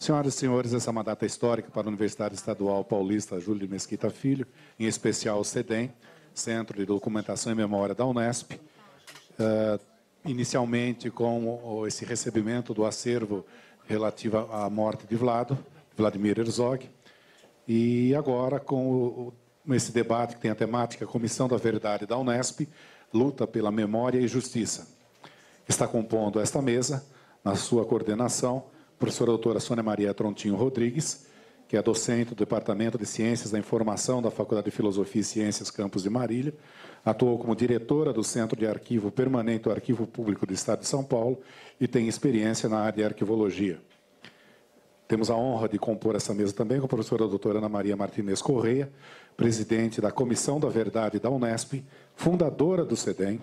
Senhoras e senhores, essa é uma data histórica para a Universidade Estadual Paulista Júlio de Mesquita Filho, em especial o CEDEM, Centro de Documentação e Memória da Unesp, inicialmente com esse recebimento do acervo relativo à morte de Vladimir Herzog, e agora com esse debate que tem a temática Comissão da Verdade da Unesp, luta pela memória e justiça. Está compondo esta mesa, na sua coordenação, a professora doutora Sônia Maria Trontinho Rodrigues, que é docente do Departamento de Ciências da Informação da Faculdade de Filosofia e Ciências, campus de Marília, atuou como diretora do Centro de Arquivo Permanente do Arquivo Público do Estado de São Paulo e tem experiência na área de arquivologia. Temos a honra de compor essa mesa também com a professora doutora Ana Maria Martinez Correia, presidente da Comissão da Verdade da Unesp, fundadora do CEDEM,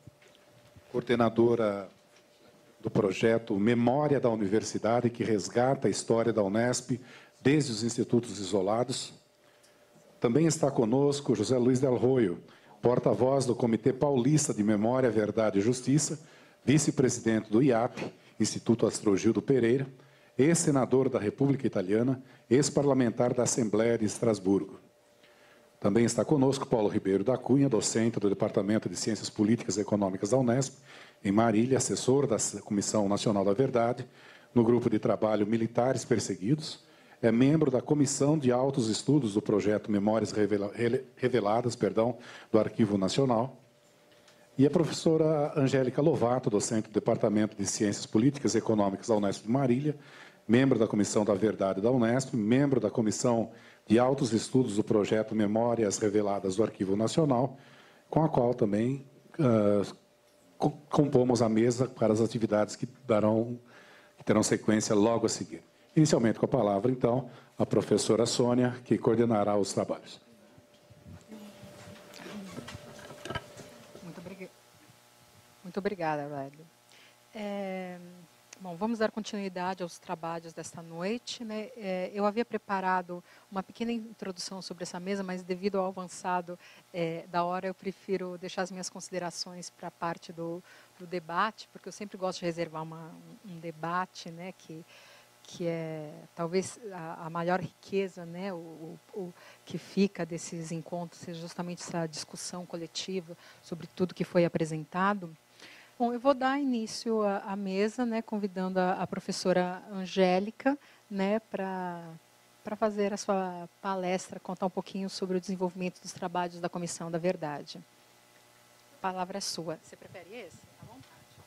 coordenadora do projeto Memória da Universidade, que resgata a história da Unesp desde os institutos isolados. Também está conosco José Luiz Del Roio, porta-voz do Comitê Paulista de Memória, Verdade e Justiça, vice-presidente do IAP, Instituto Astrogildo Pereira, ex-senador da República Italiana, ex-parlamentar da Assembleia de Estrasburgo. Também está conosco Paulo Ribeiro da Cunha, docente do Departamento de Ciências Políticas e Econômicas da Unesp, em Marília, assessor da Comissão Nacional da Verdade, no grupo de trabalho Militares Perseguidos, é membro da Comissão de Altos Estudos do projeto Memórias Reveladas, do Arquivo Nacional, e a professora Angélica Lovato, docente do Departamento de Ciências Políticas e Econômicas da Unesp de Marília, membro da Comissão da Verdade da Unesp, membro da Comissão de Altos Estudos do projeto Memórias Reveladas do Arquivo Nacional, com a qual também compomos a mesa para as atividades que terão sequência logo a seguir. Inicialmente com a palavra, então, a professora Sônia, que coordenará os trabalhos. Muito obrigada, Wélio. Bom, vamos dar continuidade aos trabalhos desta noite, né? Eu havia preparado uma pequena introdução sobre essa mesa, mas devido ao avançado da hora, eu prefiro deixar as minhas considerações para a parte do debate, porque eu sempre gosto de reservar um debate, né, que é talvez a maior riqueza, né, o que fica desses encontros, seja justamente essa discussão coletiva sobre tudo que foi apresentado. Bom, eu vou dar início à mesa, né, convidando a professora Angélica, né, para fazer a sua palestra, contar um pouquinho sobre o desenvolvimento dos trabalhos da Comissão da Verdade. A palavra é sua. Você prefere esse? À vontade.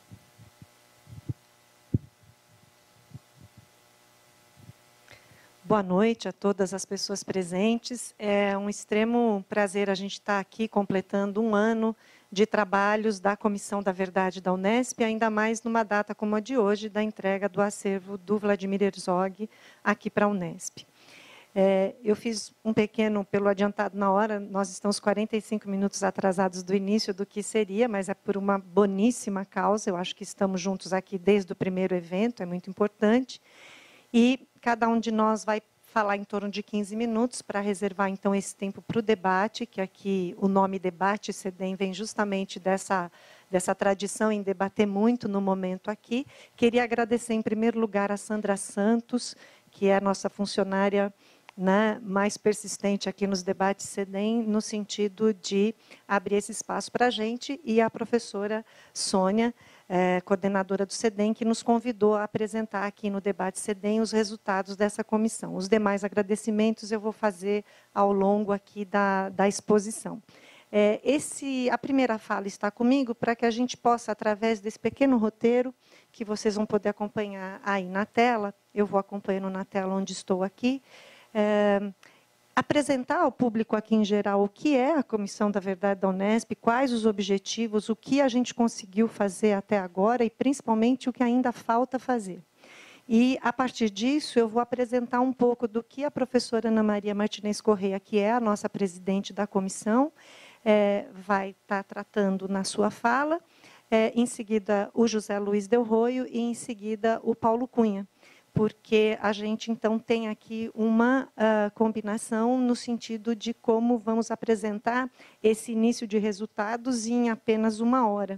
Boa noite a todas as pessoas presentes. É um extremo prazer a gente estar aqui completando um ano de trabalhos da Comissão da Verdade da Unesp, ainda mais numa data como a de hoje, da entrega do acervo do Vladimir Herzog aqui para a Unesp. Eu fiz um pequeno, pelo adiantado na hora, nós estamos 45 minutos atrasados do início do que seria, mas é por uma boníssima causa, eu acho que estamos juntos aqui desde o primeiro evento, é muito importante, e cada um de nós vai falar em torno de 15 minutos para reservar, então, esse tempo para o debate, que aqui o nome debate CEDEM vem justamente dessa tradição em debater muito no momento aqui. Queria agradecer, em primeiro lugar, a Sandra Santos, que é a nossa funcionária, né, mais persistente aqui nos debates CEDEM, no sentido de abrir esse espaço para a gente, e a professora Sônia, coordenadora do CEDEM, que nos convidou a apresentar aqui no debate CEDEM os resultados dessa comissão. Os demais agradecimentos eu vou fazer ao longo aqui da exposição. A primeira fala está comigo para que a gente possa, através desse pequeno roteiro, que vocês vão poder acompanhar aí na tela, eu vou acompanhando na tela onde estou aqui, apresentar ao público aqui em geral o que é a Comissão da Verdade da Unesp, quais os objetivos, o que a gente conseguiu fazer até agora e, principalmente, o que ainda falta fazer. E, a partir disso, eu vou apresentar um pouco do que a professora Ana Maria Martinez Correia, que é a nossa presidente da comissão, vai estar tratando na sua fala, em seguida o José Luiz Del Roio e, em seguida, o Paulo Cunha, porque a gente, então, tem aqui uma combinação no sentido de como vamos apresentar esse início de resultados em apenas uma hora.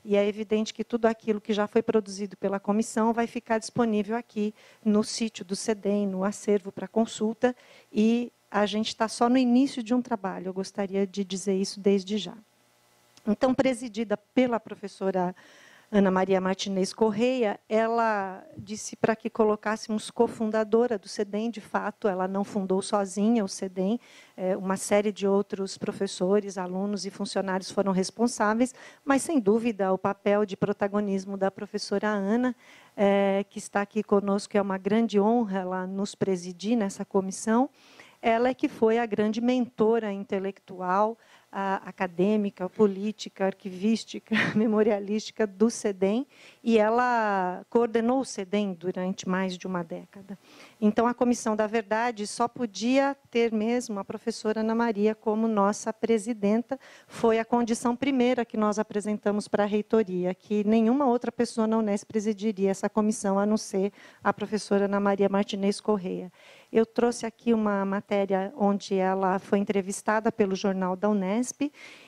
e é evidente que tudo aquilo que já foi produzido pela comissão vai ficar disponível aqui no sítio do CEDEM, no acervo para consulta, e a gente está só no início de um trabalho, eu gostaria de dizer isso desde já. Então, presidida pela professora Ana Maria Martinez Correia, ela disse para que colocássemos cofundadora do CEDEM. De fato, ela não fundou sozinha o CEDEM, uma série de outros professores, alunos e funcionários foram responsáveis, mas, sem dúvida, o papel de protagonismo da professora Ana, que está aqui conosco, é uma grande honra ela nos presidir nessa comissão. Ela é que foi a grande mentora intelectual, acadêmica, política, arquivística, memorialística do CEDEM, e ela coordenou o CEDEM durante mais de uma década. Então, a Comissão da Verdade só podia ter mesmo a professora Ana Maria como nossa presidenta. Foi a condição primeira que nós apresentamos para a reitoria, que nenhuma outra pessoa na Unesp presidiria essa comissão, a não ser a professora Ana Maria Martinez Correia. Eu trouxe aqui uma matéria onde ela foi entrevistada pelo Jornal da Unesp,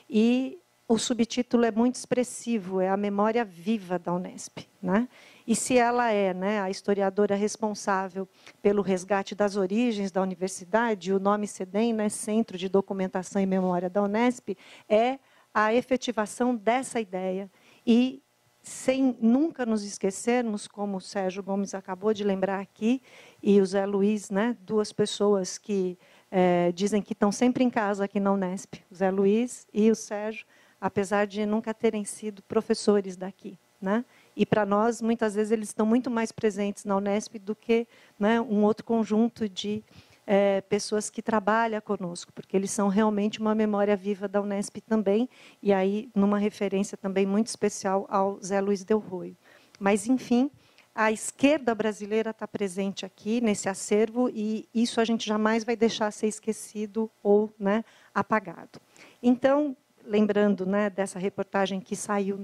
e o subtítulo é muito expressivo, é a memória viva da Unesp, né? E se ela é, né, a historiadora responsável pelo resgate das origens da universidade, o nome CEDEM, né, Centro de Documentação e Memória da Unesp, é a efetivação dessa ideia. E sem nunca nos esquecermos, como o Sérgio Gomes acabou de lembrar aqui, e o Zé Luiz, né, duas pessoas que dizem que estão sempre em casa aqui na Unesp, o Zé Luiz e o Sérgio, apesar de nunca terem sido professores daqui, né? E, para nós, muitas vezes, eles estão muito mais presentes na Unesp do que, né, um outro conjunto de pessoas que trabalham conosco, porque eles são realmente uma memória viva da Unesp também, e aí numa referência também muito especial ao Zé Luiz Del Roio. Mas, enfim, a esquerda brasileira está presente aqui nesse acervo, e isso a gente jamais vai deixar ser esquecido ou, né, apagado. Então, lembrando, né, dessa reportagem que saiu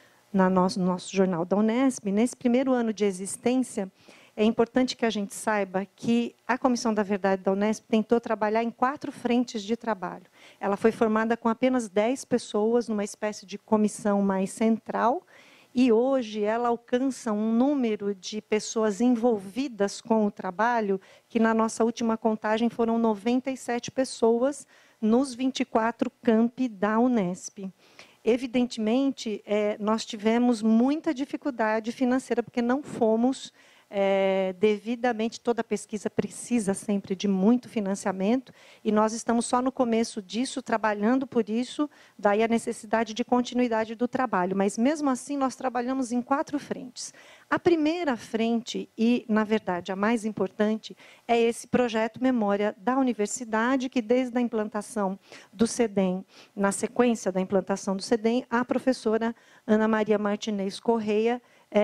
no nosso jornal da Unesp, nesse primeiro ano de existência, é importante que a gente saiba que a Comissão da Verdade da Unesp tentou trabalhar em 4 frentes de trabalho. Ela foi formada com apenas 10 pessoas, numa espécie de comissão mais central, e hoje ela alcança um número de pessoas envolvidas com o trabalho, que na nossa última contagem foram 97 pessoas nos 24 campi da Unesp. Evidentemente, nós tivemos muita dificuldade financeira, porque não fomos devidamente, toda pesquisa precisa sempre de muito financiamento, e nós estamos só no começo disso, trabalhando por isso, daí a necessidade de continuidade do trabalho. Mas, mesmo assim, nós trabalhamos em 4 frentes. A primeira frente, e, na verdade, a mais importante, é esse projeto Memória da Universidade, que, desde a implantação do CEDEM, na sequência da implantação do CEDEM, a professora Ana Maria Martinez Correia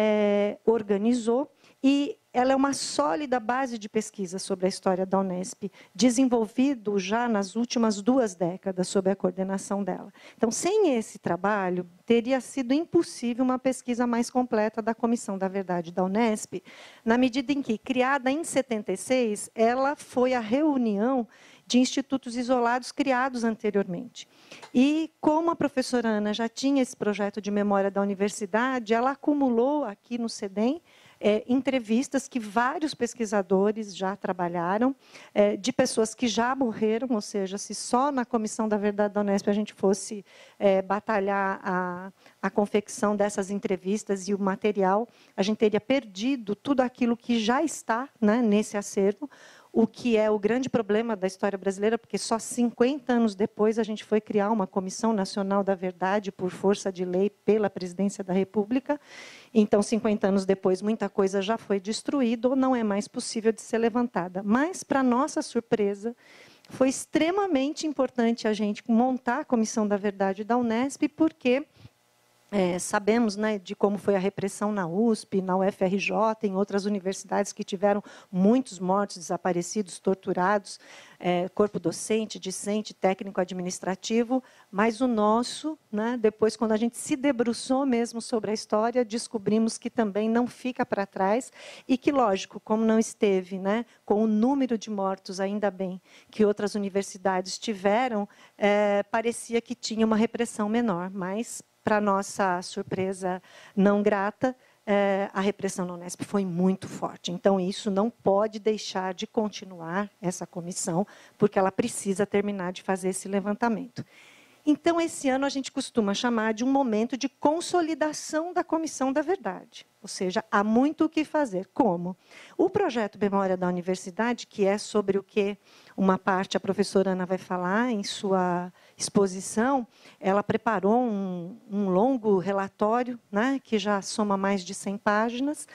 organizou, e ela é uma sólida base de pesquisa sobre a história da Unesp, desenvolvido já nas últimas 2 décadas, sob a coordenação dela. Então, sem esse trabalho, teria sido impossível uma pesquisa mais completa da Comissão da Verdade da Unesp, na medida em que, criada em 76, ela foi a reunião de institutos isolados criados anteriormente. E, como a professora Ana já tinha esse projeto de memória da universidade, ela acumulou aqui no CEDEM entrevistas que vários pesquisadores já trabalharam, de pessoas que já morreram, ou seja, se só na Comissão da Verdade da Unesp a gente fosse batalhar a confecção dessas entrevistas e o material, a gente teria perdido tudo aquilo que já está, né, nesse acervo, o que é o grande problema da história brasileira, porque só 50 anos depois a gente foi criar uma Comissão Nacional da Verdade, por força de lei, pela Presidência da República. Então, 50 anos depois, muita coisa já foi destruída ou não é mais possível de ser levantada. Mas, para nossa surpresa, foi extremamente importante a gente montar a Comissão da Verdade da Unesp, porque sabemos, né, de como foi a repressão na USP, na UFRJ, em outras universidades que tiveram muitos mortos, desaparecidos, torturados, corpo docente, discente, técnico administrativo, mas o nosso, né, depois, quando a gente se debruçou mesmo sobre a história, descobrimos que também não fica para trás e que, lógico, como não esteve, né, com o número de mortos, ainda bem, que outras universidades tiveram, parecia que tinha uma repressão menor, mas para nossa surpresa não grata, a repressão na Unesp foi muito forte. Então, isso não pode deixar de continuar, essa comissão, porque ela precisa terminar de fazer esse levantamento. Então, esse ano a gente costuma chamar de um momento de consolidação da Comissão da Verdade. Ou seja, há muito o que fazer. Como? O projeto Memória da Universidade, que é sobre o que uma parte a professora Ana vai falar em sua exposição, ela preparou um longo relatório, né, que já soma mais de 100 páginas,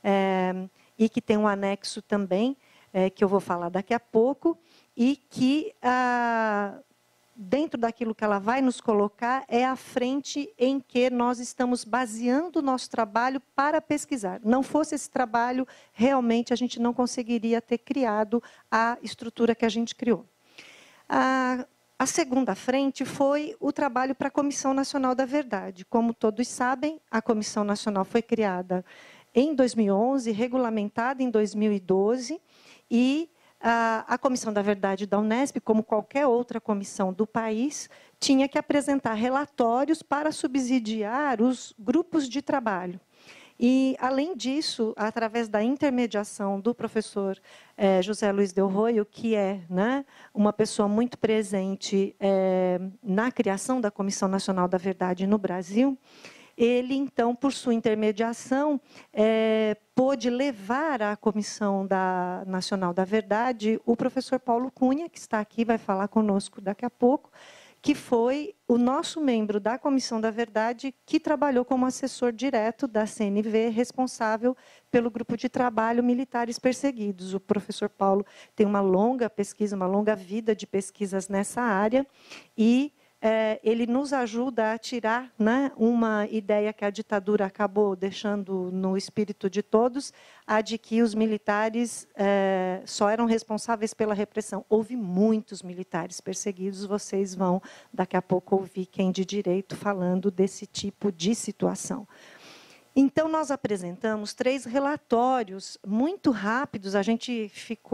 e que tem um anexo também, que eu vou falar daqui a pouco, e que dentro daquilo que ela vai nos colocar, é a frente em que nós estamos baseando o nosso trabalho para pesquisar. Não fosse esse trabalho, realmente a gente não conseguiria ter criado a estrutura que a gente criou. A segunda frente foi o trabalho para a Comissão Nacional da Verdade. Como todos sabem, a Comissão Nacional foi criada em 2011, regulamentada em 2012, e a Comissão da Verdade da Unesp, como qualquer outra comissão do país, tinha que apresentar relatórios para subsidiar os grupos de trabalho. E, além disso, através da intermediação do professor José Luiz Del Roio, que é, né, uma pessoa muito presente na criação da Comissão Nacional da Verdade no Brasil, ele, então, por sua intermediação, pôde levar à Comissão Nacional da Verdade o professor Paulo Cunha, que está aqui, vai falar conosco daqui a pouco, que foi o nosso membro da Comissão da Verdade, que trabalhou como assessor direto da CNV, responsável pelo grupo de trabalho Militares Perseguidos. O professor Paulo tem uma longa pesquisa, uma longa vida de pesquisas nessa área, e ele nos ajuda a tirar, né, uma ideia que a ditadura acabou deixando no espírito de todos, a de que os militares só eram responsáveis pela repressão. Houve muitos militares perseguidos, vocês vão, daqui a pouco, ouvir quem de direito falando desse tipo de situação. Então, nós apresentamos 3 relatórios muito rápidos, a gente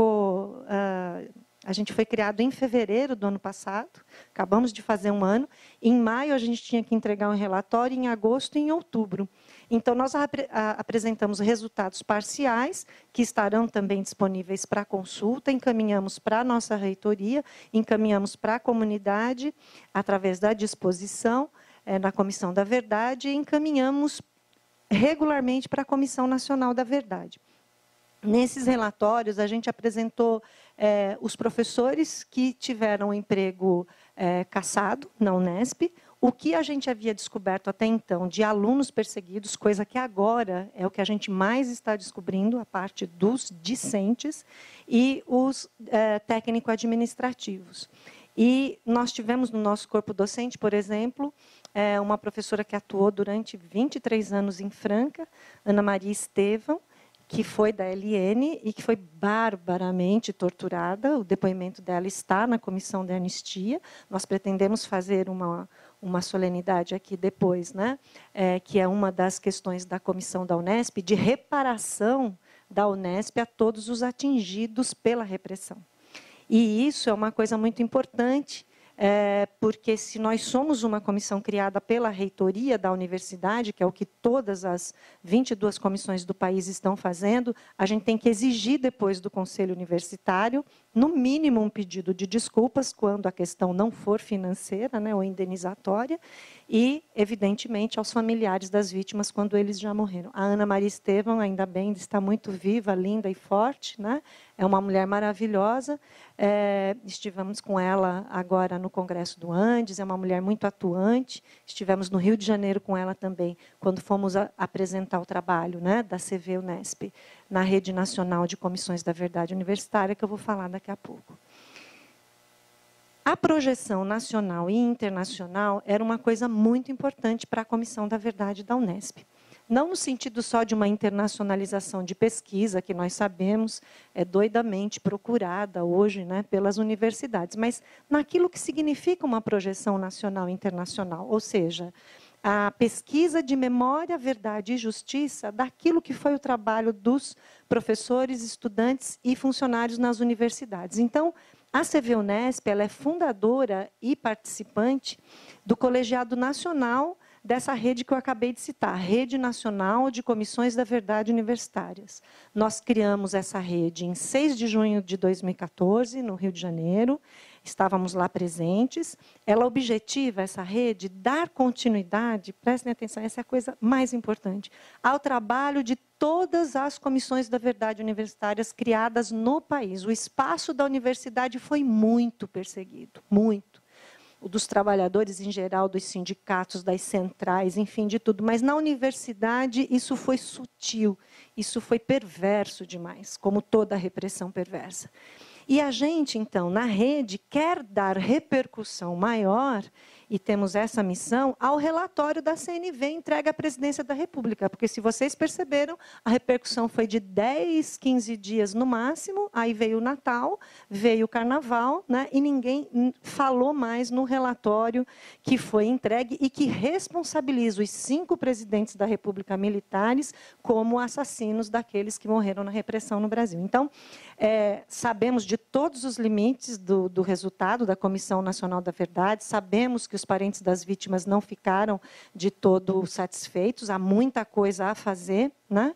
foi criado em fevereiro do ano passado, acabamos de fazer um ano. Em maio, a gente tinha que entregar um relatório, em agosto e em outubro. Então, nós apresentamos resultados parciais, que estarão também disponíveis para consulta, encaminhamos para a nossa reitoria, encaminhamos para a comunidade, através da disposição na Comissão da Verdade, e encaminhamos regularmente para a Comissão Nacional da Verdade. Nesses relatórios, a gente apresentou os professores que tiveram o emprego cassado na Unesp, o que a gente havia descoberto até então de alunos perseguidos, coisa que agora é o que a gente mais está descobrindo, a parte dos discentes, e os técnico-administrativos. E nós tivemos no nosso corpo docente, por exemplo, uma professora que atuou durante 23 anos em Franca, Ana Maria Estevão, que foi da LN e que foi barbaramente torturada. O depoimento dela está na Comissão de Anistia. Nós pretendemos fazer uma solenidade aqui depois, né? Que é uma das questões da Comissão da Unesp, de reparação da Unesp a todos os atingidos pela repressão. E isso é uma coisa muito importante, porque se nós somos uma comissão criada pela reitoria da universidade, que é o que todas as 22 comissões do país estão fazendo, a gente tem que exigir depois do Conselho Universitário, no mínimo, um pedido de desculpas, quando a questão não for financeira, né, ou indenizatória, e, evidentemente, aos familiares das vítimas, quando eles já morreram. A Ana Maria Estevão, ainda bem, está muito viva, linda e forte, né? É uma mulher maravilhosa. Estivemos com ela agora no Congresso do Andes, é uma mulher muito atuante. Estivemos no Rio de Janeiro com ela também, quando fomos apresentar o trabalho, né, da CV-Unesp, na Rede Nacional de Comissões da Verdade Universitária, que eu vou falar daqui a pouco. A projeção nacional e internacional era uma coisa muito importante para a Comissão da Verdade da Unesp. Não no sentido só de uma internacionalização de pesquisa, que nós sabemos é doidamente procurada hoje, né, pelas universidades, mas naquilo que significa uma projeção nacional e internacional, ou seja, a pesquisa de memória, verdade e justiça daquilo que foi o trabalho dos professores, estudantes e funcionários nas universidades. Então, a CV-Unesp ela é fundadora e participante do Colegiado Nacional dessa rede que eu acabei de citar, Rede Nacional de Comissões da Verdade Universitárias. Nós criamos essa rede em 6 de junho de 2014, no Rio de Janeiro. Estávamos lá presentes. Ela objetiva, essa rede, dar continuidade, prestem atenção, essa é a coisa mais importante, ao trabalho de todas as comissões da verdade universitárias criadas no país. O espaço da universidade foi muito perseguido, muito. O dos trabalhadores em geral, dos sindicatos, das centrais, enfim, de tudo. Mas na universidade isso foi sutil, isso foi perverso demais, como toda repressão perversa. E a gente, então, na rede, quer dar repercussão maior, e temos essa missão, ao relatório da CNV entregue à Presidência da República. Porque, se vocês perceberam, a repercussão foi de 10, 15 dias no máximo, aí veio o Natal, veio o Carnaval, né, e ninguém falou mais no relatório que foi entregue e que responsabiliza os 5 presidentes da República militares como assassinos daqueles que morreram na repressão no Brasil. Então, sabemos de todos os limites do resultado da Comissão Nacional da Verdade, sabemos que os parentes das vítimas não ficaram de todo satisfeitos, há muita coisa a fazer, né?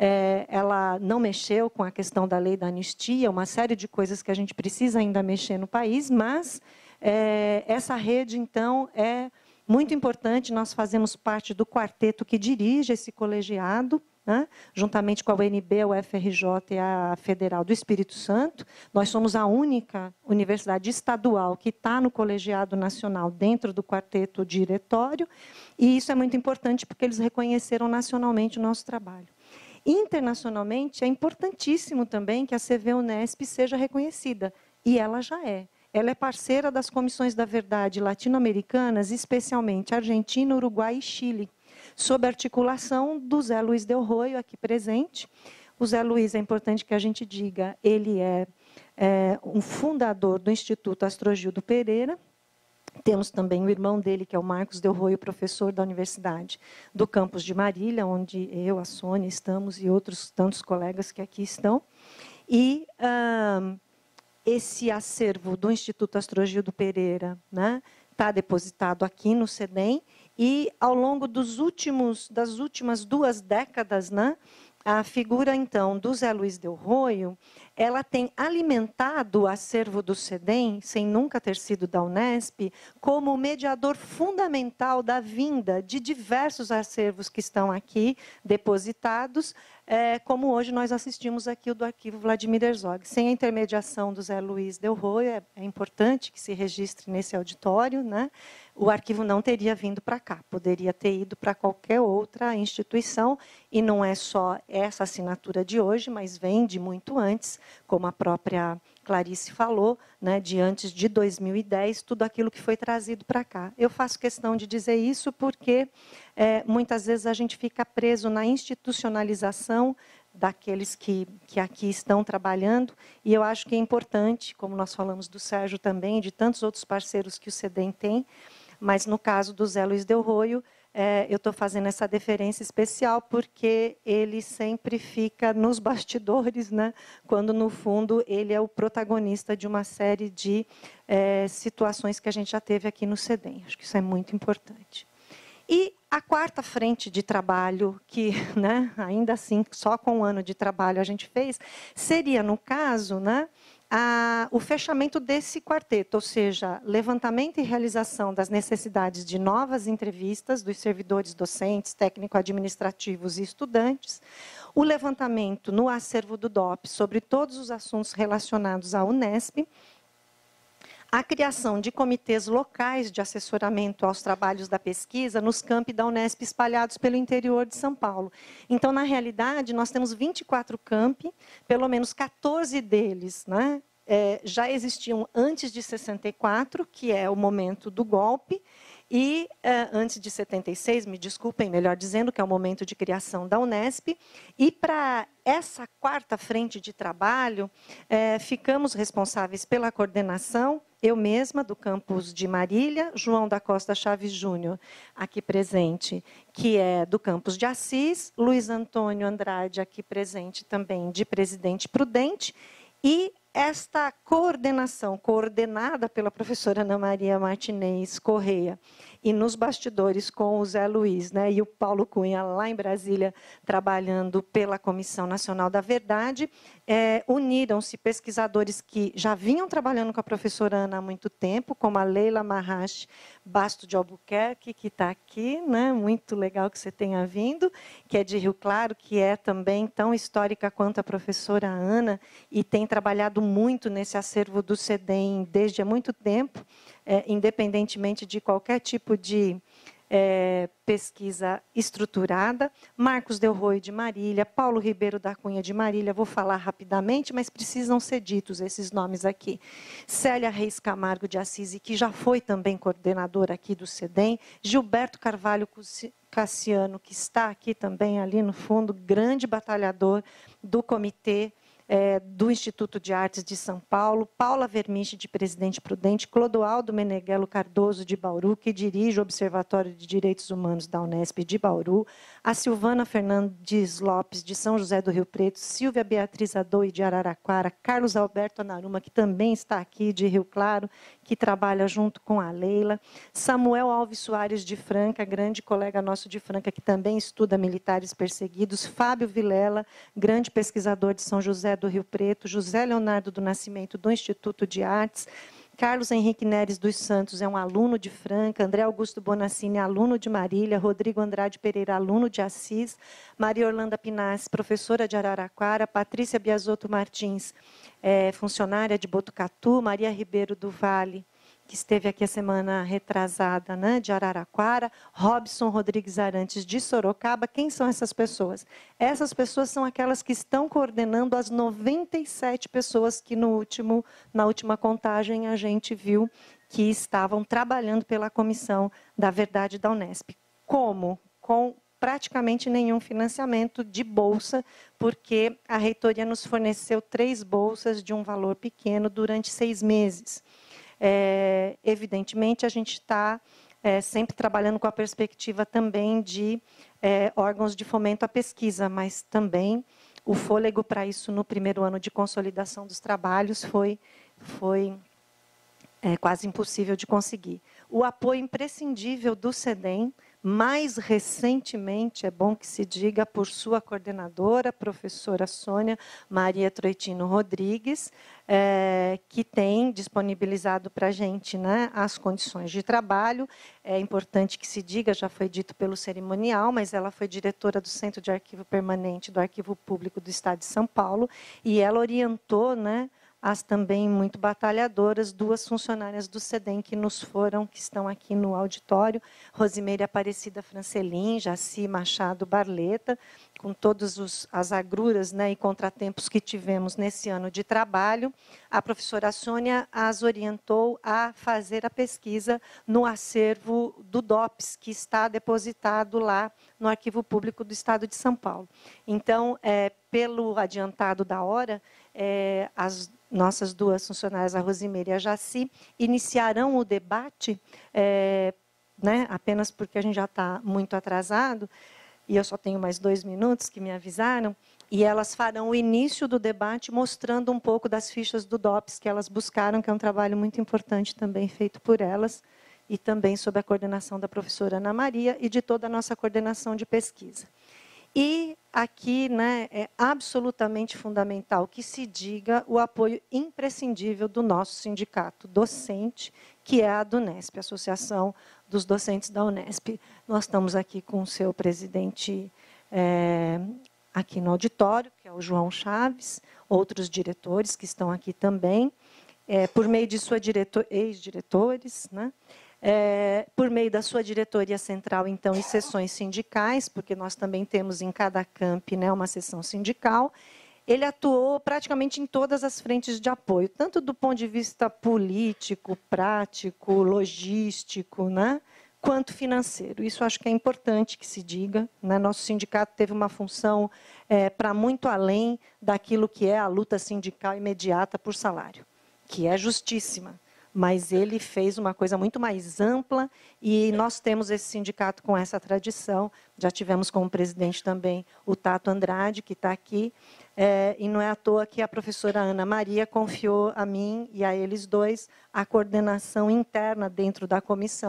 Ela não mexeu com a questão da lei da anistia, uma série de coisas que a gente precisa ainda mexer no país, mas essa rede, então, é muito importante. Nós fazemos parte do quarteto que dirige esse colegiado, né? Juntamente com a UNB, a UFRJ e a Federal do Espírito Santo. Nós somos a única universidade estadual que está no colegiado nacional dentro do quarteto diretório, e isso é muito importante porque eles reconheceram nacionalmente o nosso trabalho. Internacionalmente, é importantíssimo também que a CV-Unesp seja reconhecida, e ela já é. Ela é parceira das comissões da verdade latino-americanas, especialmente Argentina, Uruguai e Chile, sob a articulação do Zé Luiz Del Roio, aqui presente. O Zé Luiz, é importante que a gente diga, ele é um fundador do Instituto Astrogildo Pereira. Temos também o irmão dele, que é o Marcos Del Roio, professor da Universidade do campus de Marília, onde eu, a Sônia, estamos, e outros tantos colegas que aqui estão. E esse acervo do Instituto Astrogildo Pereira, né, está depositado aqui no CEDEM, e, ao longo das últimas 2 décadas, né, a figura, então, do Zé Luiz Del Roio, ela tem alimentado o acervo do CEDEM, sem nunca ter sido da Unesp, como mediador fundamental da vinda de diversos acervos que estão aqui depositados, como hoje nós assistimos aqui o do arquivo Vladimir Herzog. Sem a intermediação do Zé Luiz Del Roio, é importante que se registre nesse auditório, né? O arquivo não teria vindo para cá, poderia ter ido para qualquer outra instituição, e não é só essa assinatura de hoje, mas vem de muito antes, como a própria Clarice falou, né, de antes de 2010, tudo aquilo que foi trazido para cá. Eu faço questão de dizer isso porque muitas vezes a gente fica preso na institucionalização daqueles que aqui estão trabalhando, e eu acho que é importante, como nós falamos do Sérgio também, de tantos outros parceiros que o CEDEM tem, mas no caso do Zé Luiz Del Roio, eu estou fazendo essa deferência especial porque ele sempre fica nos bastidores, né, quando, no fundo, ele é o protagonista de uma série de situações que a gente já teve aqui no CEDEM. Acho que isso é muito importante. E a 4ª frente de trabalho, que, né, ainda assim, só com 1 ano de trabalho a gente fez, seria, no caso, né, o fechamento desse quarteto, ou seja, levantamento e realização das necessidades de novas entrevistas dos servidores docentes, técnico-administrativos e estudantes, o levantamento no acervo do DOP sobre todos os assuntos relacionados à Unesp, a criação de comitês locais de assessoramento aos trabalhos da pesquisa nos campi da Unesp espalhados pelo interior de São Paulo. Então, na realidade, nós temos 24 campi, pelo menos 14 deles, né, já existiam antes de 64, que é o momento do golpe, e antes de 76, me desculpem, melhor dizendo, que é o momento de criação da Unesp. E para essa 4ª frente de trabalho, ficamos responsáveis pela coordenação, eu mesma, do campus de Marília, João da Costa Chaves Júnior, aqui presente, que é do campus de Assis, Luiz Antônio Andrade, aqui presente também, de Presidente Prudente, e esta coordenação, coordenada pela professora Ana Maria Martinez Correia, e nos bastidores com o Zé Luiz, né, e o Paulo Cunha, lá em Brasília, trabalhando pela Comissão Nacional da Verdade, uniram-se pesquisadores que já vinham trabalhando com a professora Ana há muito tempo, como a Leila Marrache Basto de Albuquerque, que está aqui, né, muito legal que você tenha vindo, que é de Rio Claro, que é também tão histórica quanto a professora Ana, e tem trabalhado muito nesse acervo do CEDEM desde há muito tempo, independentemente de qualquer tipo de pesquisa estruturada. Marcos Del Roio de Marília, Paulo Ribeiro da Cunha de Marília, vou falar rapidamente, mas precisam ser ditos esses nomes aqui. Célia Reis Camargo de Assis, que já foi também coordenadora aqui do CEDEM, Gilberto Carvalho Cassiano, que está aqui também ali no fundo, grande batalhador do comitê do Instituto de Artes de São Paulo, Paula Vermiche, de Presidente Prudente, Clodoaldo Meneghello Cardoso, de Bauru, que dirige o Observatório de Direitos Humanos da Unesp de Bauru, a Silvana Fernandes Lopes, de São José do Rio Preto, Silvia Beatriz Adoi, de Araraquara, Carlos Alberto Anaruma, que também está aqui, de Rio Claro, que trabalha junto com a Leila, Samuel Alves Soares, de Franca, grande colega nosso de Franca, que também estuda militares perseguidos, Fábio Vilela, grande pesquisador de São José do Rio Preto, José Leonardo do Nascimento, do Instituto de Artes, Carlos Henrique Neres dos Santos é um aluno de Franca, André Augusto Bonaccini, aluno de Marília, Rodrigo Andrade Pereira, aluno de Assis, Maria Orlanda Pinassi, professora de Araraquara, Patrícia Biasotto Martins, funcionária de Botucatu, Maria Ribeiro do Vale, que esteve aqui a semana retrasada, né, de Araraquara, Robson Rodrigues Arantes, de Sorocaba. Quem são essas pessoas? Essas pessoas são aquelas que estão coordenando as 97 pessoas que na última contagem a gente viu que estavam trabalhando pela Comissão da Verdade da Unesp. Como? Com praticamente nenhum financiamento de bolsa, porque a reitoria nos forneceu 3 bolsas de um valor pequeno durante 6 meses. Evidentemente, a gente está sempre trabalhando com a perspectiva também de órgãos de fomento à pesquisa, mas também o fôlego para isso no primeiro ano de consolidação dos trabalhos foi quase impossível de conseguir. O apoio imprescindível do CEDEM, mais recentemente, é bom que se diga, por sua coordenadora, professora Sônia Maria Troitino Rodrigues, que tem disponibilizado para a gente, né, as condições de trabalho. É importante que se diga, já foi dito pelo cerimonial, mas ela foi diretora do Centro de Arquivo Permanente do Arquivo Público do Estado de São Paulo, e ela orientou, né, as também muito batalhadoras, 2 funcionárias do CEDEM que estão aqui no auditório, Rosimeire Aparecida Francelin, Jaci Machado Barleta, com todas as agruras, né, e contratempos que tivemos nesse ano de trabalho. A professora Sônia as orientou a fazer a pesquisa no acervo do DOPS, que está depositado lá no Arquivo Público do Estado de São Paulo. Então, pelo adiantado da hora, as nossas 2 funcionárias, a Rosimeire e a Jaci, iniciarão o debate, né, apenas porque a gente já está muito atrasado, e eu só tenho mais 2 minutos que me avisaram, e elas farão o início do debate mostrando um pouco das fichas do DOPS que elas buscaram, que é um trabalho muito importante também feito por elas, e também sob a coordenação da professora Ana Maria e de toda a nossa coordenação de pesquisa. E aqui, né, é absolutamente fundamental que se diga o apoio imprescindível do nosso sindicato docente, que é a ADUNESP, a Associação dos Docentes da Unesp. Nós estamos aqui com o seu presidente aqui no auditório, que é o João Chaves, outros diretores que estão aqui também, por meio de sua ex-diretores, né? Por meio da sua diretoria central, então, e sessões sindicais, porque nós também temos em cada camp, né, uma sessão sindical. Ele atuou praticamente em todas as frentes de apoio, tanto do ponto de vista político, prático, logístico, né, quanto financeiro. Isso acho que é importante que se diga, né? Nosso sindicato teve uma função para muito além daquilo que é a luta sindical imediata por salário, que é justíssima. Mas ele fez uma coisa muito mais ampla, e nós temos esse sindicato com essa tradição. Já tivemos como presidente também o Tato Andrade, que está aqui, e não é à toa que a professora Ana Maria confiou a mim e a eles 2 a coordenação interna dentro da comissão,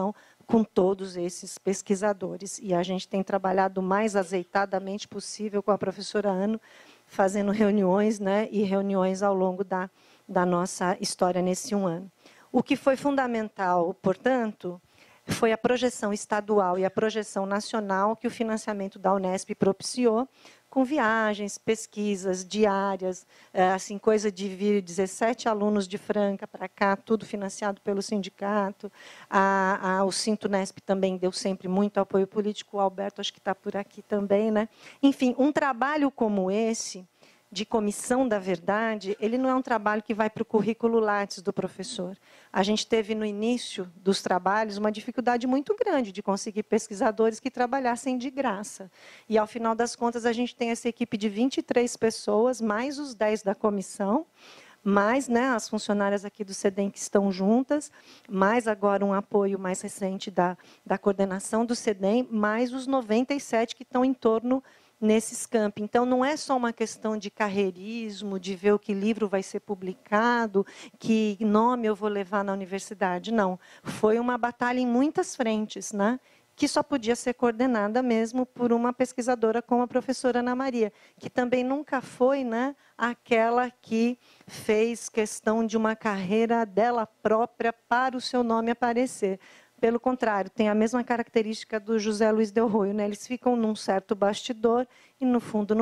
com todos esses pesquisadores. E a gente tem trabalhado o mais azeitadamente possível com a professora Ana, fazendo reuniões, né, e reuniões ao longo da nossa história nesse um ano. O que foi fundamental, portanto, foi a projeção estadual e a projeção nacional que o financiamento da Unesp propiciou, com viagens, pesquisas diárias, assim, coisa de vir 17 alunos de Franca para cá, tudo financiado pelo sindicato. O Sintunesp também deu sempre muito apoio político, o Alberto acho que está por aqui também, né? Enfim, um trabalho como esse, de comissão da verdade, ele não é um trabalho que vai para o currículo Lattes do professor. A gente teve, no início dos trabalhos, uma dificuldade muito grande de conseguir pesquisadores que trabalhassem de graça. E, ao final das contas, a gente tem essa equipe de 23 pessoas, mais os 10 da comissão, mais, né, as funcionárias aqui do CEDEM que estão juntas, mais agora um apoio mais recente da coordenação do CEDEM, mais os 97 que estão em torno nesses campi. Então, não é só uma questão de carreirismo, de ver o que livro vai ser publicado, que nome eu vou levar na universidade. Não. Foi uma batalha em muitas frentes, né? Que só podia ser coordenada mesmo por uma pesquisadora como a professora Ana Maria, que também nunca foi, né, aquela que fez questão de uma carreira dela própria para o seu nome aparecer. Pelo contrário, tem a mesma característica do José Luiz Del Roio, né? Eles ficam num certo bastidor e, no fundo,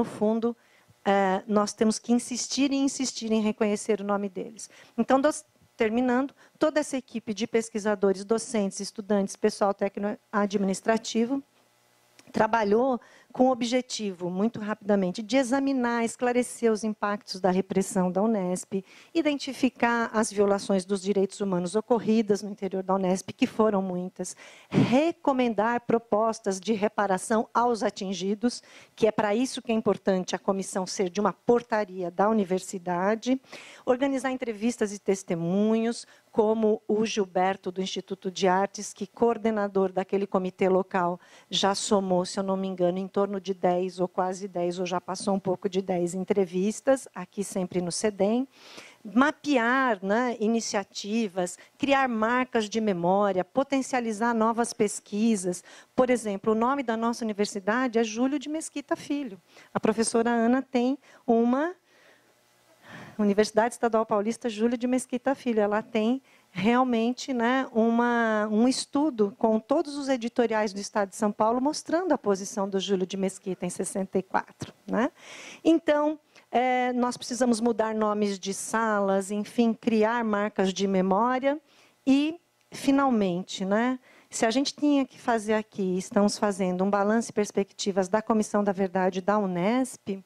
nós temos que insistir em reconhecer o nome deles. Então, terminando, toda essa equipe de pesquisadores, docentes, estudantes, pessoal técnico-administrativo, trabalhou com o objetivo, muito rapidamente, de examinar, esclarecer os impactos da repressão da Unesp, identificar as violações dos direitos humanos ocorridas no interior da Unesp, que foram muitas, recomendar propostas de reparação aos atingidos, que é para isso que é importante a comissão ser de uma portaria da universidade, organizar entrevistas e testemunhos, como o Gilberto, do Instituto de Artes, que, coordenador daquele comitê local, já somou, se eu não me engano, em torno de 10 ou quase 10, ou já passou um pouco de 10 entrevistas, aqui sempre no CEDEM. Mapear, né, iniciativas, criar marcas de memória, potencializar novas pesquisas. Por exemplo, o nome da nossa universidade é Júlio de Mesquita Filho. A professora Ana tem uma Universidade Estadual Paulista Júlio de Mesquita Filho. Ela tem realmente, né, um estudo com todos os editoriais do Estado de São Paulo mostrando a posição do Júlio de Mesquita em 64. Né? Então, nós precisamos mudar nomes de salas, enfim, criar marcas de memória e, finalmente, né, se a gente tinha que fazer aqui, estamos fazendo um balanço e perspectivas da Comissão da Verdade da Unesp,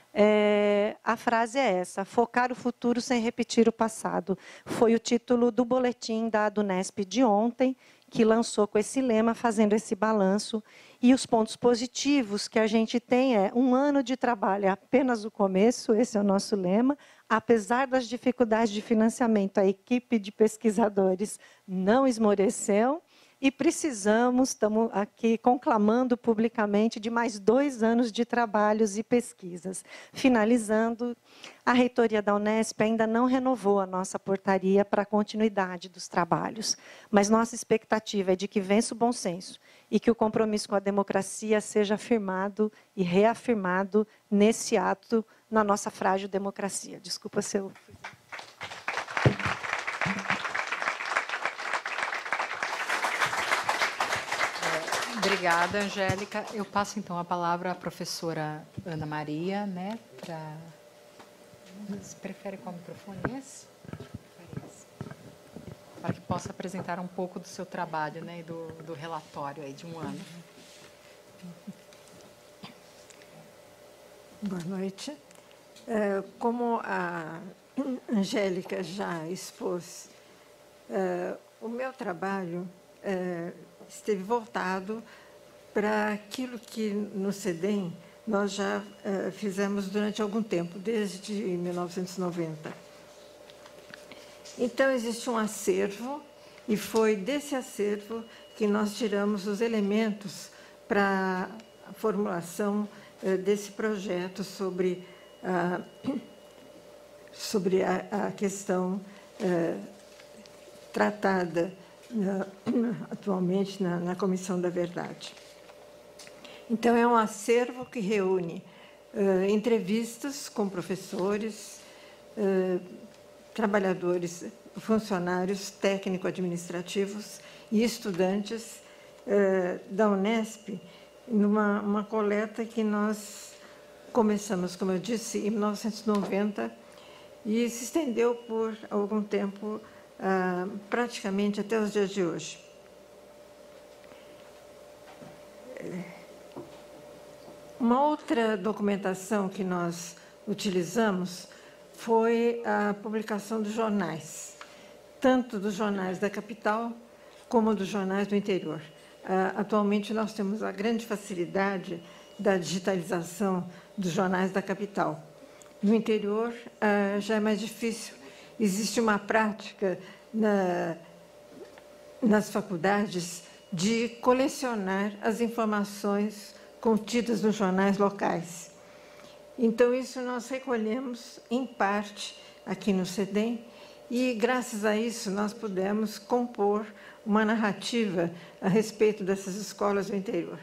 a frase é essa: focar o futuro sem repetir o passado. Foi o título do boletim da Unesp de ontem, que lançou com esse lema, fazendo esse balanço. E os pontos positivos que a gente tem é: um ano de trabalho é apenas o começo, esse é o nosso lema. Apesar das dificuldades de financiamento, a equipe de pesquisadores não esmoreceu. E estamos aqui conclamando publicamente de mais 2 anos de trabalhos e pesquisas. Finalizando, a reitoria da Unesp ainda não renovou a nossa portaria para a continuidade dos trabalhos, mas nossa expectativa é de que vença o bom senso e que o compromisso com a democracia seja afirmado e reafirmado nesse ato, na nossa frágil democracia. Desculpa se eu... Obrigada, Angélica. Eu passo, então, a palavra à professora Ana Maria, né, Você prefere qual microfone? Esse? Para que possa apresentar um pouco do seu trabalho, né, e do relatório aí de um ano. Boa noite. Como a Angélica já expôs, o meu trabalho esteve voltado para aquilo que no CEDEM nós já fizemos durante algum tempo, desde 1990. Então, existe um acervo, e foi desse acervo que nós tiramos os elementos para a formulação desse projeto sobre a questão tratada atualmente na Comissão da Verdade. Então, é um acervo que reúne entrevistas com professores, trabalhadores, funcionários técnico-administrativos e estudantes da Unesp, numa coleta que nós começamos, como eu disse, em 1990, e se estendeu por algum tempo, praticamente até os dias de hoje. Uma outra documentação que nós utilizamos foi a publicação dos jornais, tanto dos jornais da capital como dos jornais do interior. Atualmente, nós temos a grande facilidade da digitalização dos jornais da capital. No interior, já é mais difícil. Existe uma prática nas faculdades de colecionar as informações contidas nos jornais locais. Então, isso nós recolhemos, em parte, aqui no CEDEM, e, graças a isso, nós pudemos compor uma narrativa a respeito dessas escolas do interior.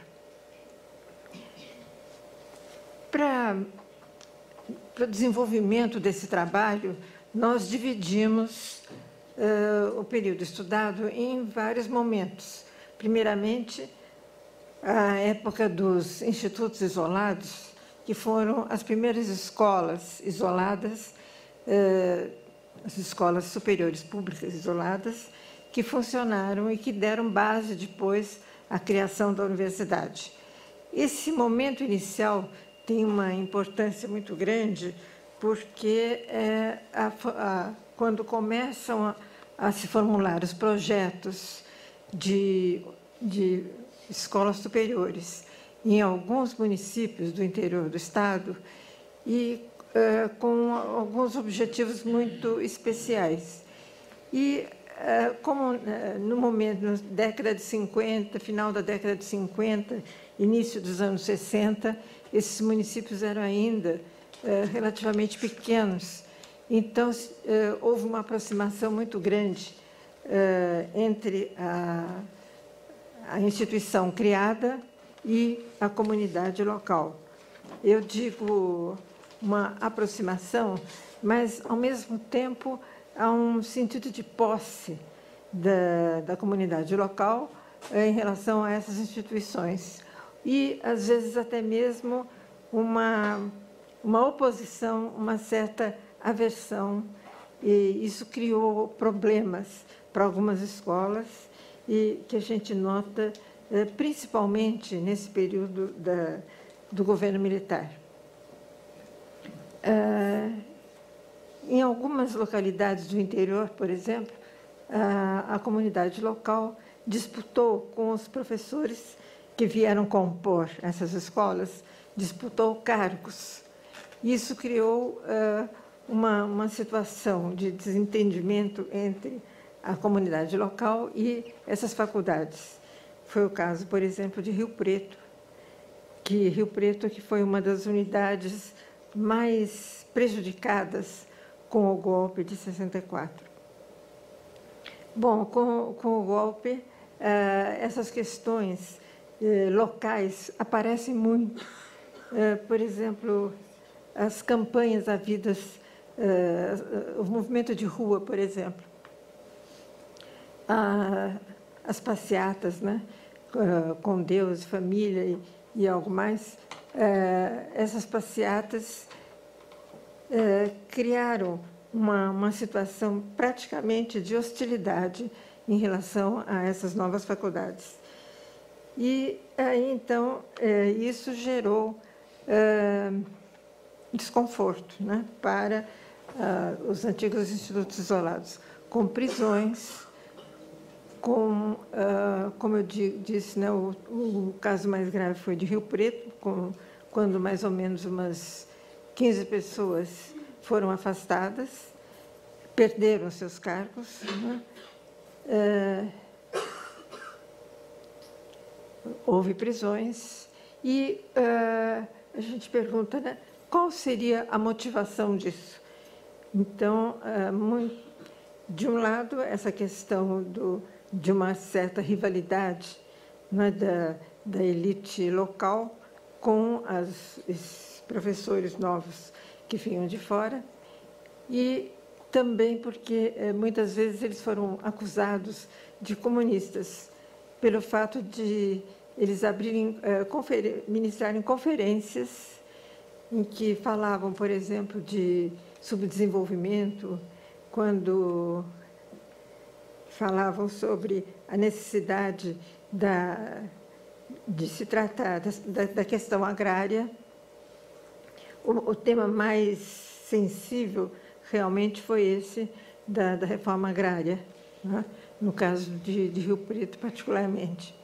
Para o desenvolvimento desse trabalho, nós dividimos o período estudado em vários momentos. Primeiramente, a época dos institutos isolados, que foram as primeiras escolas isoladas, as escolas superiores públicas isoladas, que funcionaram e que deram base depois à criação da universidade. Esse momento inicial tem uma importância muito grande, porque quando começam a se formular os projetos de escolas superiores em alguns municípios do interior do Estado, e com alguns objetivos muito especiais. E, como no momento, na década de 50, final da década de 50, início dos anos 60, esses municípios eram ainda relativamente pequenos. Então, houve uma aproximação muito grande entre a instituição criada e a comunidade local. Eu digo uma aproximação, mas, ao mesmo tempo, há um sentido de posse da comunidade local em relação a essas instituições. E, às vezes, até mesmo uma oposição, uma certa aversão. E isso criou problemas para algumas escolas, e que a gente nota principalmente nesse período do governo militar. Em algumas localidades do interior, por exemplo, a comunidade local disputou com os professores que vieram compor essas escolas, disputou cargos. Isso criou uma situação de desentendimento entre a comunidade local e essas faculdades. Foi o caso, por exemplo, de Rio Preto, que foi uma das unidades mais prejudicadas com o golpe de 64. Bom, com o golpe, essas questões locais aparecem muito. Por exemplo, as campanhas havidas, o movimento de rua, por exemplo, as passeatas, né, com Deus, família e algo mais. Essas passeatas criaram uma situação praticamente de hostilidade em relação a essas novas faculdades. E aí, então, isso gerou desconforto, né, para os antigos institutos isolados, com prisões, como eu disse, né, o caso mais grave foi de Rio Preto, quando mais ou menos umas 15 pessoas foram afastadas, perderam seus cargos, né? Houve prisões, e a gente pergunta, né, qual seria a motivação disso? Então, de um lado, essa questão de uma certa rivalidade, né, da elite local com os professores novos que vinham de fora, e também porque muitas vezes eles foram acusados de comunistas pelo fato de eles ministrarem conferências em que falavam, por exemplo, de subdesenvolvimento, quando falavam sobre a necessidade de se tratar da questão agrária. O tema mais sensível realmente foi esse da reforma agrária, né? No caso de Rio Preto, particularmente.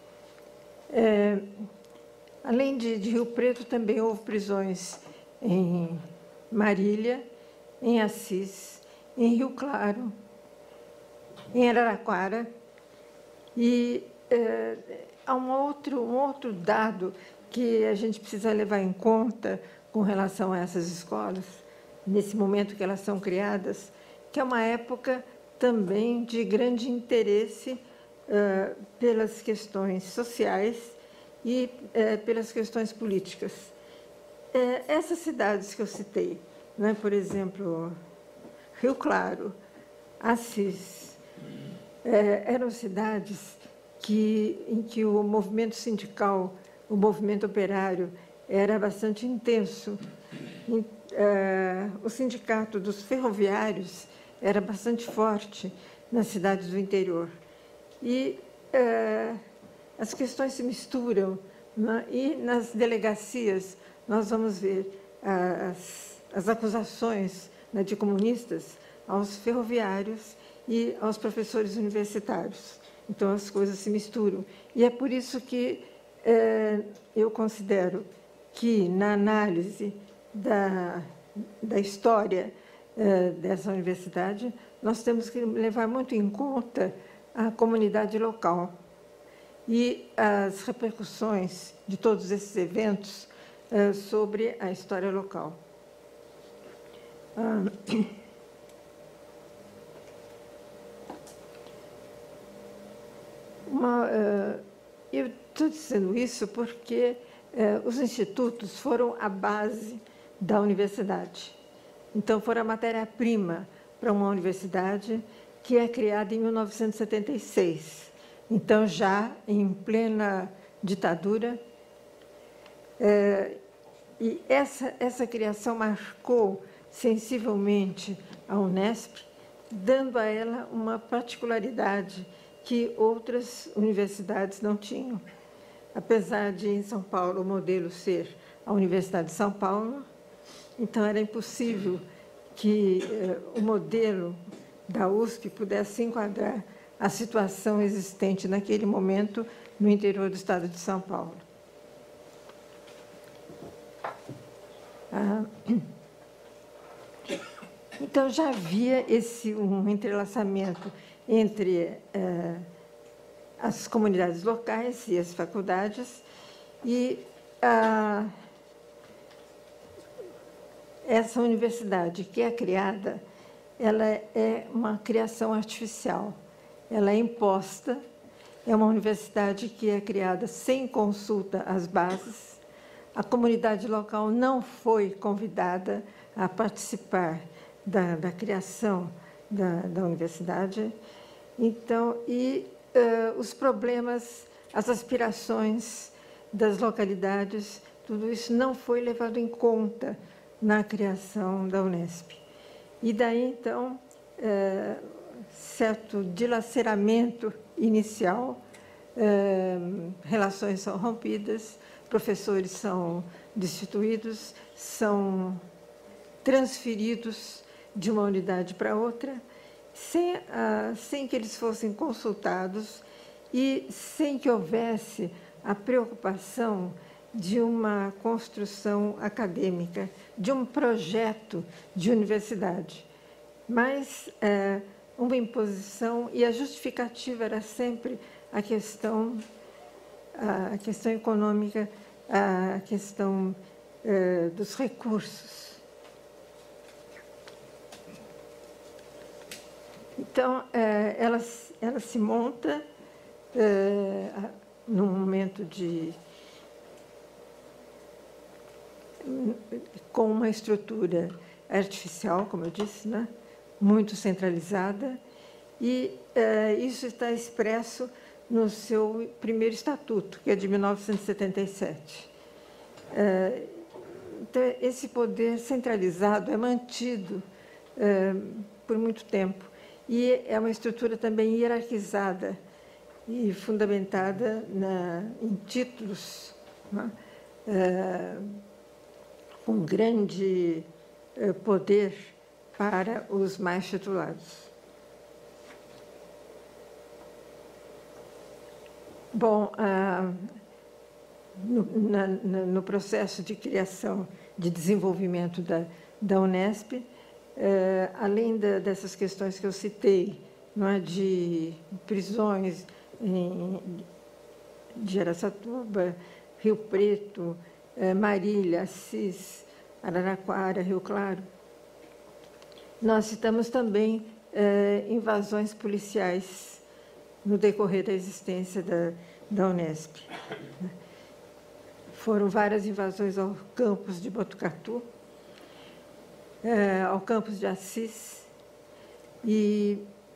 Além de Rio Preto, também houve prisões em Marília, em Assis, em Rio Claro, em Araraquara. E há um outro dado que a gente precisa levar em conta com relação a essas escolas, nesse momento que elas são criadas, que é uma época também de grande interesse pelas questões sociais e pelas questões políticas. Essas cidades que eu citei, né, por exemplo, Rio Claro, Assis, eram cidades em que o movimento sindical, o movimento operário, era bastante intenso. O sindicato dos ferroviários era bastante forte nas cidades do interior. E as questões se misturam, né? E nas delegacias nós vamos ver as acusações, né, de comunistas aos ferroviários e aos professores universitários. Então, as coisas se misturam. E é por isso que eu considero que, na análise da história dessa universidade, nós temos que levar muito em conta a comunidade local e as repercussões de todos esses eventos sobre a história local. Eu estou dizendo isso porque os institutos foram a base da universidade. Então, foram a matéria-prima para uma universidade que é criada em 1976. Então, já em plena ditadura. E essa criação marcou sensivelmente a Unesp, dando a ela uma particularidade que outras universidades não tinham. Apesar de, em São Paulo, o modelo ser a Universidade de São Paulo, então era impossível que o modelo da USP pudesse enquadrar a situação existente naquele momento no interior do estado de São Paulo. Então, já havia um entrelaçamento entre as comunidades locais e as faculdades, e essa universidade que é criada, ela é uma criação artificial, ela é imposta, é uma universidade que é criada sem consulta às bases, a comunidade local não foi convidada a participar da criação da universidade. Então, os problemas, as aspirações das localidades, tudo isso não foi levado em conta na criação da Unesp. E daí, então, certo dilaceramento inicial, relações são rompidas, professores são destituídos, são transferidos de uma unidade para outra, sem que eles fossem consultados e sem que houvesse a preocupação de uma construção acadêmica, de um projeto de universidade. Mas uma imposição, e a justificativa era sempre a questão econômica, a questão dos recursos. Então, ela se monta num momento com uma estrutura artificial, como eu disse, né? Muito centralizada, e isso está expresso no seu primeiro estatuto, que é de 1977. Então, esse poder centralizado é mantido por muito tempo, e é uma estrutura também hierarquizada e fundamentada em títulos, né? Com grande poder para os mais titulados. Bom, no processo de criação, de desenvolvimento da Unesp, além dessas questões que eu citei, não é, de prisões de Araçatuba, Rio Preto, Marília, Assis, Araraquara, Rio Claro, nós citamos também invasões policiais no decorrer da existência da Unesp. Foram várias invasões ao campus de Botucatu, ao campus de Assis, e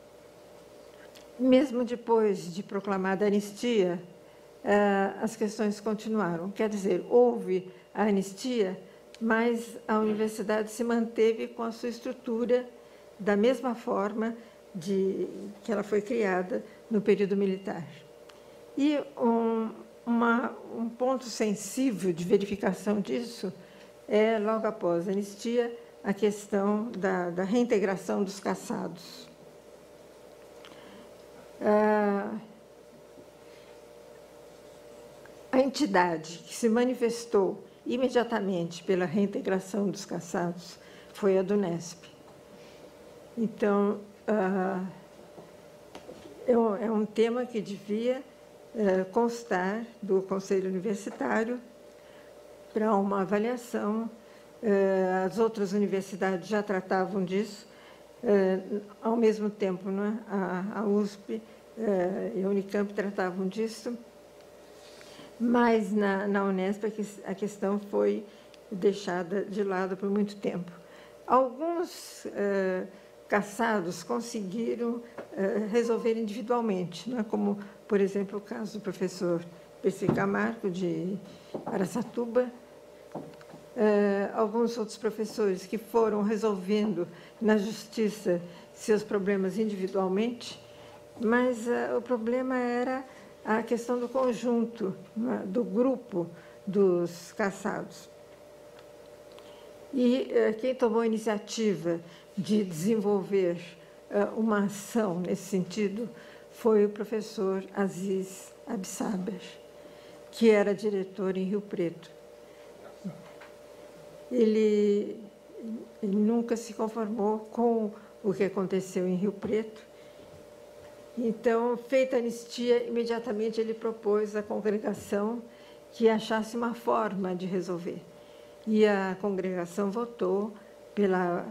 mesmo depois de proclamada a anistia, as questões continuaram. Quer dizer, houve a anistia, mas a universidade se manteve com a sua estrutura da mesma forma que ela foi criada no período militar. E um ponto sensível de verificação disso é, logo após a anistia, a questão da reintegração dos cassados. A entidade que se manifestou imediatamente pela reintegração dos cassados foi a do Unesp. Então, é um tema que devia constar do Conselho Universitário para uma avaliação. As outras universidades já tratavam disso, ao mesmo tempo, né? A USP e a Unicamp tratavam disso, mas na Unesp a questão foi deixada de lado por muito tempo. Alguns cassados conseguiram resolver individualmente, né? Como, por exemplo, o caso do professor Percy Camargo, de Araçatuba, alguns outros professores que foram resolvendo na justiça seus problemas individualmente, mas o problema era a questão do conjunto, né, do grupo dos cassados. E quem tomou a iniciativa de desenvolver uma ação nesse sentido foi o professor Aziz Absaber, que era diretor em Rio Preto. Ele nunca se conformou com o que aconteceu em Rio Preto. Então, feita a anistia, imediatamente ele propôs à congregação que achasse uma forma de resolver. E a congregação votou pela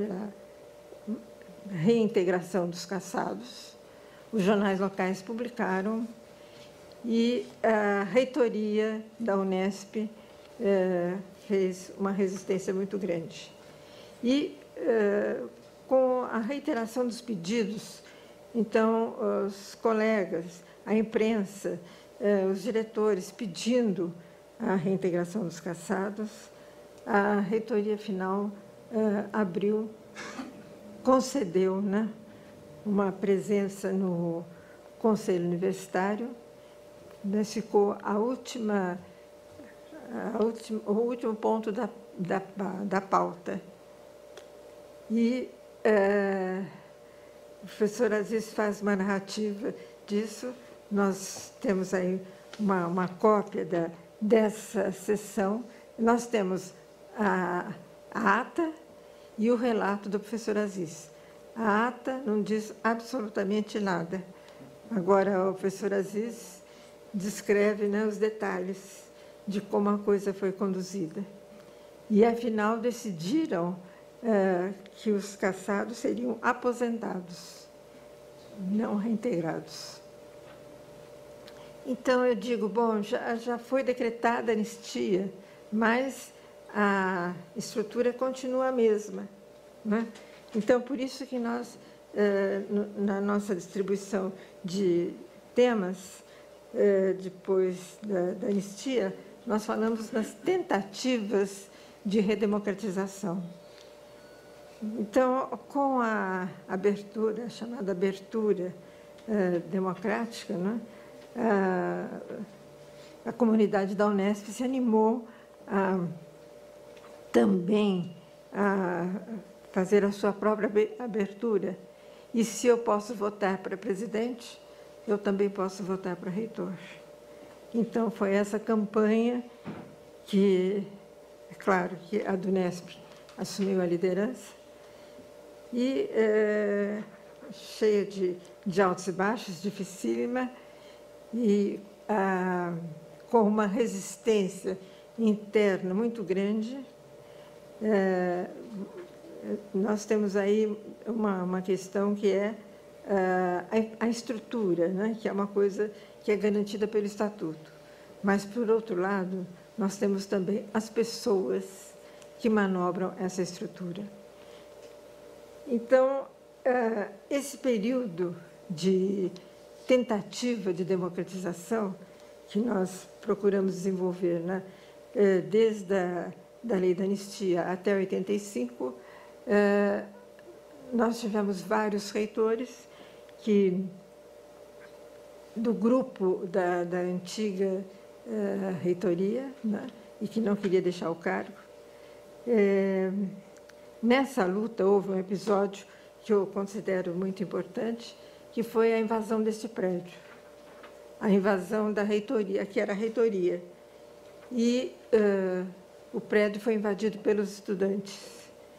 reintegração dos cassados. Os jornais locais publicaram e a reitoria da Unesp fez uma resistência muito grande. E, com a reiteração dos pedidos, então, os colegas, a imprensa, os diretores pedindo a reintegração dos cassados, a reitoria final abriu, concedeu, né, uma presença no Conselho Universitário, mas ficou o último ponto da pauta. E o professor Aziz faz uma narrativa disso. Nós temos aí uma cópia dessa sessão. Nós temos a ata e o relato do professor Aziz. A ata não diz absolutamente nada. Agora, o professor Aziz descreve, né, os detalhes de como a coisa foi conduzida. E, afinal, decidiram que os cassados seriam aposentados. não reintegrados. Então, eu digo, bom, já foi decretada a anistia, mas a estrutura continua a mesma, né? Então, por isso que nós, na nossa distribuição de temas, depois da anistia, nós falamos nas tentativas de redemocratização. Então, com a abertura, a chamada abertura democrática, né, a comunidade da Unesp se animou também a fazer a sua própria abertura. E se eu posso votar para presidente, eu também posso votar para reitor. Então, foi essa campanha que, é claro, que a Unesp assumiu a liderança, e cheia de altos e baixos, dificílima, e com uma resistência interna muito grande. Nós temos aí uma questão que é a estrutura, né, que é uma coisa que é garantida pelo Estatuto. Mas, por outro lado, nós temos também as pessoas que manobram essa estrutura. Então, esse período de tentativa de democratização que nós procuramos desenvolver, né, desde da lei da anistia até 85, nós tivemos vários reitores que, do grupo da antiga reitoria, né, e que não queria deixar o cargo. Nessa luta, houve um episódio que eu considero muito importante, que foi a invasão deste prédio, a invasão da reitoria, que era a reitoria. E o prédio foi invadido pelos estudantes.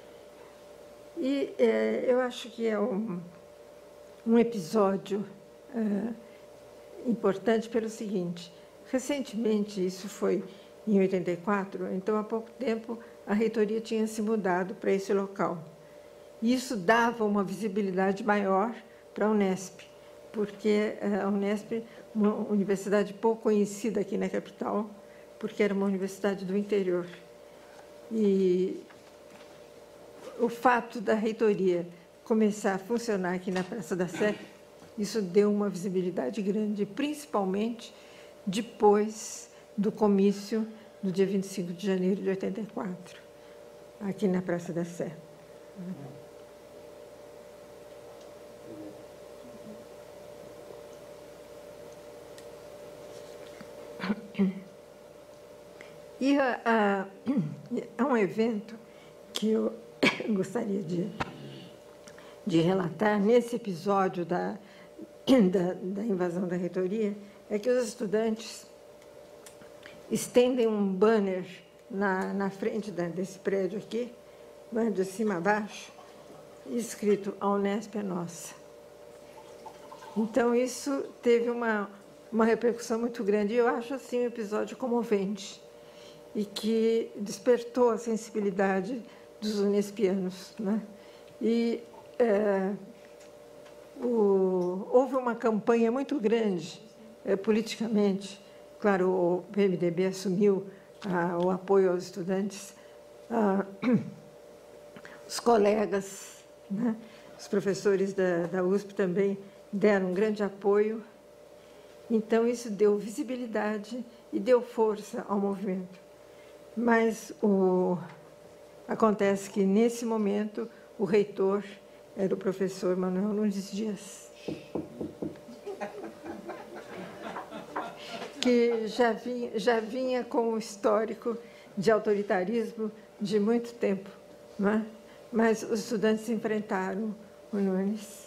E eu acho que é um episódio importante pelo seguinte: recentemente, isso foi em 84, então, há pouco tempo, a reitoria tinha se mudado para esse local. Isso dava uma visibilidade maior para a Unesp, porque a Unesp é uma universidade pouco conhecida aqui na capital, porque era uma universidade do interior. E o fato da reitoria começar a funcionar aqui na Praça da Sé, isso deu uma visibilidade grande, principalmente depois do comício do dia 25 de janeiro de 84, aqui na Praça da Sé. E há um evento que eu gostaria de relatar nesse episódio da invasão da reitoria, é que os estudantes estendem um banner na frente desse prédio aqui, de cima a baixo, escrito: "A Unesp é nossa". Então, isso teve uma repercussão muito grande, e eu acho assim um episódio comovente, e que despertou a sensibilidade dos unespianos, né? E houve uma campanha muito grande politicamente. Claro, o PMDB assumiu o apoio aos estudantes, os colegas, né, os professores da USP também deram um grande apoio. Então, isso deu visibilidade e deu força ao movimento. Mas acontece que, nesse momento, o reitor era o professor Manuel Nunes Dias, que já vinha com um histórico de autoritarismo de muito tempo, né? Mas os estudantes enfrentaram o Nunes.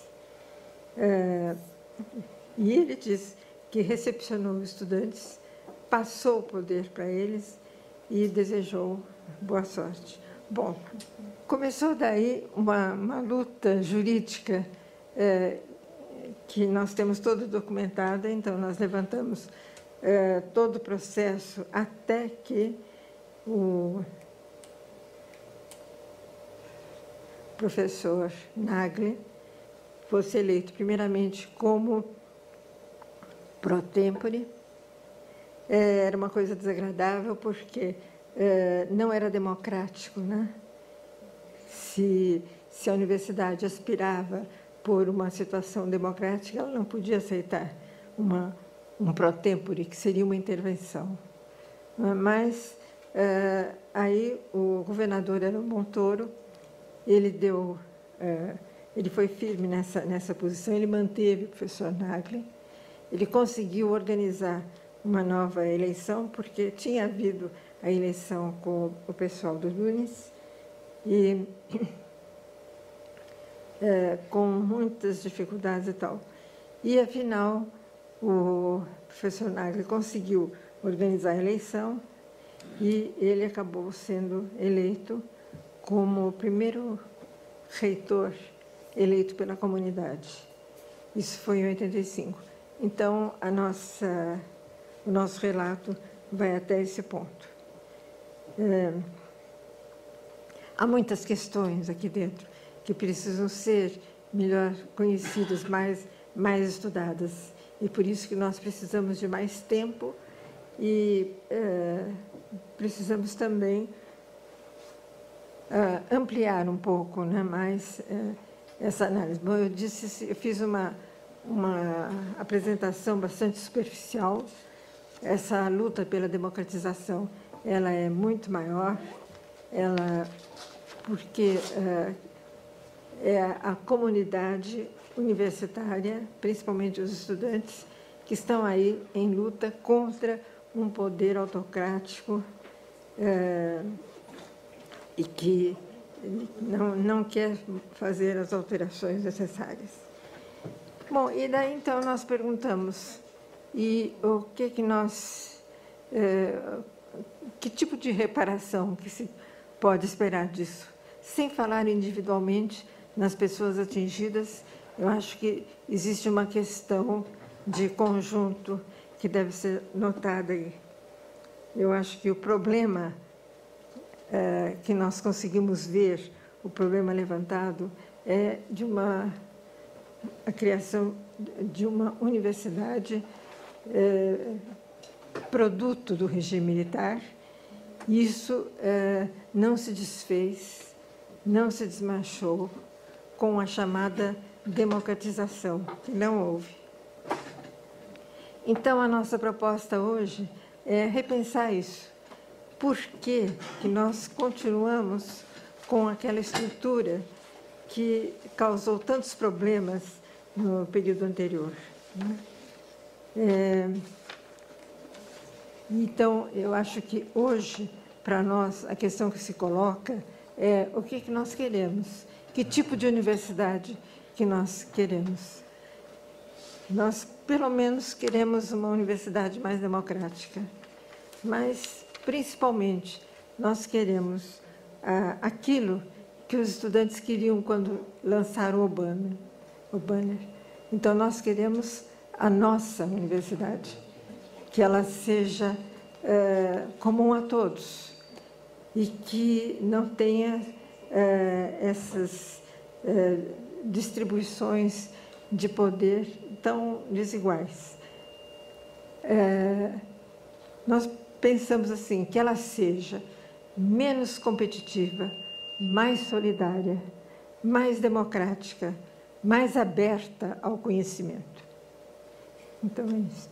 E ele diz que recepcionou os estudantes, passou o poder para eles e desejou boa sorte. Bom, começou daí uma luta jurídica que nós temos toda documentada. Então, nós levantamos todo o processo até que o professor Nagli fosse eleito primeiramente como pro tempore. Era uma coisa desagradável, porque não era democrático, né? Se a universidade aspirava por uma situação democrática, ela não podia aceitar um pro tempore, que seria uma intervenção. Mas aí o governador era o Montoro, ele foi firme nessa posição, ele manteve o professor Nagli, ele conseguiu organizar uma nova eleição, porque tinha havido a eleição com o pessoal do Nunes, e com muitas dificuldades e tal. E, afinal, o professor Nagli conseguiu organizar a eleição e ele acabou sendo eleito como o primeiro reitor eleito pela comunidade. Isso foi em 85. Então, o nosso relato vai até esse ponto. Há muitas questões aqui dentro que precisam ser melhor conhecidas, mais estudadas. E por isso que nós precisamos de mais tempo e precisamos também ampliar um pouco, né, mais essa análise. Bom, eu fiz uma apresentação bastante superficial. Essa luta pela democratização, ela é muito maior, porque é a comunidade universitária, principalmente os estudantes, que estão aí em luta contra um poder autocrático e que não quer fazer as alterações necessárias. Bom, e daí, então, nós perguntamos, e o que nós... que tipo de reparação que se pode esperar disso? Sem falar individualmente nas pessoas atingidas, eu acho que existe uma questão de conjunto que deve ser notada aí. Eu acho que o problema que nós conseguimos ver, o problema levantado, é a criação de uma universidade produto do regime militar. Isso não se desfez, não se desmanchou com a chamada democratização, que não houve. Então, a nossa proposta hoje é repensar isso. Por que nós continuamos com aquela estrutura que causou tantos problemas no período anterior, né? Então, eu acho que hoje, para nós, a questão que se coloca é o que nós queremos, que tipo de universidade que nós queremos. Nós, pelo menos, queremos uma universidade mais democrática, mas, principalmente, nós queremos aquilo que os estudantes queriam quando lançaram o banner. Então, nós queremos a nossa universidade, que ela seja comum a todos e que não tenha essas distribuições de poder tão desiguais. Nós pensamos assim, que ela seja menos competitiva, mais solidária, mais democrática, mais aberta ao conhecimento. Então, é isso.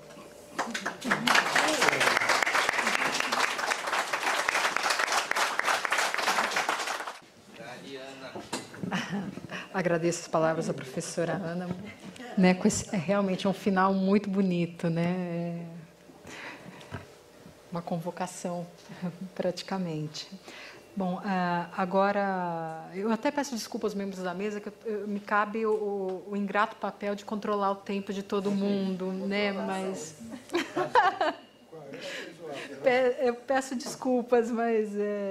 Agradeço as palavras da professora Ana, né, realmente é um final muito bonito, né? Uma convocação, praticamente. Bom, agora, eu até peço desculpas aos membros da mesa, que me cabe o ingrato papel de controlar o tempo de todo mundo, né? Mas... eu peço desculpas, mas...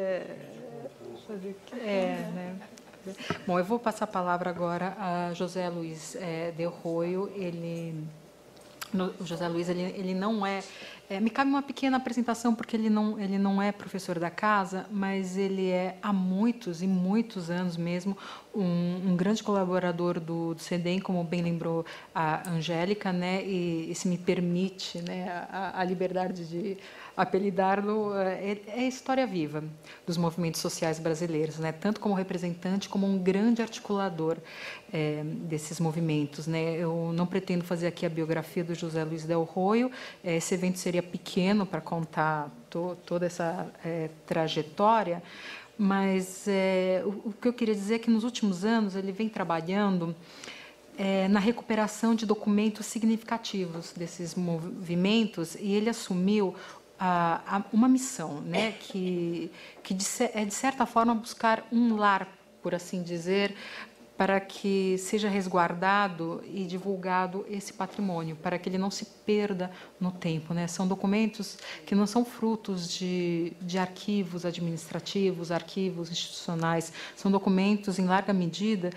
né? Bom, eu vou passar a palavra agora a José Luiz Del Roio. O José Luiz ele não é Me cabe uma pequena apresentação, porque ele não é professor da casa, mas ele é, há muitos e muitos anos mesmo, um grande colaborador do CEDEM, como bem lembrou a Angélica, né? E se me permite, né, a liberdade de apelidá-lo, é história viva dos movimentos sociais brasileiros, né? Tanto como representante, como um grande articulador desses movimentos, né? Eu não pretendo fazer aqui a biografia do José Luiz del Roio. Esse evento seria pequeno para contar toda essa trajetória, mas o que eu queria dizer é que nos últimos anos ele vem trabalhando na recuperação de documentos significativos desses movimentos, e ele assumiu uma missão, né, que de certa forma buscar um lar, por assim dizer, para que seja resguardado e divulgado esse patrimônio, para que ele não se perda no tempo, né? São documentos que não são frutos de arquivos administrativos, arquivos institucionais, são documentos, em larga medida,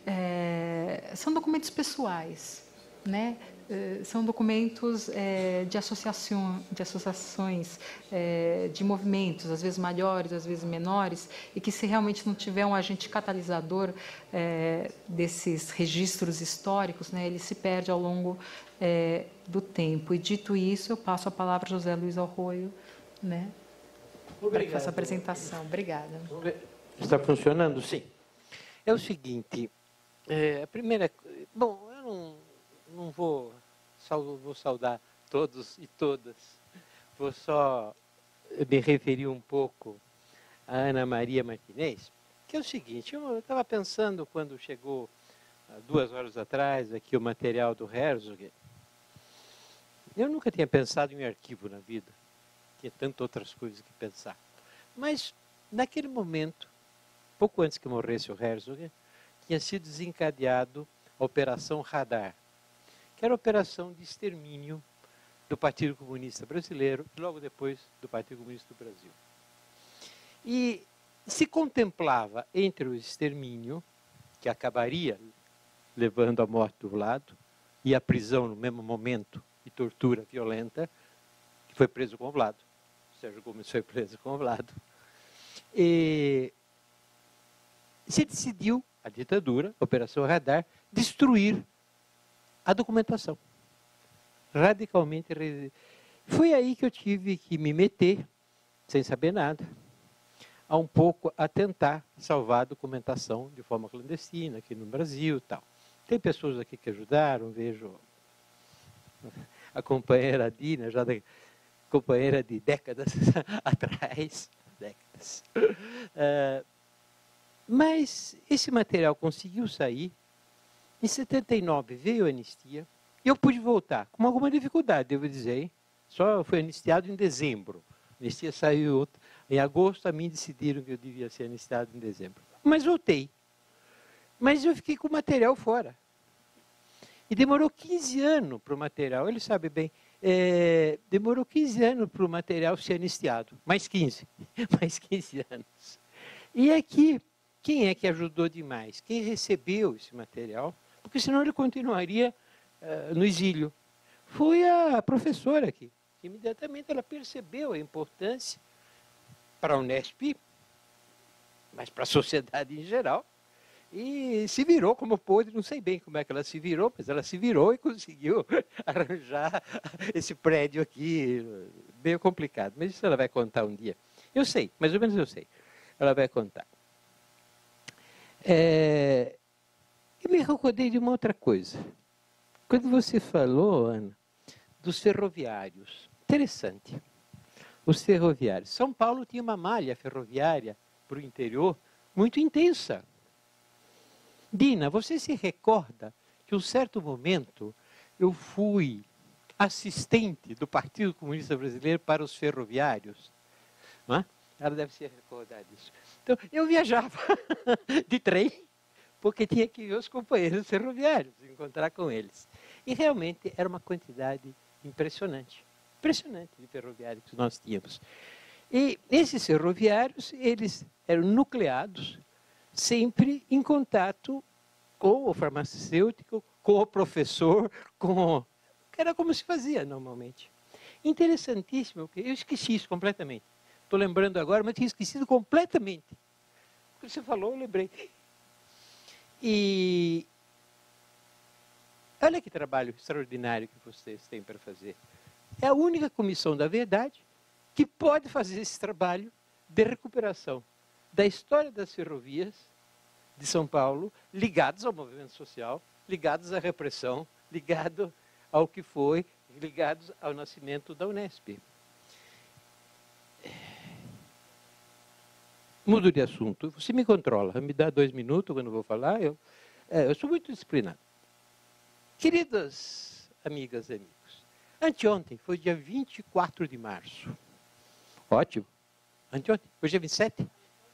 são documentos pessoais, né? São documentos de associações, de movimentos, às vezes maiores, às vezes menores, e que, se realmente não tiver um agente catalisador desses registros históricos, né, ele se perde ao longo do tempo. E, dito isso, eu passo a palavra a José Luiz Arroio, né, para essa apresentação. Obrigada. Está funcionando? Sim. É o seguinte, a primeira... Bom, eu não vou saudar todos e todas. Vou só me referir um pouco a Ana Maria Martinez, que é o seguinte, eu estava pensando quando chegou 2 horas atrás aqui o material do Herzog. Eu nunca tinha pensado em arquivo na vida, tinha tantas outras coisas que pensar. Mas, naquele momento, pouco antes que morresse o Herzog, tinha sido desencadeado a Operação Radar, que era a operação de extermínio do Partido Comunista Brasileiro e logo depois do Partido Comunista do Brasil. E se contemplava entre o extermínio, que acabaria levando à morte do Vlado, e a prisão no mesmo momento, e tortura violenta, que foi preso com o Vlado. O Sérgio Gomes foi preso com o Vlado. E se decidiu, a ditadura, a Operação Radar, destruir a documentação. Radicalmente. Foi aí que eu tive que me meter, sem saber nada, um pouco a tentar salvar a documentação de forma clandestina aqui no Brasil e tal. Tem pessoas aqui que ajudaram, vejo a companheira Dina, companheira de décadas atrás. Décadas. Mas esse material conseguiu sair. Em 79 veio a anistia e eu pude voltar, com alguma dificuldade, devo dizer. Só foi anistiado em dezembro. A anistia saiu em agosto, a mim decidiram que eu devia ser anistiado em dezembro. Mas voltei. Mas eu fiquei com o material fora. E demorou 15 anos para o material, ele sabe bem, demorou 15 anos para o material ser anistiado. Mais 15. Mais 15 anos. E aqui, quem é que ajudou demais? Quem recebeu esse material? Porque senão ele continuaria no exílio. Foi a professora aqui. Imediatamente ela percebeu a importância para a Unesp, mas para a sociedade em geral, e se virou como pôde, não sei bem como é que ela se virou, mas ela se virou e conseguiu arranjar esse prédio aqui, meio complicado, mas isso ela vai contar um dia. Eu sei, mais ou menos eu sei, ela vai contar. E me recordei de uma outra coisa. Quando você falou, Ana, dos ferroviários, interessante. Os ferroviários. São Paulo tinha uma malha ferroviária para o interior muito intensa. Dina, você se recorda que, em um certo momento, eu fui assistente do Partido Comunista Brasileiro para os ferroviários? Não é? Ela deve se recordar disso. Então, eu viajava de trem, porque tinha que ver os companheiros ferroviários, encontrar com eles. E realmente era uma quantidade impressionante. Impressionante de ferroviários que nós tínhamos. E esses ferroviários, eles eram nucleados sempre em contato com o farmacêutico, com o professor, era como se fazia normalmente. Interessantíssimo, porque eu esqueci isso completamente. Estou lembrando agora, mas tinha esquecido completamente. Quando você falou, eu lembrei. E olha que trabalho extraordinário que vocês têm para fazer. É a única comissão da verdade que pode fazer esse trabalho de recuperação da história das ferrovias de São Paulo, ligados ao movimento social, ligados à repressão, ligados ao que foi, ligados ao nascimento da Unesp. Mudo de assunto. Você me controla, me dá 2 minutos quando eu vou falar. Eu sou muito disciplinado. Queridas amigas e amigos, anteontem foi dia 24 de março. Ótimo. Anteontem, hoje é 27?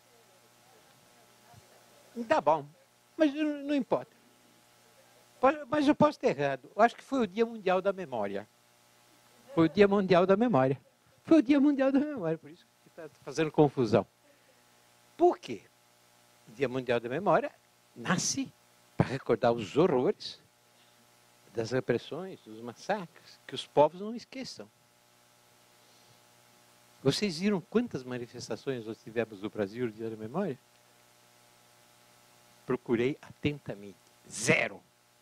Tá bom, mas não importa. Mas eu posso ter errado. Eu acho que foi o Dia Mundial da Memória. Foi o Dia Mundial da Memória. Foi o Dia Mundial da Memória, por isso que está fazendo confusão. Por quê? O Dia Mundial da Memória nasce para recordar os horrores das repressões, dos massacres, que os povos não esqueçam. Vocês viram quantas manifestações nós tivemos no Brasil no Dia da Memória? Procurei atentamente. 0.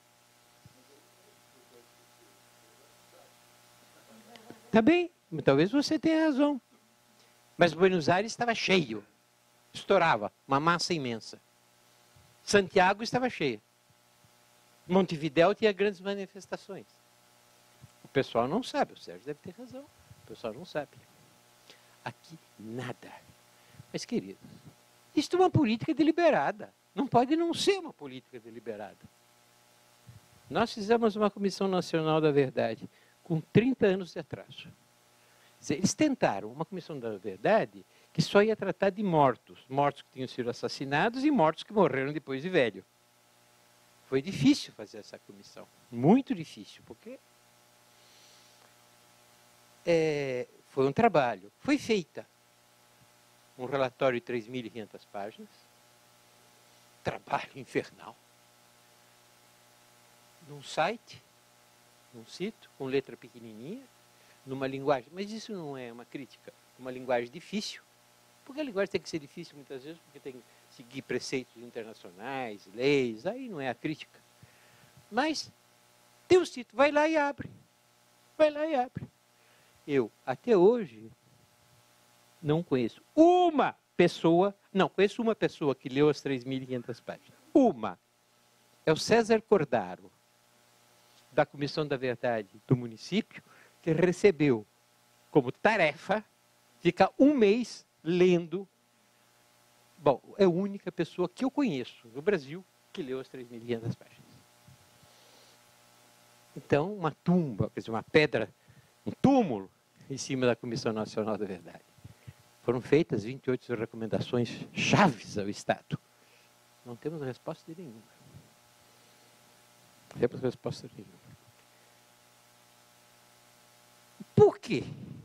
Tá bem, talvez você tenha razão. Mas Buenos Aires estava cheio. Estourava, uma massa imensa. Santiago estava cheia. Montevidéu tinha grandes manifestações. O pessoal não sabe, o Sérgio deve ter razão. O pessoal não sabe. Aqui, nada. Mas, queridos, isto é uma política deliberada. Não pode não ser uma política deliberada. Nós fizemos uma Comissão Nacional da Verdade com 30 anos de atraso. Eles tentaram uma Comissão da Verdade que só ia tratar de mortos. Mortos que tinham sido assassinados e mortos que morreram depois de velho. Foi difícil fazer essa comissão. Muito difícil, porque foi um trabalho. Foi feita um relatório de 3.500 páginas. Trabalho infernal. Num site, num sítio, com letra pequenininha, numa linguagem. Mas isso não é uma crítica. Uma linguagem difícil. Porque a linguagem tem que ser difícil muitas vezes, porque tem que seguir preceitos internacionais, leis, aí não é a crítica. Mas tem um sítio, vai lá e abre. Vai lá e abre. Eu, até hoje, não conheço uma pessoa, não, conheço uma pessoa que leu as 3.500 páginas. Uma. É o César Cordaro, da Comissão da Verdade do município, que recebeu como tarefa ficar 1 mês lendo. Bom, é a única pessoa que eu conheço no Brasil que leu as 3.500 páginas. Então, uma tumba, quer dizer, uma pedra, um túmulo em cima da Comissão Nacional da Verdade. Foram feitas 28 recomendações chaves ao Estado. Não temos resposta de nenhuma. Não temos resposta de nenhuma. Por quê?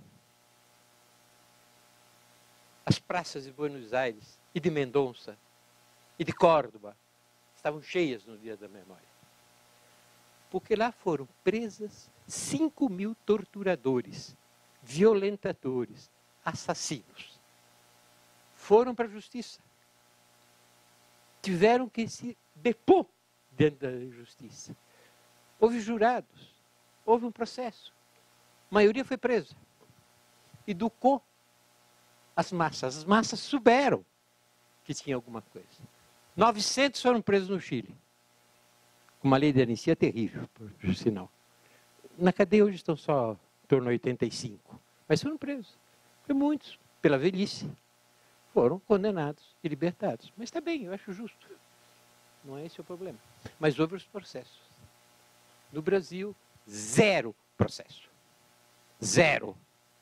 As praças de Buenos Aires e de Mendonça e de Córdoba estavam cheias no Dia da Memória. Porque lá foram presas 5.000 torturadores, violentadores, assassinos. Foram para a justiça. Tiveram que se depor dentro da justiça. Houve jurados, houve um processo. A maioria foi presa. Educou as massas. As massas souberam que tinha alguma coisa. 900 foram presos no Chile. Uma lei de anistia terrível, por sinal. Na cadeia hoje estão só em torno de 85. Mas foram presos. Foi muitos, pela velhice. Foram condenados e libertados. Mas está bem, eu acho justo. Não é esse o problema. Mas houve os processos. No Brasil, 0 processo. 0.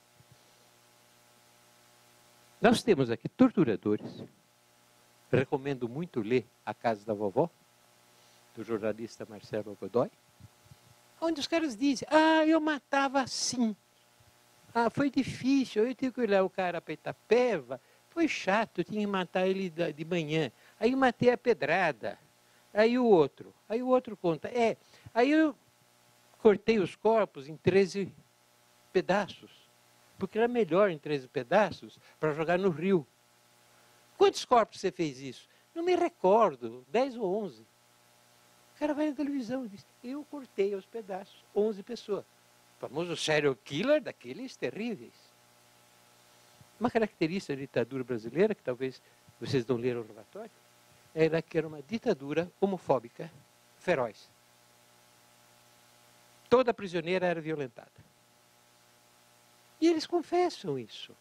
Nós temos aqui torturadores. Recomendo muito ler A Casa da Vovó, do jornalista Marcelo Godoy, onde os caras dizem, eu matava assim. Foi difícil, eu tive que olhar o cara para Itapeva, foi chato, eu tinha que matar ele de manhã. Aí matei a pedrada. Aí o outro conta, aí eu cortei os corpos em 13 pedaços, porque era melhor em 13 pedaços para jogar no rio. Quantos corpos você fez isso? Não me recordo, 10 ou 11. O cara vai na televisão e diz, eu cortei aos pedaços 11 pessoas. O famoso serial killer daqueles terríveis. Uma característica da ditadura brasileira, que talvez vocês não leram o relatório, era que era uma ditadura homofóbica, feroz. Toda prisioneira era violentada. E eles confessam isso.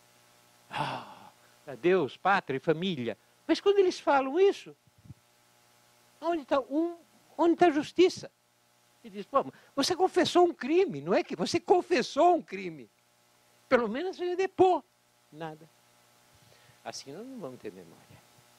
Deus, pátria e família. Mas quando eles falam isso, onde está a justiça? Ele diz, pô, você confessou um crime, não é que você confessou um crime. Pelo menos você depor. Nada. Assim nós não vamos ter memória.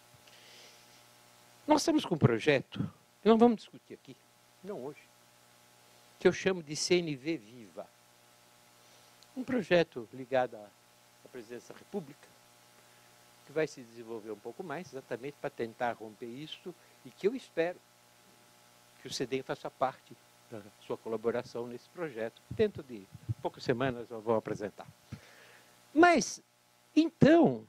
Nós estamos com um projeto, que não vamos discutir aqui, não hoje, que eu chamo de CNV Viva. Um projeto ligado à Presidência da República, que vai se desenvolver um pouco mais, exatamente para tentar romper isso, e que eu espero que o CEDEM faça parte da sua colaboração nesse projeto. Dentro de poucas semanas eu vou apresentar. Mas, então,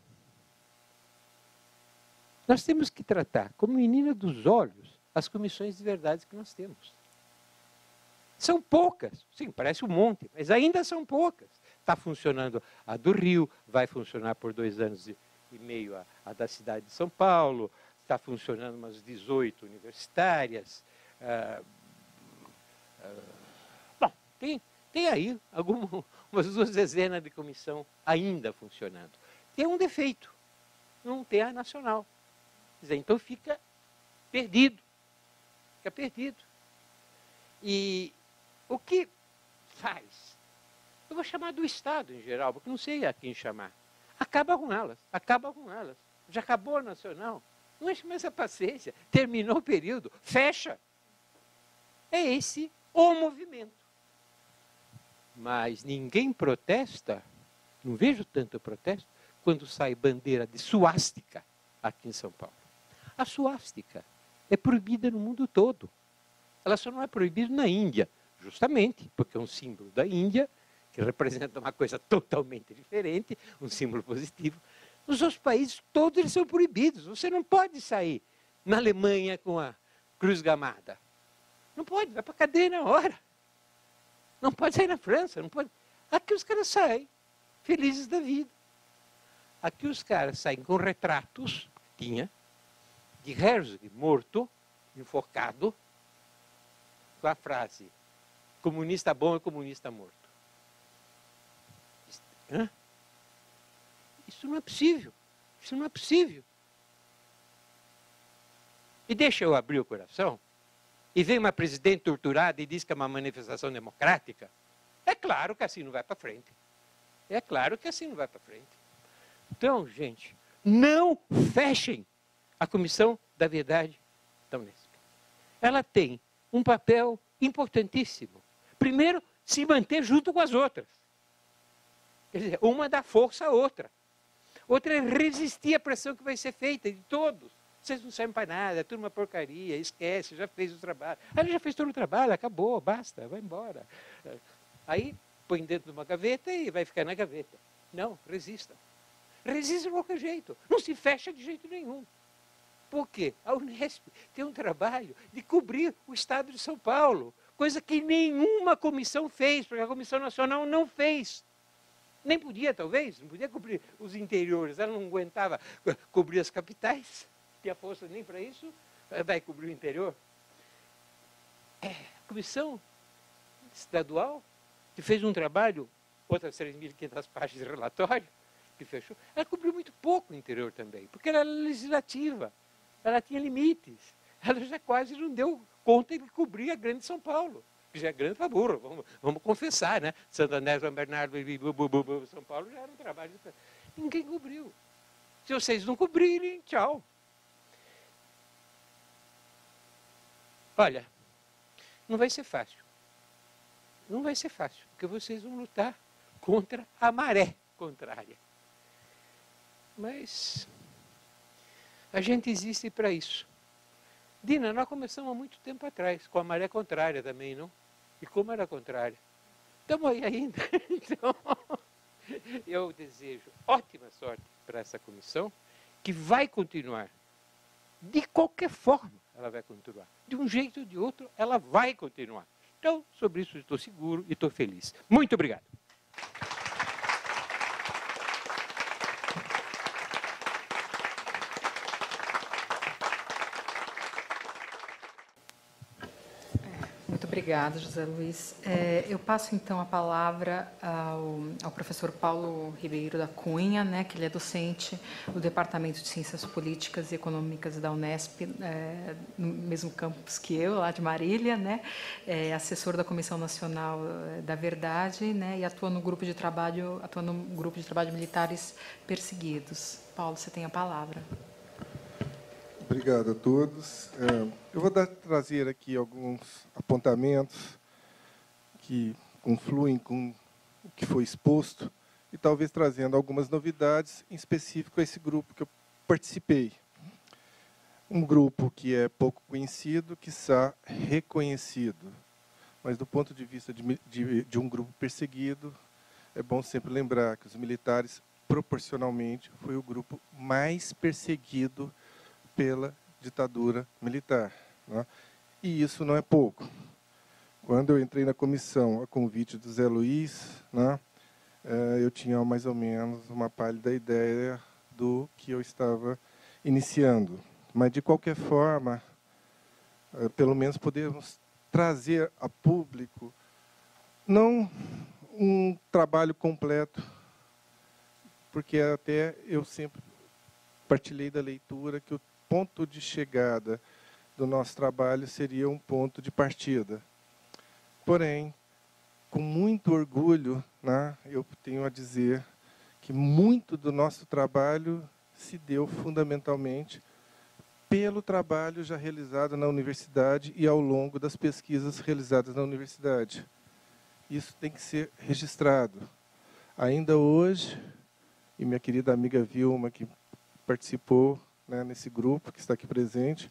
nós temos que tratar como menina dos olhos as comissões de verdades que nós temos. São poucas, sim, parece um monte, mas ainda são poucas. Está funcionando a do Rio, vai funcionar por 2 anos e meio a da cidade de São Paulo, está funcionando umas 18 universitárias. Bom, tem aí umas 2 dezenas de comissão ainda funcionando. Tem um defeito, não tem a nacional. Quer dizer, então fica perdido. Fica perdido. E o que faz? Eu vou chamar do Estado em geral, porque não sei a quem chamar. Acaba com elas. Já acabou a nacional. Não enche mais a paciência. Terminou o período. Fecha. É esse o movimento. Mas ninguém protesta, não vejo tanto protesto, quando sai bandeira de suástica aqui em São Paulo. A suástica é proibida no mundo todo. Ela só não é proibida na Índia, justamente porque é um símbolo da Índia, que representa uma coisa totalmente diferente, um símbolo positivo. Nos outros países, todos eles são proibidos. Você não pode sair na Alemanha com a cruz gamada. Não pode, vai para a cadeia na hora. Não pode sair na França, não pode. Aqui os caras saem felizes da vida. Aqui os caras saem com retratos, tinha, de Herzog morto, enforcado, com a frase, comunista bom e comunista morto. Hã? Isso não é possível. Isso não é possível. E deixa eu abrir o coração. E vem uma presidente torturada e diz que é uma manifestação democrática. É claro que assim não vai para frente. É claro que assim não vai para frente. Então, gente, não fechem a Comissão da Verdade da Unesp. Ela tem um papel importantíssimo. Primeiro, se manter junto com as outras. Quer dizer, uma dá força à outra. Outra é resistir à pressão que vai ser feita de todos. Vocês não servem para nada, é tudo uma porcaria, esquece, já fez o trabalho. Ele já fez todo o trabalho, acabou, basta, vai embora. Aí põe dentro de uma gaveta e vai ficar na gaveta. Não, resistam. Resistam de qualquer jeito. Não se fecha de jeito nenhum. Por quê? A Unesp tem um trabalho de cobrir o Estado de São Paulo, coisa que nenhuma comissão fez, porque a Comissão Nacional não fez. Nem podia, talvez, não podia cobrir os interiores, ela não aguentava cobrir as capitais. Tinha força nem para isso, vai cobrir o interior. A Comissão Estadual, que fez um trabalho, outras 3.500 páginas de relatório, que fechou, ela cobriu muito pouco o interior também, porque ela era legislativa, ela tinha limites, ela já quase não deu conta de cobrir a grande São Paulo, que já é grande para burro, vamos confessar, né? Santo André, São Bernardo, São Paulo já era um trabalho. Ninguém cobriu. Se vocês não cobrirem, tchau. Olha, não vai ser fácil. Não vai ser fácil, porque vocês vão lutar contra a maré contrária. Mas a gente existe para isso. Dina, nós começamos há muito tempo atrás, com a maré contrária também, não? E como era contrária? Estamos aí ainda. Então, eu desejo ótima sorte para essa comissão, que vai continuar. De qualquer forma, ela vai continuar. De um jeito ou de outro, ela vai continuar. Então, sobre isso, estou seguro e estou feliz. Muito obrigado. Muito obrigada, José Luiz. Eu passo, então, a palavra ao professor Paulo Ribeiro da Cunha, né, que ele é docente do Departamento de Ciências Políticas e Econômicas da Unesp, no mesmo campus que eu, lá de Marília, né, assessor da Comissão Nacional da Verdade, né, e atua no grupo de trabalho Militares Perseguidos. Paulo, você tem a palavra. Obrigado a todos. Eu vou trazer aqui alguns apontamentos que confluem com o que foi exposto e talvez trazendo algumas novidades, em específico a esse grupo que eu participei. Um grupo que é pouco conhecido, quiçá reconhecido, mas do ponto de vista de um grupo perseguido, é bom sempre lembrar que os militares, proporcionalmente, foi o grupo mais perseguido pela ditadura militar, né? E isso não é pouco. Quando eu entrei na comissão a convite do Zé Luiz, né, eu tinha mais ou menos uma pálida ideia do que eu estava iniciando. Mas, de qualquer forma, pelo menos podemos trazer a público, não um trabalho completo, porque até eu sempre partilhei da leitura que o ponto de chegada do nosso trabalho seria um ponto de partida. Porém, com muito orgulho, né, eu tenho a dizer que muito do nosso trabalho se deu fundamentalmente pelo trabalho já realizado na universidade e ao longo das pesquisas realizadas na universidade. Isso tem que ser registrado. Ainda hoje, e minha querida amiga Vilma, que participou, né, nesse grupo que está aqui presente,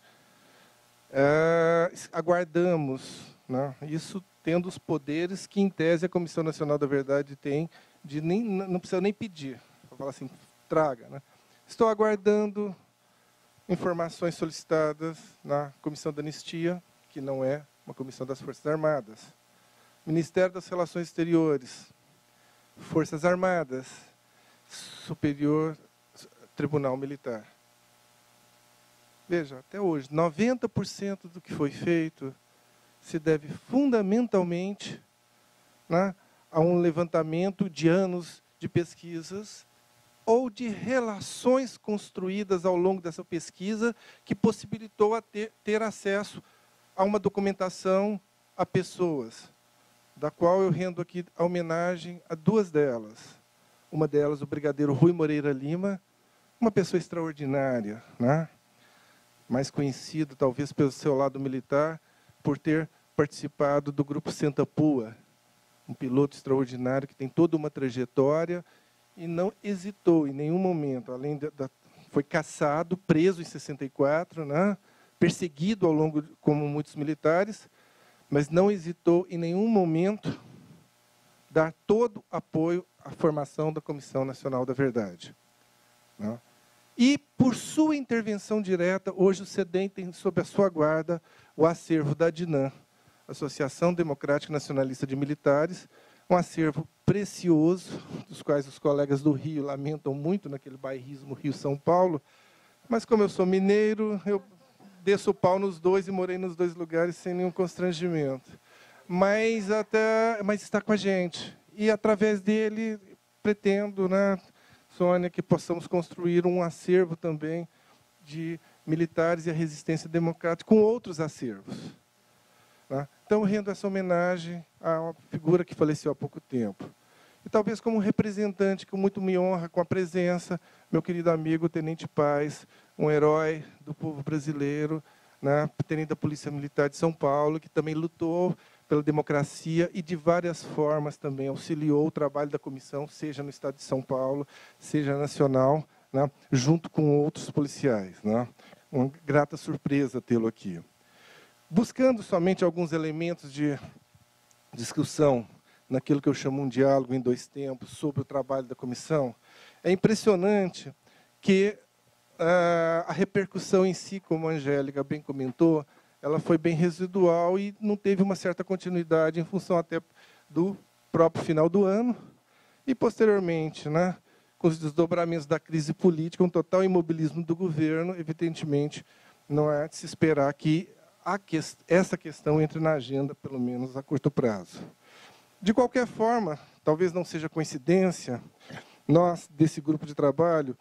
aguardamos, né, isso tendo os poderes que, em tese, a Comissão Nacional da Verdade tem, de não precisa nem pedir, falar assim, traga. Né? Estou aguardando informações solicitadas na Comissão da Anistia, que não é uma comissão das Forças Armadas, Ministério das Relações Exteriores, Forças Armadas, Superior Tribunal Militar. Veja, até hoje, 90% do que foi feito se deve fundamentalmente, né, a um levantamento de anos de pesquisas ou de relações construídas ao longo dessa pesquisa que possibilitou ter acesso a uma documentação a pessoas, da qual eu rendo aqui a homenagem a duas delas. Uma delas, o brigadeiro Rui Moreira Lima, uma pessoa extraordinária, né? Mais conhecido, talvez, pelo seu lado militar, por ter participado do Grupo Sentapua, um piloto extraordinário que tem toda uma trajetória e não hesitou em nenhum momento, além foi caçado, preso em 64, né? Perseguido ao longo, como muitos militares, mas não hesitou em nenhum momento dar todo apoio à formação da Comissão Nacional da Verdade, né? E, por sua intervenção direta, hoje o CEDEM tem sob a sua guarda o acervo da ADINAM, Associação Democrática Nacionalista de Militares, um acervo precioso, dos quais os colegas do Rio lamentam muito naquele bairrismo Rio-São Paulo, mas como eu sou mineiro, eu desço o pau nos dois e morei nos dois lugares sem nenhum constrangimento. Mas está com a gente. E, através dele, pretendo, né, Sônia, que possamos construir um acervo também de militares e a resistência democrática com outros acervos, né? Então, rendo essa homenagem a uma figura que faleceu há pouco tempo. E talvez como representante, que muito me honra com a presença, meu querido amigo Tenente Paz, um herói do povo brasileiro, né, tenente da Polícia Militar de São Paulo, que também lutou pela democracia e de várias formas também auxiliou o trabalho da comissão, seja no estado de São Paulo, seja nacional, né, junto com outros policiais, né? Uma grata surpresa tê-lo aqui. Buscando somente alguns elementos de discussão naquilo que eu chamo um diálogo em 2 tempos sobre o trabalho da comissão, é impressionante que a repercussão em si, como a Angélica bem comentou, ela foi bem residual e não teve uma certa continuidade em função até do próprio final do ano e, posteriormente, né, com os desdobramentos da crise política, um total imobilismo do governo, evidentemente, não é de se esperar que essa questão entre na agenda, pelo menos a curto prazo. De qualquer forma, talvez não seja coincidência, nós, desse grupo de trabalho,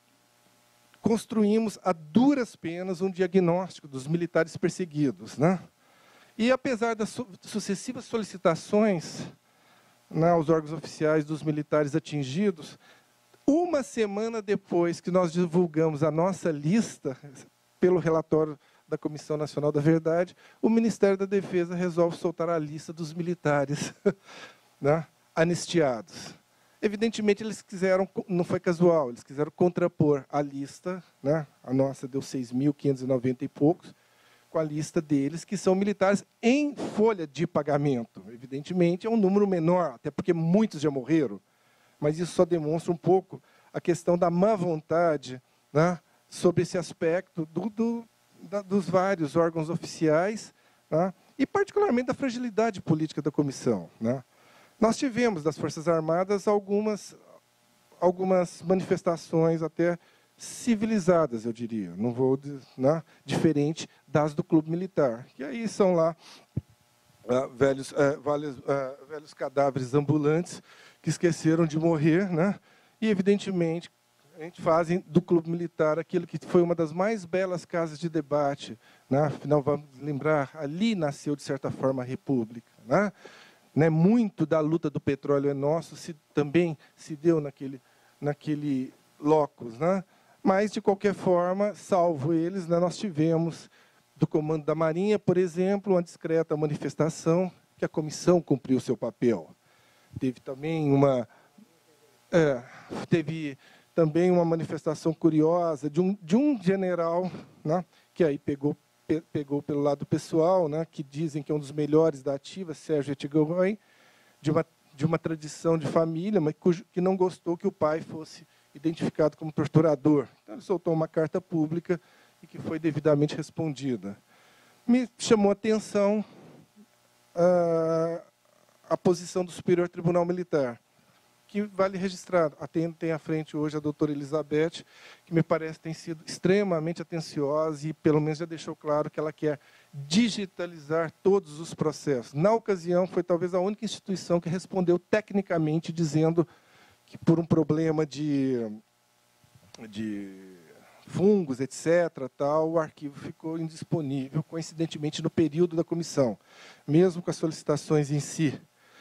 construímos a duras penas um diagnóstico dos militares perseguidos, né? E, apesar das sucessivas solicitações, né, aos órgãos oficiais dos militares atingidos, uma semana depois que nós divulgamos a nossa lista, pelo relatório da Comissão Nacional da Verdade, o Ministério da Defesa resolve soltar a lista dos militares né, anistiados. Evidentemente, eles quiseram, não foi casual, eles quiseram contrapor a lista, né, a nossa deu 6.590 e poucos, com a lista deles, que são militares em folha de pagamento. Evidentemente, é um número menor, até porque muitos já morreram, mas isso só demonstra um pouco a questão da má vontade, né, sobre esse aspecto dos vários órgãos oficiais, né, e particularmente da fragilidade política da comissão, né. Nós tivemos, das Forças Armadas, algumas manifestações até civilizadas, eu diria, não vou, né, diferente das do Clube Militar, que aí são lá velhos cadáveres ambulantes que esqueceram de morrer, né, e, evidentemente, a gente fazem do Clube Militar aquilo que foi uma das mais belas casas de debate, né, afinal, vamos lembrar, ali nasceu, de certa forma, a República, né. Muito da luta do petróleo é nosso, também se deu naquele locus, né? Mas, de qualquer forma, salvo eles, né, nós tivemos, do Comando da Marinha, por exemplo, uma discreta manifestação que a comissão cumpriu o seu papel. Teve também uma manifestação curiosa de um general, né, que aí pegou pelo lado pessoal, né, que dizem que é um dos melhores da ativa, Sérgio Etchegoyen, de uma tradição de família, mas que não gostou que o pai fosse identificado como torturador. Então, ele soltou uma carta pública e que foi devidamente respondida. Me chamou a atenção a posição do Superior Tribunal Militar, que vale registrar. Tem à frente hoje a doutora Elizabeth, que me parece tem sido extremamente atenciosa e, pelo menos, já deixou claro que ela quer digitalizar todos os processos. Na ocasião, foi talvez a única instituição que respondeu tecnicamente, dizendo que, por um problema de fungos, etc., o arquivo ficou indisponível, coincidentemente, no período da comissão, mesmo com as solicitações em si.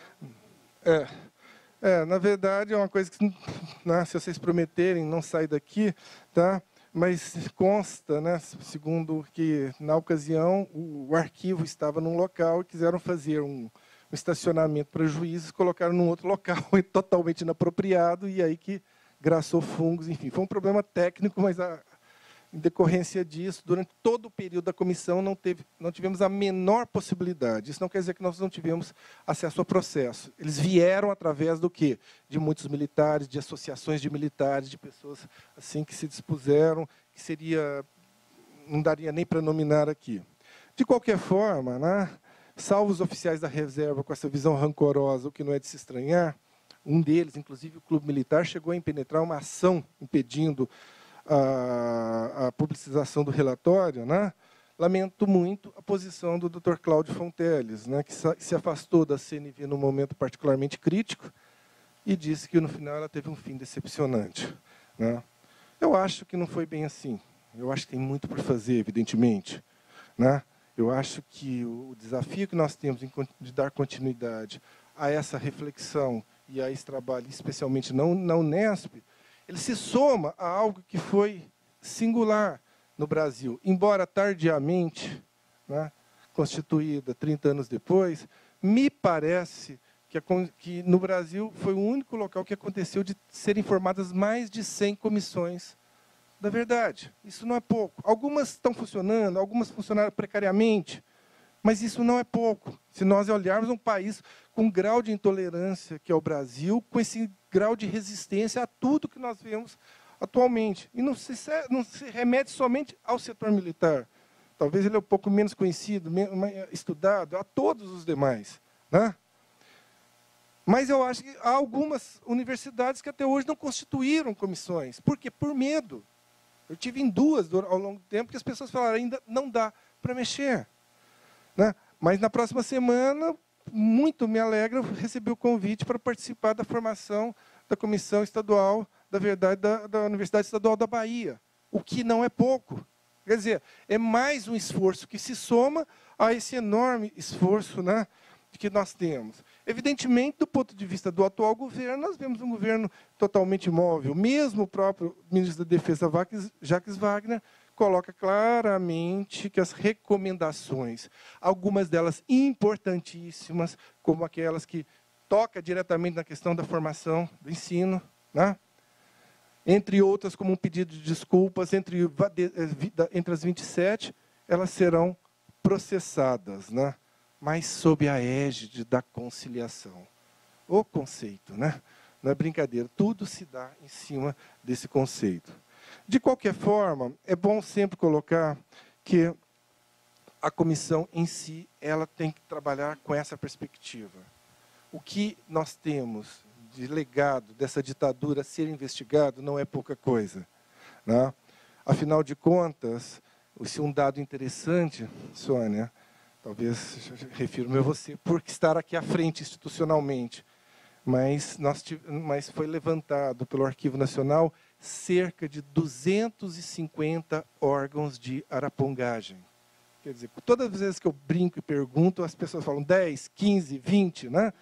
Na verdade, é uma coisa que, né, se vocês prometerem, não sai daqui, tá? Mas consta, né, segundo que, na ocasião, o arquivo estava num local e quiseram fazer um estacionamento para juízes, colocaram num outro local totalmente inapropriado, e aí que graçou fungos, enfim. Foi um problema técnico, mas em decorrência disso, durante todo o período da comissão, não tivemos a menor possibilidade. Isso não quer dizer que nós não tivemos acesso ao processo. Eles vieram através do quê? De muitos militares, de associações de militares, de pessoas assim que se dispuseram, que não daria nem para nominar aqui. De qualquer forma, né, salvo os oficiais da reserva com essa visão rancorosa, o que não é de se estranhar, um deles, inclusive o Clube Militar, chegou a impenetrar uma ação impedindo a publicização do relatório, né? Lamento muito a posição do Dr. Cláudio Fonteles, né, que se afastou da CNV num momento particularmente crítico e disse que, no final, ela teve um fim decepcionante, né? Eu acho que não foi bem assim. Eu acho que tem muito por fazer, evidentemente, né? Eu acho que o desafio que nós temos de dar continuidade a essa reflexão e a esse trabalho, especialmente na Unesp, ele se soma a algo que foi singular no Brasil. Embora tardiamente, né, constituída 30 anos depois, me parece que no Brasil foi o único local que aconteceu de serem formadas mais de 100 comissões da verdade. Isso não é pouco. Algumas estão funcionando, algumas funcionaram precariamente, Mas isso não é pouco. Se nós olharmos um país com um grau de intolerância, que é o Brasil, com esse grau de resistência a tudo que nós vemos atualmente. E não se remete somente ao setor militar. Talvez ele é um pouco menos conhecido, estudado, a todos os demais, né? Mas eu acho que há algumas universidades que até hoje não constituíram comissões. Por quê? Por medo. Eu tive em duas ao longo do tempo que as pessoas falaram, ainda não dá para mexer, né? Mas na próxima semana, muito me alegra, recebi o convite para participar da formação da Comissão Estadual da Verdade da Universidade Estadual da Bahia, o que não é pouco. Quer dizer, é mais um esforço que se soma a esse enorme esforço, né, que nós temos. Evidentemente, do ponto de vista do atual governo, nós vemos um governo totalmente imóvel. Mesmo o próprio ministro da Defesa, Jacques Wagner, coloca claramente que as recomendações, algumas delas importantíssimas, como aquelas que tocam diretamente na questão da formação, do ensino, né? Entre outras, como um pedido de desculpas, entre as 27, elas serão processadas, né? Mas sob a égide da conciliação. O conceito, né? Não é brincadeira, tudo se dá em cima desse conceito. De qualquer forma, é bom sempre colocar que a comissão em si, ela tem que trabalhar com essa perspectiva. O que nós temos de legado dessa ditadura ser investigado não é pouca coisa, né? Afinal de contas, um dado interessante, Sônia, talvez refiro-me a você, por estar aqui à frente institucionalmente, mas foi levantado pelo Arquivo Nacional cerca de 250 órgãos de arapongagem. Quer dizer, todas as vezes que eu brinco e pergunto, as pessoas falam 10, 15, 20, né?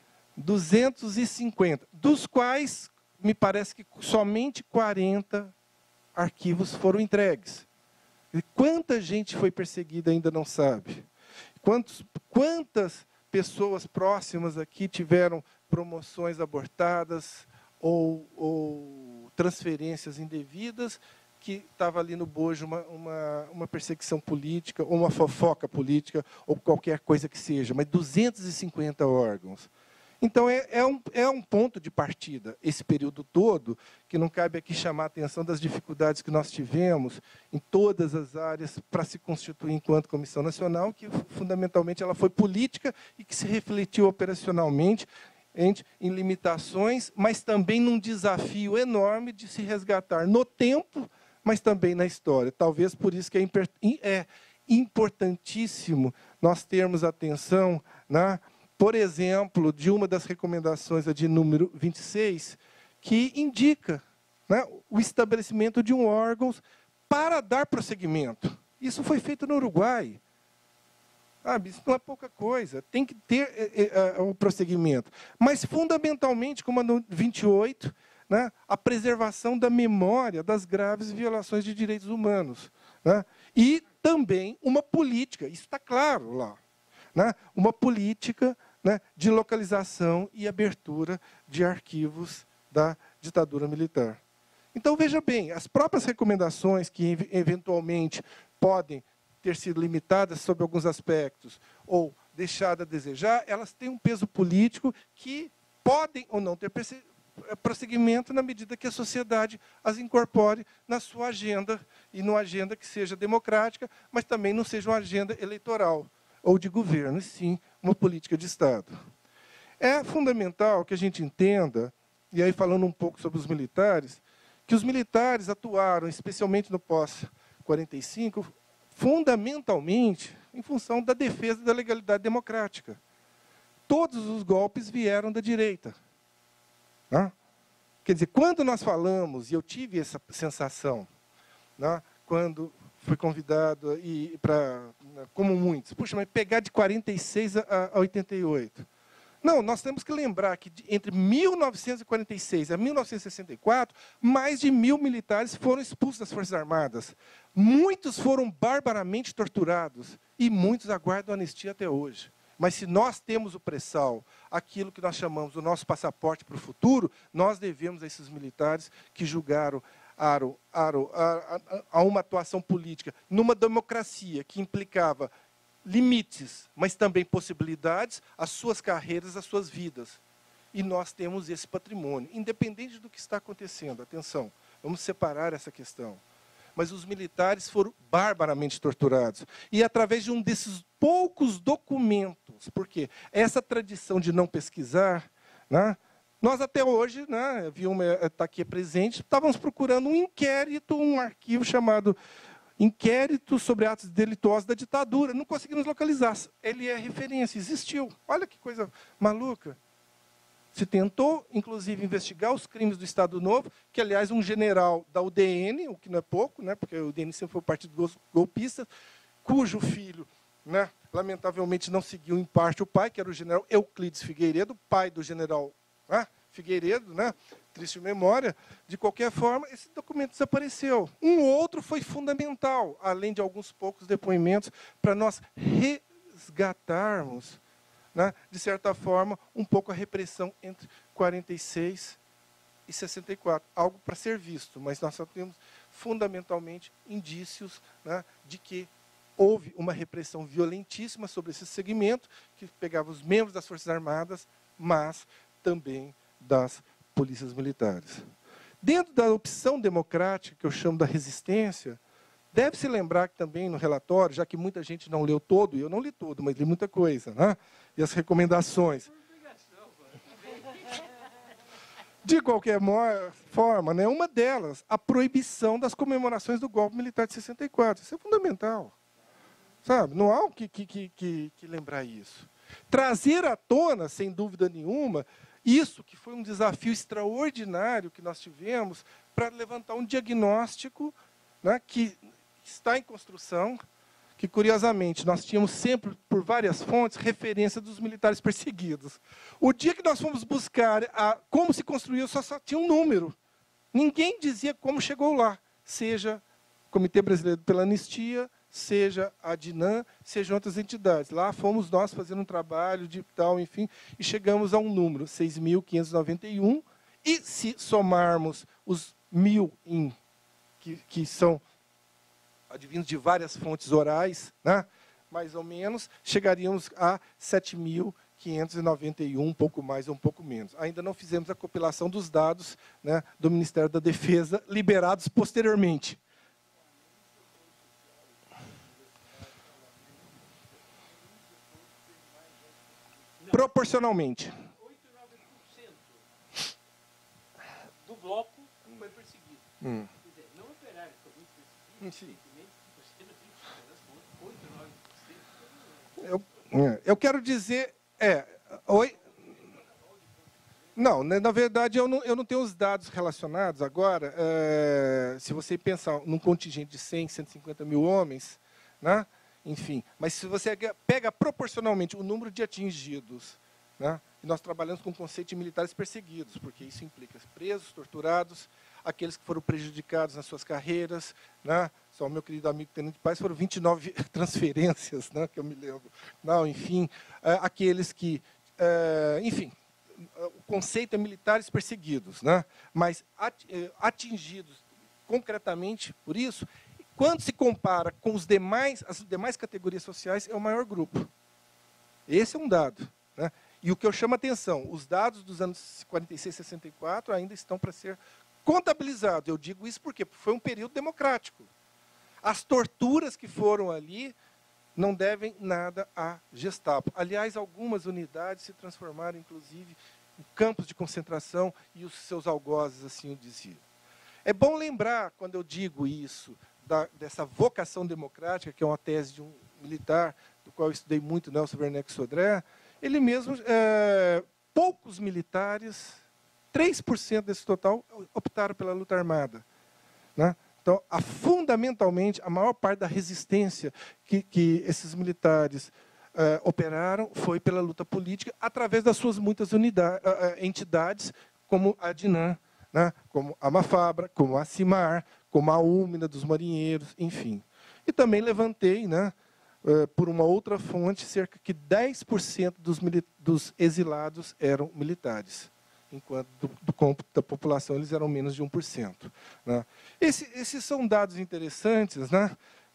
250, dos quais me parece que somente 40 arquivos foram entregues. E quanta gente foi perseguida ainda não sabe. Quantas pessoas próximas aqui tiveram promoções abortadas ou transferências indevidas, que estava ali no bojo uma perseguição política, ou uma fofoca política, ou qualquer coisa que seja, mas 250 órgãos. Então, é um ponto de partida, esse período todo, que não cabe aqui chamar a atenção das dificuldades que nós tivemos em todas as áreas para se constituir enquanto Comissão Nacional, que, fundamentalmente, ela foi política e que se refletiu operacionalmente em limitações, mas também num desafio enorme de se resgatar no tempo, mas também na história. Talvez por isso que é importantíssimo nós termos atenção, né, por exemplo, de uma das recomendações, a de número 26, que indica, né, o estabelecimento de um órgão para dar prosseguimento. Isso foi feito no Uruguai. Isso não é pouca coisa, tem que ter o prosseguimento. Mas, fundamentalmente, como a no 28, né, a preservação da memória das graves violações de direitos humanos, né, e também uma política, isso está claro lá, né, uma política, né, de localização e abertura de arquivos da ditadura militar. Então, veja bem, as próprias recomendações que, eventualmente, podem ter sido limitadas sobre alguns aspectos ou deixadas a desejar, elas têm um peso político que podem ou não ter prosseguimento na medida que a sociedade as incorpore na sua agenda, e numa agenda que seja democrática, mas também não seja uma agenda eleitoral ou de governo, e sim uma política de Estado. É fundamental que a gente entenda, e aí falando um pouco sobre os militares, que os militares atuaram, especialmente no pós-45, fundamentalmente em função da defesa da legalidade democrática. Todos os golpes vieram da direita, né? Quer dizer, quando nós falamos, e eu tive essa sensação, né, quando fui convidado como muitos, puxa, mas pegar de 46 a 88. Não, nós temos que lembrar que entre 1946 a 1964, mais de 1.000 militares foram expulsos das Forças Armadas. Muitos foram barbaramente torturados e muitos aguardam anistia até hoje. Mas se nós temos o pré-sal, aquilo que nós chamamos o nosso passaporte para o futuro, nós devemos a esses militares que julgaram a uma atuação política numa democracia que implicava limites, mas também possibilidades, as suas carreiras, as suas vidas. E nós temos esse patrimônio, independente do que está acontecendo. Atenção, vamos separar essa questão. Mas os militares foram barbaramente torturados. E através de um desses poucos documentos, porque essa tradição de não pesquisar, né, nós até hoje, né, está aqui presente, estávamos procurando um inquérito, um arquivo chamado Inquérito sobre Atos Delituosos da Ditadura. Não conseguimos localizar. Ele é referência, existiu. Olha que coisa maluca. Se tentou, inclusive, investigar os crimes do Estado Novo, que, aliás, um general da UDN, o que não é pouco, né, porque a UDN sempre foi o partido golpista, cujo filho, né, lamentavelmente, não seguiu em parte o pai, que era o general Euclides Figueiredo, pai do general Figueiredo, né, triste memória. De qualquer forma, esse documento desapareceu. Um outro foi fundamental, além de alguns poucos depoimentos, para nós resgatarmos, né, de certa forma, um pouco a repressão entre 46 e 64. Algo para ser visto, mas nós só temos, fundamentalmente, indícios, né, de que houve uma repressão violentíssima sobre esse segmento, que pegava os membros das Forças Armadas, mas também das polícias militares. Dentro da opção democrática, que eu chamo da resistência, deve-se lembrar que também no relatório, já que muita gente não leu todo, e eu não li tudo, mas li muita coisa, né? E as recomendações. De qualquer forma, né, uma delas, a proibição das comemorações do golpe militar de 64. Isso é fundamental. Sabe? Não há que lembrar isso. Trazer à tona, sem dúvida nenhuma, isso que foi um desafio extraordinário que nós tivemos para levantar um diagnóstico, né, que está em construção, que, curiosamente, nós tínhamos sempre, por várias fontes, referência dos militares perseguidos. O dia que nós fomos buscar como se construiu, só tinha um número. Ninguém dizia como chegou lá, seja o Comitê Brasileiro pela Anistia, seja a DINAM, seja outras entidades. Lá fomos nós fazendo um trabalho de tal, enfim, e chegamos a um número, 6.591, e se somarmos os 1.000 que são advindos de várias fontes orais, né, mais ou menos, chegaríamos a 7.591, um pouco mais ou um pouco menos. Ainda não fizemos a compilação dos dados, né, do Ministério da Defesa, liberados posteriormente. Proporcionalmente. 8,9% do bloco foi perseguido. Quer dizer, não operário, foi muito perseguido. Sim. Eu quero dizer... Oi? Não, na verdade, eu não tenho os dados relacionados agora. Se você pensar num contingente de 100, 150 mil homens, né? Enfim, mas se você pega proporcionalmente o número de atingidos, né, e nós trabalhamos com o conceito de militares perseguidos, porque isso implica presos, torturados, aqueles que foram prejudicados nas suas carreiras, né, só o meu querido amigo Tenente Paz, foram 29 transferências, né, que eu me lembro. Não, enfim, aqueles que... enfim, o conceito é militares perseguidos, né, mas atingidos concretamente por isso... Quando se compara com as demais categorias sociais, é o maior grupo. Esse é um dado, né? E o que eu chamo a atenção, os dados dos anos 46 e 64 ainda estão para ser contabilizados. Eu digo isso porque foi um período democrático. As torturas que foram ali não devem nada à Gestapo. Aliás, algumas unidades se transformaram, inclusive, em campos de concentração, e os seus algozes assim o diziam. É bom lembrar, quando eu digo isso, dessa vocação democrática, que é uma tese de um militar, do qual eu estudei muito, Nelson Werneck Sodré, ele mesmo, poucos militares, 3% desse total, optaram pela luta armada, né? Então, fundamentalmente, a maior parte da resistência que esses militares operaram foi pela luta política, através das suas muitas entidades, como a DINAM, né, como a Mafabra, como a CIMAR, como a Úmina dos Marinheiros, enfim. E também levantei, né, por uma outra fonte, cerca de 10% dos exilados eram militares, enquanto do cômputo da população eles eram menos de 1%. Né. Esses são dados interessantes, né,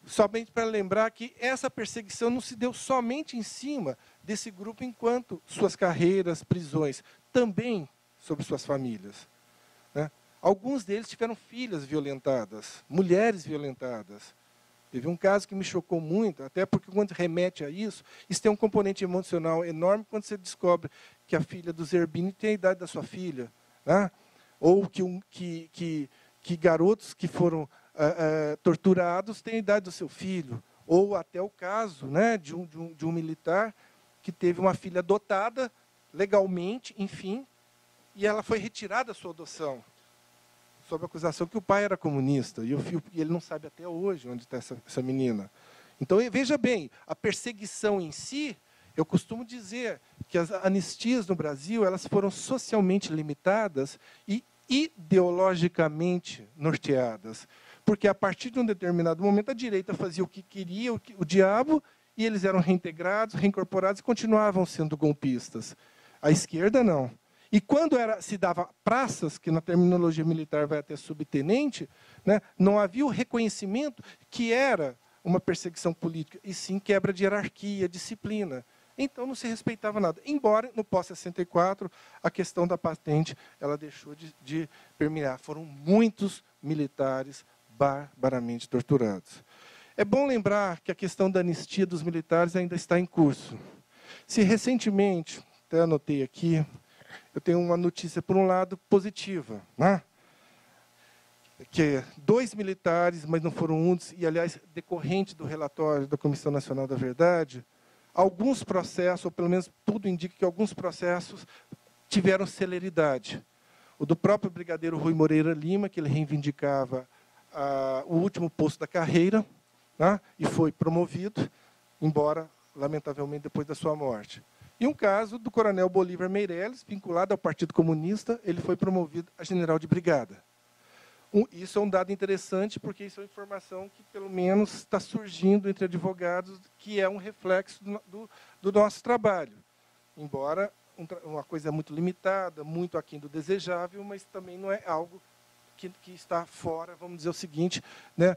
somente para lembrar que essa perseguição não se deu somente em cima desse grupo enquanto suas carreiras, prisões, também sobre suas famílias, né? Alguns deles tiveram filhas violentadas, mulheres violentadas. Teve um caso que me chocou muito, até porque quando remete a isso, isso tem um componente emocional enorme quando você descobre que a filha do Zerbini tem a idade da sua filha, né? Ou que garotos que foram torturados têm a idade do seu filho. Ou até o caso, né, de um militar que teve uma filha adotada legalmente, enfim, e ela foi retirada da sua adoção, sob a acusação que o pai era comunista. E ele não sabe até hoje onde está essa menina. Então, veja bem, a perseguição em si, eu costumo dizer que as anistias no Brasil elas foram socialmente limitadas e ideologicamente norteadas. Porque, a partir de um determinado momento, a direita fazia o que queria, o diabo, e eles eram reintegrados, reincorporados e continuavam sendo golpistas. A esquerda, não. E quando se dava praças, que na terminologia militar vai até subtenente, né, não havia o reconhecimento que era uma perseguição política, e sim quebra de hierarquia, disciplina. Então não se respeitava nada. Embora, no pós-64, a questão da patente ela deixou de permear. Foram muitos militares barbaramente torturados. É bom lembrar que a questão da anistia dos militares ainda está em curso. Se recentemente, até anotei aqui, eu tenho uma notícia, por um lado, positiva, né? Que 2 militares, mas não foram muitos, e, aliás, decorrente do relatório da Comissão Nacional da Verdade, alguns processos, ou pelo menos tudo indica que alguns processos tiveram celeridade. O do próprio brigadeiro Rui Moreira Lima, que ele reivindicava o último posto da carreira, né? E foi promovido, embora, lamentavelmente, depois da sua morte. E um caso do coronel Bolívar Meireles, vinculado ao Partido Comunista, ele foi promovido a general de brigada. Isso é um dado interessante, porque isso é uma informação que, pelo menos, está surgindo entre advogados, que é um reflexo do nosso trabalho. Embora uma coisa muito limitada, muito aquém do desejável, mas também não é algo que está fora, vamos dizer o seguinte, né,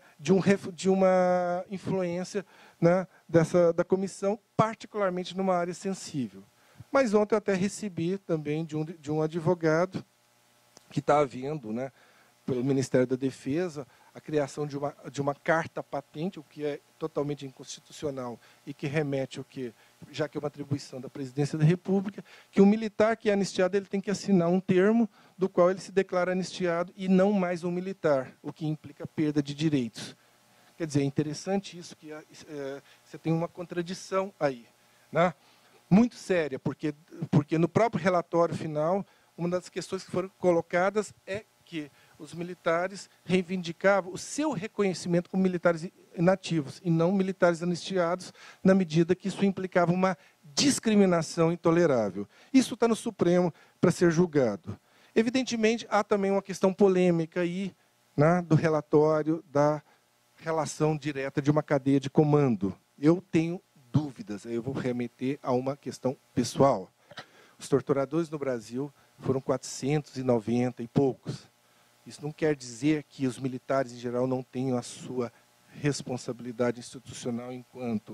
de uma influência, né, da comissão, particularmente numa área sensível. Mas ontem eu até recebi também de um advogado que está havendo, né, pelo Ministério da Defesa, a criação de uma carta patente, o que é totalmente inconstitucional e que remete ao que, já que é uma atribuição da Presidência da República, que o militar que é anistiado ele tem que assinar um termo do qual ele se declara anistiado e não mais um militar, o que implica perda de direitos. Quer dizer, é interessante isso, que você tem uma contradição aí, né? Muito séria, porque no próprio relatório final, uma das questões que foram colocadas é que os militares reivindicavam o seu reconhecimento como militares inativos e não militares anistiados, na medida que isso implicava uma discriminação intolerável. Isso está no Supremo para ser julgado. Evidentemente, há também uma questão polêmica aí, né, do relatório da relação direta de uma cadeia de comando. Eu tenho dúvidas, eu vou remeter a uma questão pessoal. Os torturadores no Brasil foram 490 e poucos. Isso não quer dizer que os militares, em geral, não tenham a sua responsabilidade institucional enquanto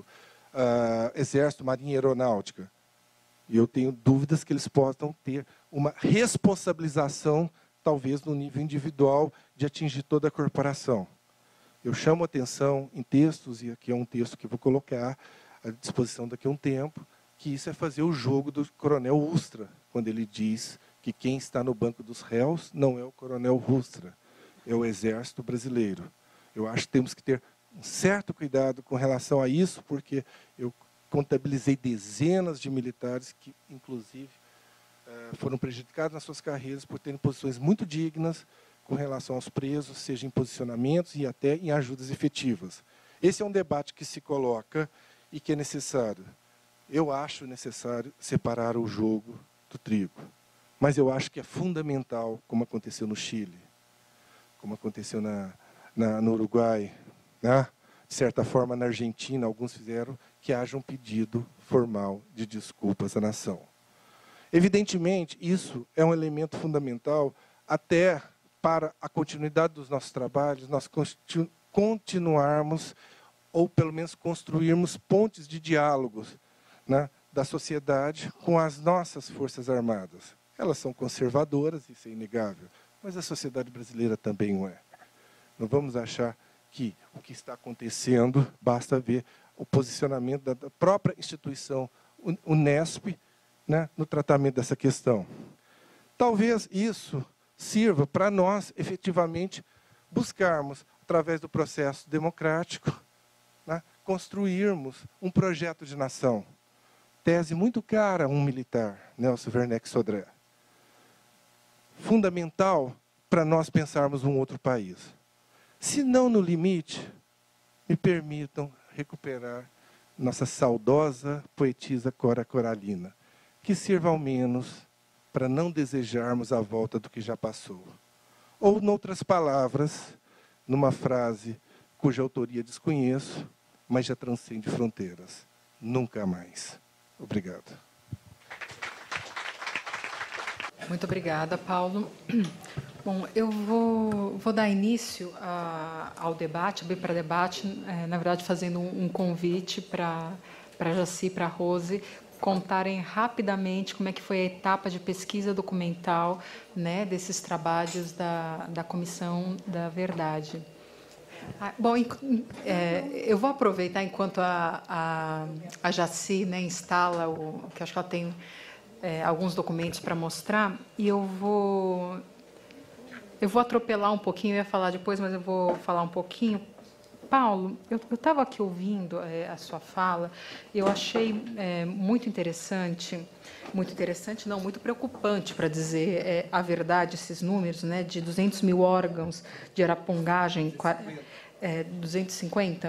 Exército, Marinha e Aeronáutica. E eu tenho dúvidas que eles possam ter uma responsabilização, talvez no nível individual, de atingir toda a corporação. Eu chamo a atenção em textos, e aqui é um texto que eu vou colocar à disposição daqui a um tempo, que isso é fazer o jogo do coronel Ustra, quando ele diz que quem está no banco dos réus não é o coronel Ustra, é o Exército Brasileiro. Eu acho que temos que ter um certo cuidado com relação a isso, porque eu contabilizei dezenas de militares que, inclusive, foram prejudicados nas suas carreiras por terem posições muito dignas com relação aos presos, seja em posicionamentos e até em ajudas efetivas. Esse é um debate que se coloca e que é necessário. Eu acho necessário separar o jogo do trigo. Mas eu acho que é fundamental, como aconteceu no Chile, como aconteceu no Uruguai, né? De certa forma, na Argentina, alguns fizeram que haja um pedido formal de desculpas à nação. Evidentemente, isso é um elemento fundamental até para a continuidade dos nossos trabalhos, nós continuarmos ou pelo menos construirmos pontes de diálogos, né, da sociedade com as nossas Forças Armadas. Elas são conservadoras, isso é inegável, mas a sociedade brasileira também o é. Não vamos achar que o que está acontecendo, basta ver o posicionamento da própria instituição Unesp, né, no tratamento dessa questão. Talvez isso sirva para nós, efetivamente, buscarmos, através do processo democrático, né, construirmos um projeto de nação. Tese muito cara a um militar, Nelson Werneck Sodré. Fundamental para nós pensarmos um outro país. Se não no limite, me permitam recuperar nossa saudosa poetisa Cora Coralina, que sirva ao menos para não desejarmos a volta do que já passou. Ou, noutras palavras, numa frase cuja autoria desconheço, mas já transcende fronteiras. Nunca mais. Obrigado. Muito obrigada, Paulo. Bom, eu vou dar início ao debate, abrir para debate, na verdade, fazendo um convite para Jaci, para a Rose, contarem rapidamente como é que foi a etapa de pesquisa documental, né, desses trabalhos da Comissão da Verdade. Bom, eu vou aproveitar enquanto a Jaci, né, instala, que acho que ela tem alguns documentos para mostrar, e eu vou atropelar um pouquinho, eu ia falar depois, mas eu vou falar um pouquinho. Paulo, eu estava aqui ouvindo a sua fala, eu achei muito interessante, não, muito preocupante, para dizer a verdade, esses números, né, de 200 mil órgãos de arapongagem, 250?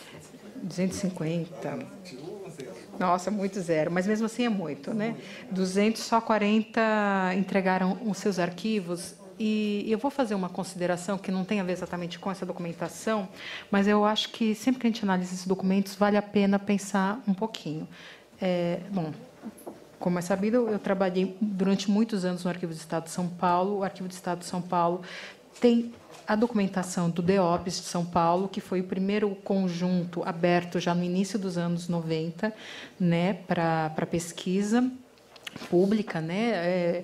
250. Nossa, muito zero, mas mesmo assim é muito, né? 200, só 40 entregaram os seus arquivos. E eu vou fazer uma consideração que não tem a ver exatamente com essa documentação, mas eu acho que sempre que a gente analisa esses documentos, vale a pena pensar um pouquinho. Bom, como é sabido, eu trabalhei durante muitos anos no Arquivo do Estado de São Paulo. O Arquivo do Estado de São Paulo tem a documentação do DEOPS de São Paulo, que foi o primeiro conjunto aberto já no início dos anos 90, né, para pesquisa pública, né?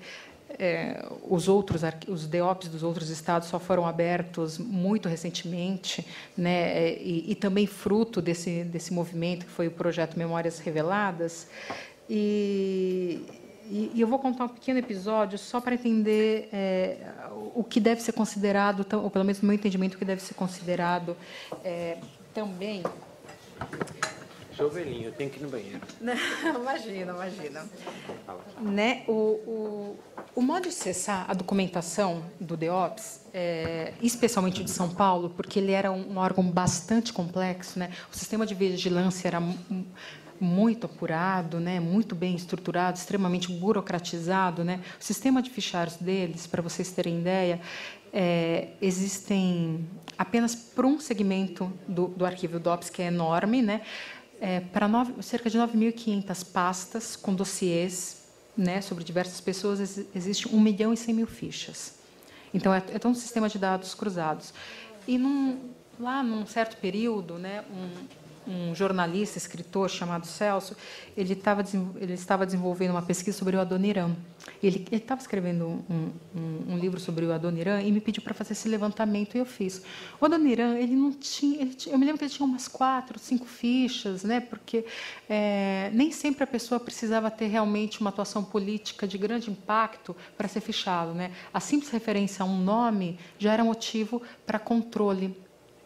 Os DEOPs dos outros estados só foram abertos muito recentemente, né, e também fruto desse movimento que foi o projeto Memórias Reveladas. E eu vou contar um pequeno episódio só para entender o que deve ser considerado, ou pelo menos no meu entendimento, o que deve ser considerado também. Jovelhinho, eu tenho que ir no banheiro. Imagina. Né? O modo de acessar a documentação do DEOPS, especialmente de São Paulo, porque ele era um órgão bastante complexo, né? O sistema de vigilância era muito apurado, né? Muito bem estruturado, extremamente burocratizado, né? O sistema de fichários deles, para vocês terem ideia, existem apenas para um segmento do arquivo DOPS, que é enorme, né? Para cerca de 9.500 pastas com dossiês, né, sobre diversas pessoas, existe 1.100.000 fichas. Então, é todo um sistema de dados cruzados. E lá, num certo período, né, um jornalista, escritor chamado Celso, ele estava desenvolvendo uma pesquisa sobre o Adoniran. Ele estava escrevendo um livro sobre o Adoniran e me pediu para fazer esse levantamento, e eu fiz. O Adoniran, ele não tinha... eu me lembro que ele tinha umas 4, 5 fichas, né, porque nem sempre a pessoa precisava ter realmente uma atuação política de grande impacto para ser fichado, né? A simples referência a um nome já era motivo para controle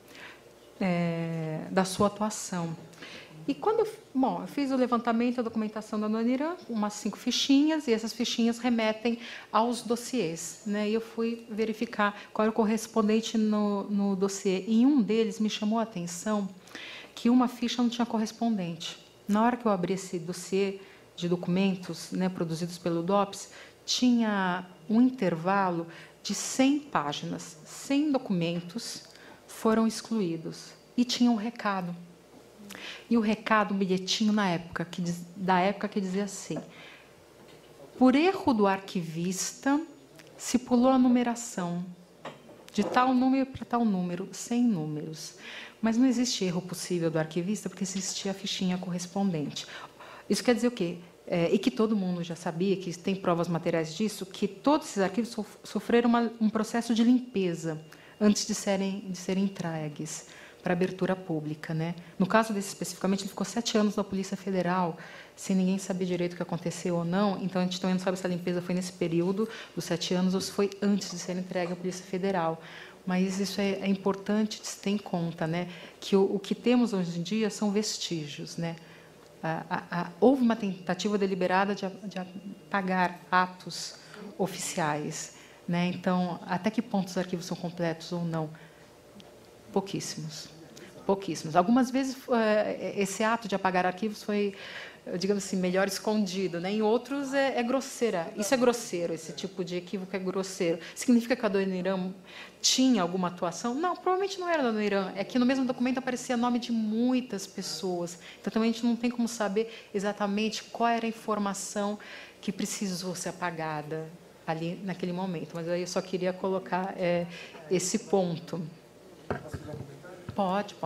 da sua atuação. E quando eu fiz o levantamento, a documentação da Adoniran, umas 5 fichinhas, e essas fichinhas remetem aos dossiês, né? E eu fui verificar qual era o correspondente no dossiê. E em um deles me chamou a atenção que uma ficha não tinha correspondente. Na hora que eu abri esse dossiê de documentos, né, produzidos pelo DOPS, tinha um intervalo de 100 páginas, 100 documentos foram excluídos. E tinha um recado. E o recado, um bilhetinho da época, que dizia assim: por erro do arquivista, se pulou a numeração. de tal número para tal número, sem números. Mas não existe erro possível do arquivista, porque existia a fichinha correspondente. Isso quer dizer o quê? E que todo mundo já sabia, que tem provas materiais disso, que todos esses arquivos sofreram um processo de limpeza antes de serem entregues para abertura pública, né? No caso desse especificamente, ele ficou 7 anos na Polícia Federal, sem ninguém saber direito o que aconteceu ou não. Então, a gente também não sabe se a limpeza foi nesse período dos 7 anos ou se foi antes de ser entregue à Polícia Federal. Mas isso é importante de se ter em conta, né? Que o que temos hoje em dia são vestígios, né? Houve uma tentativa deliberada de apagar atos oficiais, né? Então, até que ponto os arquivos são completos ou não? Pouquíssimos. Pouquíssimos. Algumas vezes, esse ato de apagar arquivos foi, digamos assim, melhor escondido, né? Em outros, é grosseira. Isso é grosseiro, esse tipo de equívoco é grosseiro. Significa que a dona Irã tinha alguma atuação? Não, provavelmente não era da dona Irã. É que no mesmo documento aparecia nome de muitas pessoas. Então, também a gente não tem como saber exatamente qual era a informação que precisou ser apagada ali naquele momento. Mas aí eu só queria colocar esse ponto. Pode.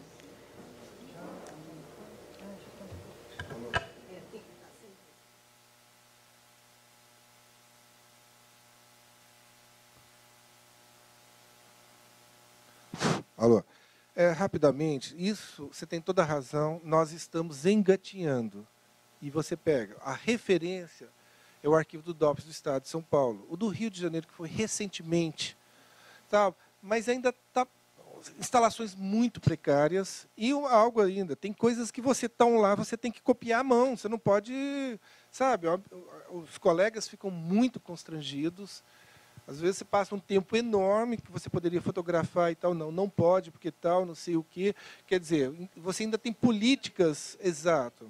Alô. Rapidamente, isso, você tem toda a razão, nós estamos engatinhando. E você pega, a referência é o arquivo do DOPS do Estado de São Paulo. O do Rio de Janeiro, que foi recentemente, tá? Mas ainda está instalações muito precárias e algo ainda. Tem coisas que você está lá, você tem que copiar à mão. Você não pode, sabe? Os colegas ficam muito constrangidos. Às vezes você passa um tempo enorme que você poderia fotografar e tal. Não pode, porque tal, não sei o quê. Quer dizer, você ainda tem políticas, exato.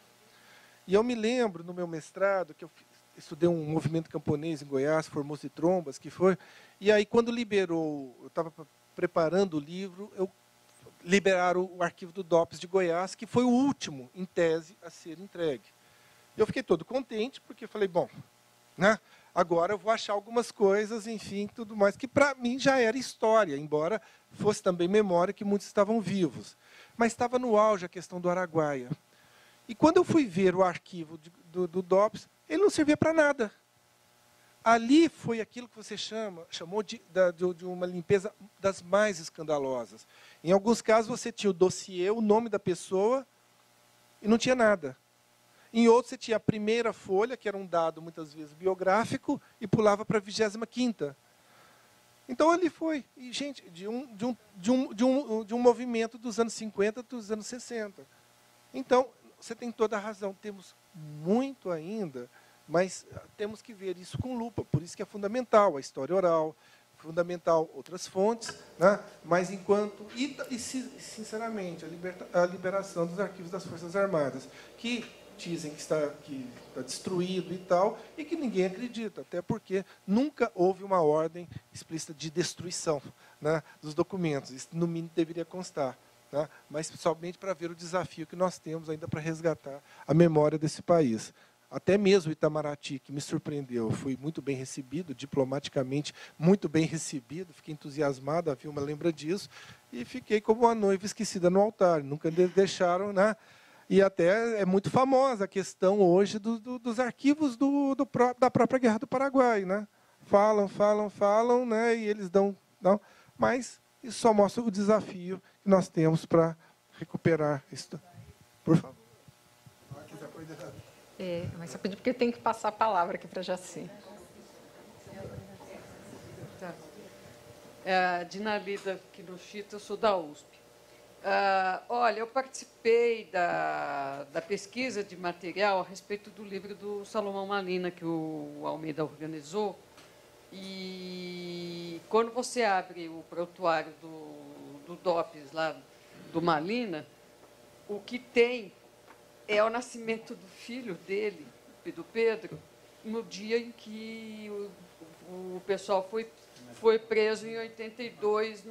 E eu me lembro, no meu mestrado, que eu estudei um movimento camponês em Goiás, Formoso de Trombas, que foi... E aí, quando liberou, eu estava preparando o livro, liberaram o arquivo do DOPS de Goiás, que foi o último, em tese, a ser entregue. Eu fiquei todo contente, porque falei, bom, né, agora eu vou achar algumas coisas, enfim, tudo mais, que para mim já era história, embora fosse também memória que muitos estavam vivos. Mas estava no auge a questão do Araguaia. E quando eu fui ver o arquivo do DOPS, ele não servia para nada. Ali foi aquilo que você chamou de uma limpeza das mais escandalosas. Em alguns casos, você tinha o dossiê, o nome da pessoa, e não tinha nada. Em outros, você tinha a primeira folha, que era um dado, muitas vezes, biográfico, e pulava para a 25ª. Então, ali foi, e, gente, de um movimento dos anos 50, dos anos 60. Então, você tem toda a razão, temos muito ainda... Mas temos que ver isso com lupa, por isso que é fundamental a história oral, fundamental outras fontes, né? Mas enquanto... E, sinceramente, a liberação dos arquivos das Forças Armadas, que dizem que está destruído e tal, e que ninguém acredita, até porque nunca houve uma ordem explícita de destruição, né, dos documentos. Isso, no mínimo, deveria constar. Né? Mas somente para ver o desafio que nós temos ainda para resgatar a memória desse país. Até mesmo o Itamaraty, que me surpreendeu, fui muito bem recebido, diplomaticamente muito bem recebido, fiquei entusiasmado, a Vilma lembra disso, e fiquei como uma noiva esquecida no altar, nunca deixaram, né? E até é muito famosa a questão hoje dos arquivos da própria Guerra do Paraguai, né? Falam, né? E eles dão, mas isso só mostra o desafio que nós temos para recuperar isso. Por favor. Mas só pedir porque tem que passar a palavra aqui para a Jaci. Tá. Dinalida Kinoshita, eu sou da USP. Olha, eu participei da pesquisa de material a respeito do livro do Salomão Malina, que o Almeida organizou. E quando você abre o prontuário do DOPS, lá do Malina, o que tem é o nascimento do filho dele, do Pedro, no dia em que o pessoal foi preso em 82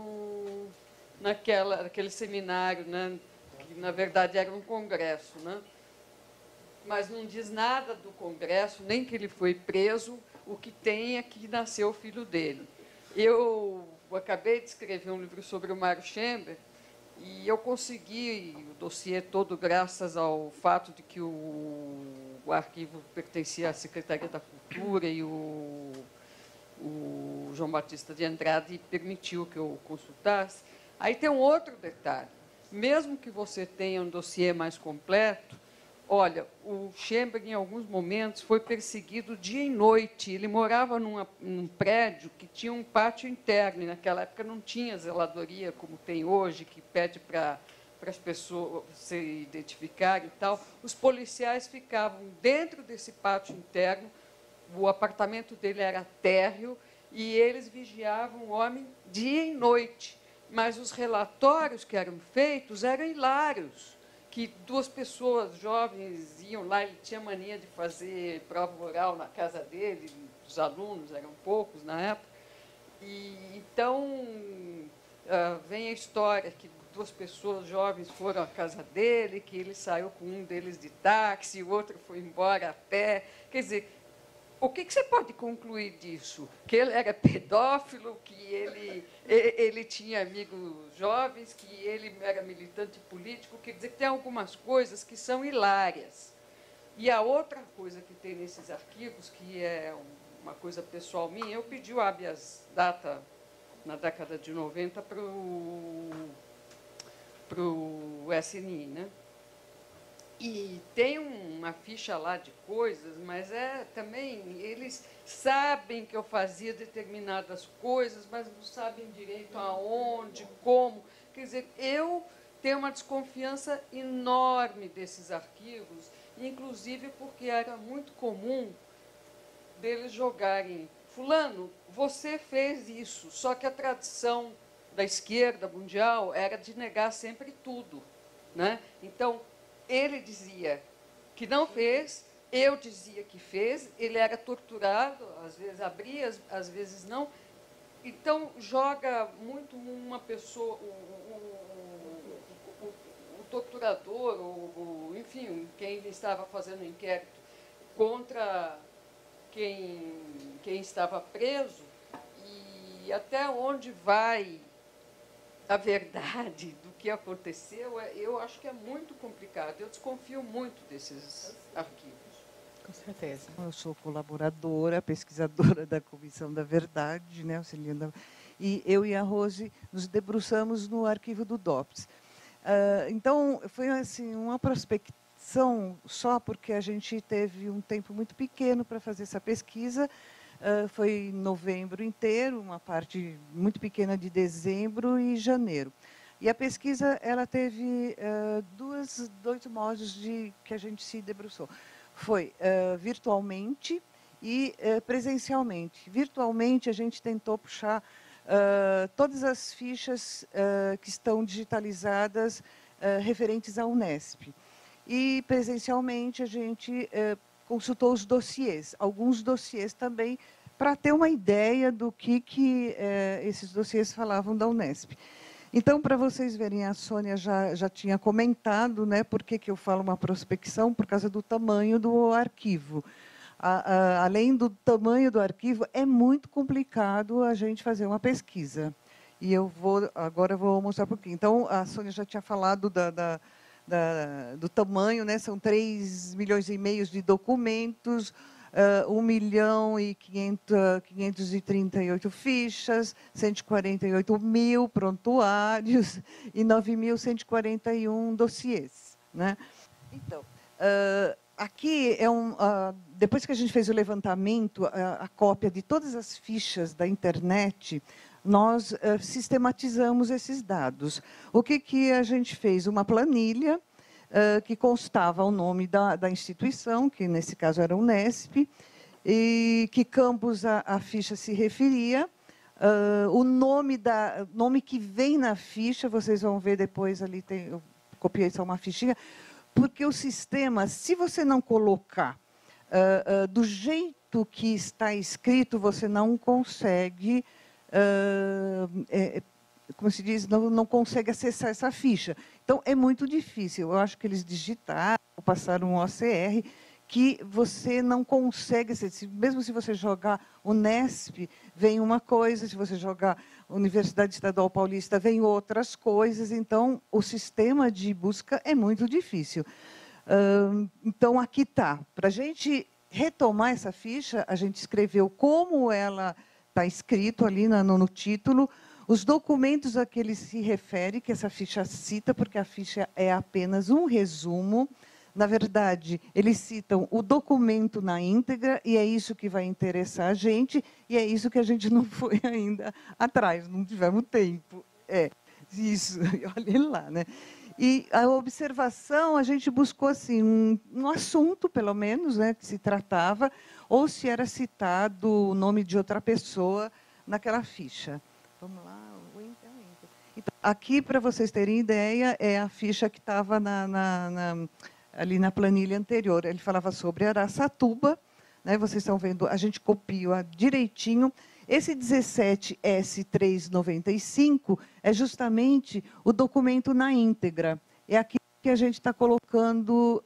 naquele seminário, né, que, na verdade, era um congresso. Né? Mas não diz nada do congresso, nem que ele foi preso, o que tem é que nasceu o filho dele. Eu acabei de escrever um livro sobre o Mário Schember e eu consegui o dossiê todo graças ao fato de que o arquivo pertencia à Secretaria da Cultura e o João Batista de Andrade permitiu que eu consultasse. Aí tem um outro detalhe. Mesmo que você tenha um dossiê mais completo, olha, o Schember, em alguns momentos, foi perseguido dia e noite. Ele morava num prédio que tinha um pátio interno, e naquela época não tinha zeladoria como tem hoje, que pede para as pessoas se identificarem e tal. Os policiais ficavam dentro desse pátio interno, o apartamento dele era térreo, e eles vigiavam o homem dia e noite. Mas os relatórios que eram feitos eram hilários, que duas pessoas jovens iam lá, ele tinha mania de fazer prova oral na casa dele, os alunos eram poucos na época, e então vem a história que duas pessoas jovens foram à casa dele, que ele saiu com um deles de táxi, o outro foi embora a pé. Quer dizer, o que você pode concluir disso? Que ele era pedófilo, que ele tinha amigos jovens, que ele era militante político. Quer dizer, que tem algumas coisas que são hilárias. E a outra coisa que tem nesses arquivos, que é uma coisa pessoal minha, eu pedi o habeas data na década de 90 para o SNI, né? E tem uma ficha lá de coisas, mas também eles sabem que eu fazia determinadas coisas, mas não sabem direito aonde, como. Quer dizer, eu tenho uma desconfiança enorme desses arquivos, inclusive porque era muito comum deles jogarem: fulano, você fez isso, só que a tradição da esquerda mundial era de negar sempre tudo, né? Então, ele dizia que não fez, eu dizia que fez, ele era torturado, às vezes abria, às vezes não. Então, joga muito uma pessoa, o torturador, enfim, quem estava fazendo o inquérito, contra quem estava preso, e até onde vai a verdade do que aconteceu, eu acho que é muito complicado. Eu desconfio muito desses arquivos. Com certeza. Eu sou colaboradora, pesquisadora da Comissão da Verdade, né, auxiliando, e eu e a Rose nos debruçamos no arquivo do DOPS. Então, foi assim, uma prospecção só porque a gente teve um tempo muito pequeno para fazer essa pesquisa. Foi novembro inteiro, uma parte muito pequena de dezembro e janeiro. E a pesquisa ela teve dois modos que a gente se debruçou. Foi virtualmente e presencialmente. Virtualmente, a gente tentou puxar todas as fichas que estão digitalizadas referentes à Unesp. E presencialmente, a gente consultou os dossiês, alguns dossiês também, para ter uma ideia do que esses dossiês falavam da Unesp. Então, para vocês verem, a Sônia já tinha comentado, né, por que eu falo uma prospecção, por causa do tamanho do arquivo. Além do tamanho do arquivo, é muito complicado a gente fazer uma pesquisa. E agora vou mostrar um pouquinho. Então, a Sônia já tinha falado do tamanho, né? São 3,5 milhões de documentos, 1.538 fichas, 148 mil prontuários e 9.141 dossiês, né? Então, aqui depois que a gente fez o levantamento, a cópia de todas as fichas da internet, nós sistematizamos esses dados. O que a gente fez? Uma planilha que constava o nome da instituição, que nesse caso era a Unesp, e que campus a ficha se referia, o nome que vem na ficha, vocês vão ver depois ali, eu copiei só uma fichinha, porque o sistema, se você não colocar do jeito que está escrito, você não consegue, como se diz, não consegue acessar essa ficha. Então, é muito difícil. Eu acho que eles digitaram, passaram um OCR, que você não consegue, mesmo se você jogar Unesp, vem uma coisa, se você jogar Universidade Estadual Paulista, vem outras coisas, então o sistema de busca é muito difícil. Então, aqui está. Para a gente retomar essa ficha, a gente escreveu como ela está escrito ali no título, os documentos a que ele se refere, que essa ficha cita, porque a ficha é apenas um resumo. Na verdade, eles citam o documento na íntegra, e é isso que vai interessar a gente, e é isso que a gente não foi ainda atrás, não tivemos tempo. É, isso, olhem lá, né? E a observação, a gente buscou assim, um assunto, pelo menos, né, que se tratava, ou se era citado o nome de outra pessoa naquela ficha. Vamos lá. Então, aqui, para vocês terem ideia, é a ficha que estava ali na planilha anterior. Ele falava sobre Araçatuba, né? Vocês estão vendo, a gente copiou direitinho. Esse 17S395 é justamente o documento na íntegra. É aqui que a gente está colocando,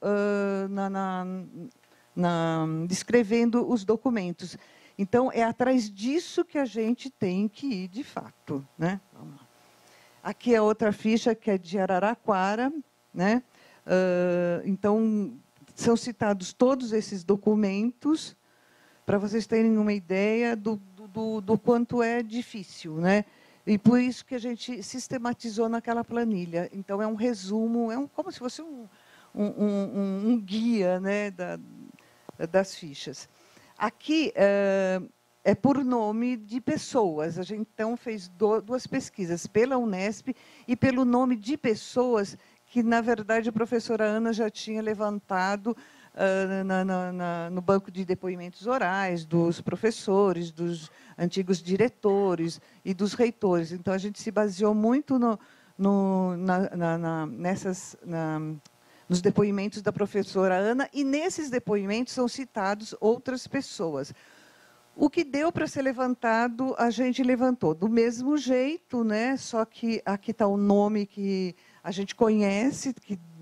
descrevendo os documentos. Então, é atrás disso que a gente tem que ir, de fato, né? Vamos lá. Aqui é outra ficha, que é de Araraquara, né? Então, são citados todos esses documentos, para vocês terem uma ideia do quanto é difícil, né? E por isso que a gente sistematizou naquela planilha. Então, é um resumo, como se fosse um guia, né, das fichas. Aqui é por nome de pessoas. A gente, então, fez duas pesquisas, pela Unesp e pelo nome de pessoas que, na verdade, a professora Ana já tinha levantado no banco de depoimentos orais dos professores, dos antigos diretores e dos reitores. Então, a gente se baseou muito nos depoimentos da professora Ana, e nesses depoimentos são citados outras pessoas. O que deu para ser levantado, a gente levantou do mesmo jeito, né? Só que aqui está o nome que a gente conhece,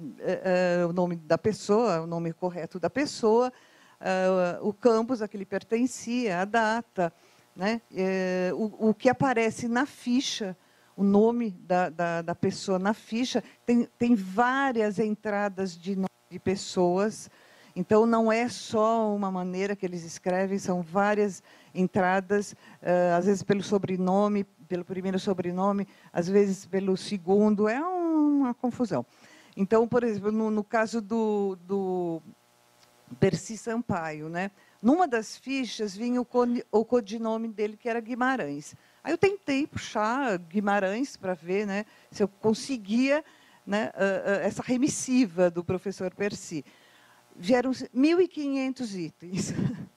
o nome da pessoa, o nome correto da pessoa, o campus a que ele pertencia, a data, né? O que aparece na ficha, o nome da pessoa na ficha, tem várias entradas de nome de pessoas. Então, não é só uma maneira que eles escrevem, são várias entradas, às vezes pelo sobrenome, pelo primeiro sobrenome, às vezes pelo segundo, é uma confusão. Então, por exemplo, no caso do Percy Sampaio, né? Numa das fichas vinha o codinome dele, que era Guimarães. Aí eu tentei puxar Guimarães para ver, né, se eu conseguia, né, essa remissiva do professor Percy. Vieram 1.500 itens.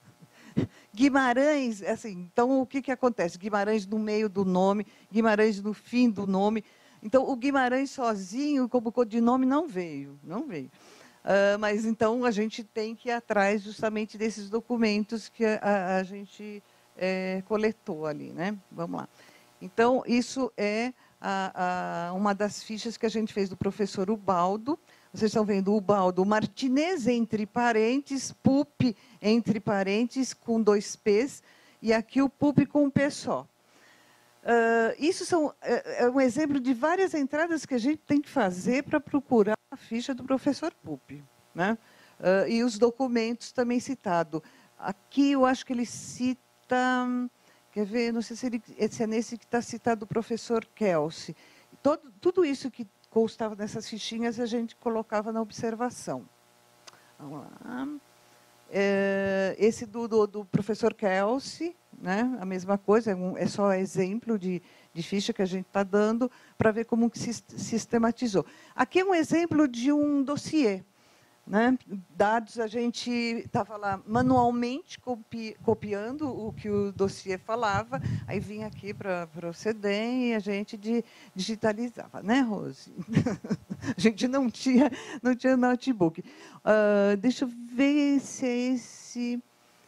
Guimarães, assim, então o que acontece? Guimarães no meio do nome, Guimarães no fim do nome. Então, o Guimarães sozinho, como codinome, não veio. Mas, então, a gente tem que ir atrás justamente desses documentos que a gente coletou ali, né? Vamos lá. Então, isso é uma das fichas que a gente fez do professor Ubaldo. Vocês estão vendo o Ubaldo Martinez, entre parênteses, PUP, entre parênteses, com 2 P's, e aqui o PUP com um P só. Isso é um exemplo de várias entradas que a gente tem que fazer para procurar a ficha do professor PUP, né? E os documentos também citados. Aqui eu acho que ele cita, quer ver, não sei se é nesse que está citado o professor Kelsey. Tudo isso que constava nessas fichinhas a gente colocava na observação. Vamos lá. Esse do professor Kelsey, né? A mesma coisa, é só exemplo de ficha que a gente está dando para ver como que se sistematizou. Aqui é um exemplo de um dossiê, né? Dados, a gente estava lá manualmente copiando o que o dossiê falava, aí vinha aqui para o CEDEM e a gente digitalizava, né, Rose? A gente não tinha notebook. Deixa eu ver se é esse...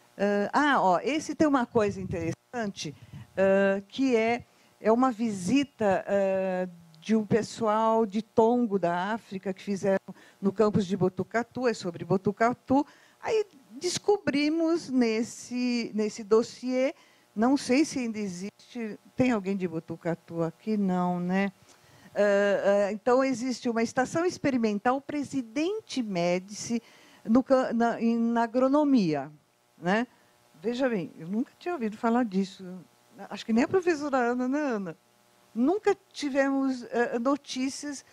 esse tem uma coisa interessante, que é uma visita de um pessoal de Tongo, da África, que fizeram no campus de Botucatu, é sobre Botucatu. Aí descobrimos nesse dossiê, não sei se ainda existe, tem alguém de Botucatu aqui? Não, né? Então, existe uma estação experimental Presidente Médici na agronomia, né? Veja bem, eu nunca tinha ouvido falar disso. Acho que nem a professora Ana, né, Ana? Nunca tivemos notícias